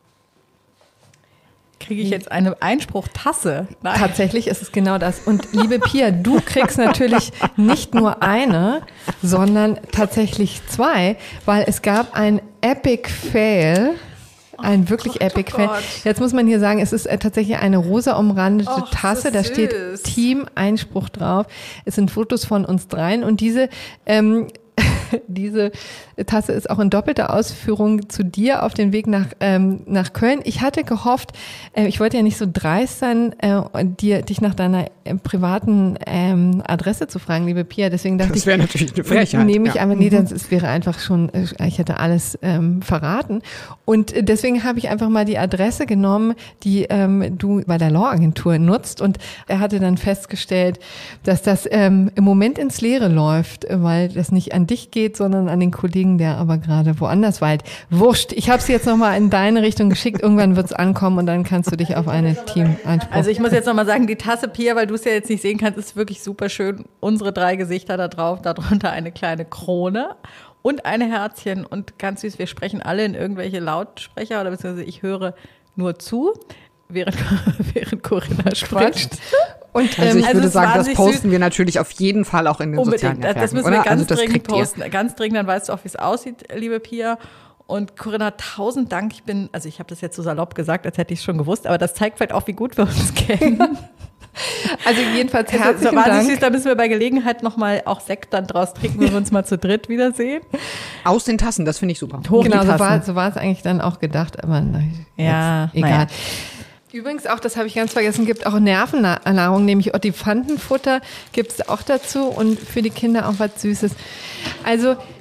Kriege ich jetzt eine Einspruchtasse? Nein. Tatsächlich ist es genau das. Und liebe Pia, du kriegst natürlich nicht nur eine, sondern tatsächlich zwei, weil es gab ein Epic Fail. Ein wirklich oh, epic oh Fail. Jetzt muss man hier sagen, es ist tatsächlich eine rosa umrandete oh, Tasse. Da steht Team Einspruch drauf. Es sind Fotos von uns dreien und diese ähm, Diese Tasse ist auch in doppelter Ausführung zu dir auf den Weg nach ähm, nach Köln. Ich hatte gehofft, äh, ich wollte ja nicht so dreist sein, äh, dir dich nach deiner äh, privaten ähm, Adresse zu fragen, liebe Pia. Deswegen dachte das ich, wäre natürlich eine Frechheit. Nehme ich ja. aber nee, das es wäre einfach schon, ich hätte alles ähm, verraten. Und deswegen habe ich einfach mal die Adresse genommen, die ähm, du bei der Law-Agentur nutzt. Und er hatte dann festgestellt, dass das ähm, im Moment ins Leere läuft, weil das nicht an dich geht, sondern an den Kollegen, der aber gerade woanders weilt. Wurscht, ich habe es jetzt nochmal in deine Richtung geschickt. Irgendwann wird es ankommen und dann kannst du dich auf eine Team-Einspruch. Also ich muss jetzt nochmal sagen, die Tasse, Pia, weil du es ja jetzt nicht sehen kannst, ist wirklich super schön. Unsere drei Gesichter da drauf, darunter eine kleine Krone und eine Herzchen und ganz süß, wir sprechen alle in irgendwelche Lautsprecher oder beziehungsweise ich höre nur zu, während, während Corinna spricht. Und, ähm, also ich also würde sagen, das posten süß. wir natürlich auf jeden Fall auch in den Unbedingt. sozialen Netzwerken. Das müssen wir oder? ganz also dringend posten. Ihr. Ganz dringend, dann weißt du auch, wie es aussieht, liebe Pia. Und Corinna, tausend Dank. Ich bin, also ich habe das jetzt so salopp gesagt, als hätte ich es schon gewusst, aber das zeigt vielleicht auch, wie gut wir uns kennen. Also jedenfalls herzlichen also, Dank. Süß, da müssen wir bei Gelegenheit nochmal auch Sekt dann draus trinken, wenn wir uns mal zu dritt wiedersehen. Aus den Tassen, das finde ich super. Hoch genau, so war, so war es eigentlich dann auch gedacht, aber na, ja, egal. Ja. Übrigens auch, das habe ich ganz vergessen, gibt auch Nervennahrung, nämlich Ottifantenfutter gibt es auch dazu und für die Kinder auch was Süßes. Also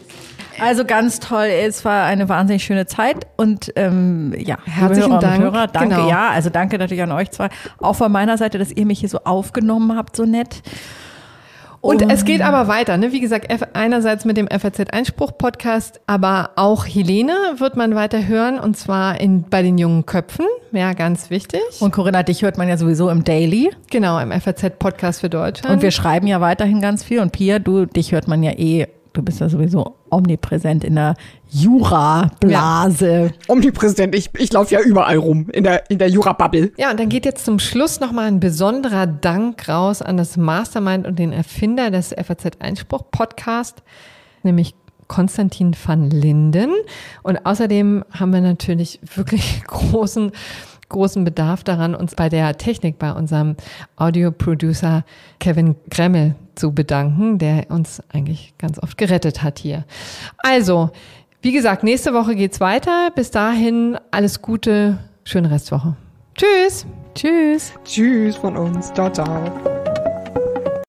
Also ganz toll, es war eine wahnsinnig schöne Zeit und ähm, ja, herzlichen Hörer Dank. Hörer, danke, genau. ja, also danke natürlich an euch zwei, auch von meiner Seite, dass ihr mich hier so aufgenommen habt, so nett. Und es geht aber weiter, ne? Wie gesagt, einerseits mit dem F A Z-Einspruch-Podcast, aber auch Helene wird man weiter hören und zwar in, bei den jungen Köpfen, ja, ganz wichtig. Und Corinna, dich hört man ja sowieso im Daily. Genau, im F A Z-Podcast für Deutschland. Und wir schreiben ja weiterhin ganz viel und Pia, du, dich hört man ja eh, du bist ja sowieso omnipräsent in der Jura-Blase. Ja. Omnipräsent, ich, ich laufe ja überall rum, in der, in der Jura-Bubble. Ja, und dann geht jetzt zum Schluss nochmal ein besonderer Dank raus an das Mastermind und den Erfinder des F A Z-Einspruch-Podcast, nämlich Konstantin van Linden. Und außerdem haben wir natürlich wirklich großen großen Bedarf daran, uns bei der Technik, bei unserem Audio-Producer Kevin Gremmel zu bedanken, der uns eigentlich ganz oft gerettet hat hier. Also, wie gesagt, nächste Woche geht's weiter. Bis dahin alles Gute, schöne Restwoche. Tschüss. Tschüss. Tschüss von uns. Ciao, ciao.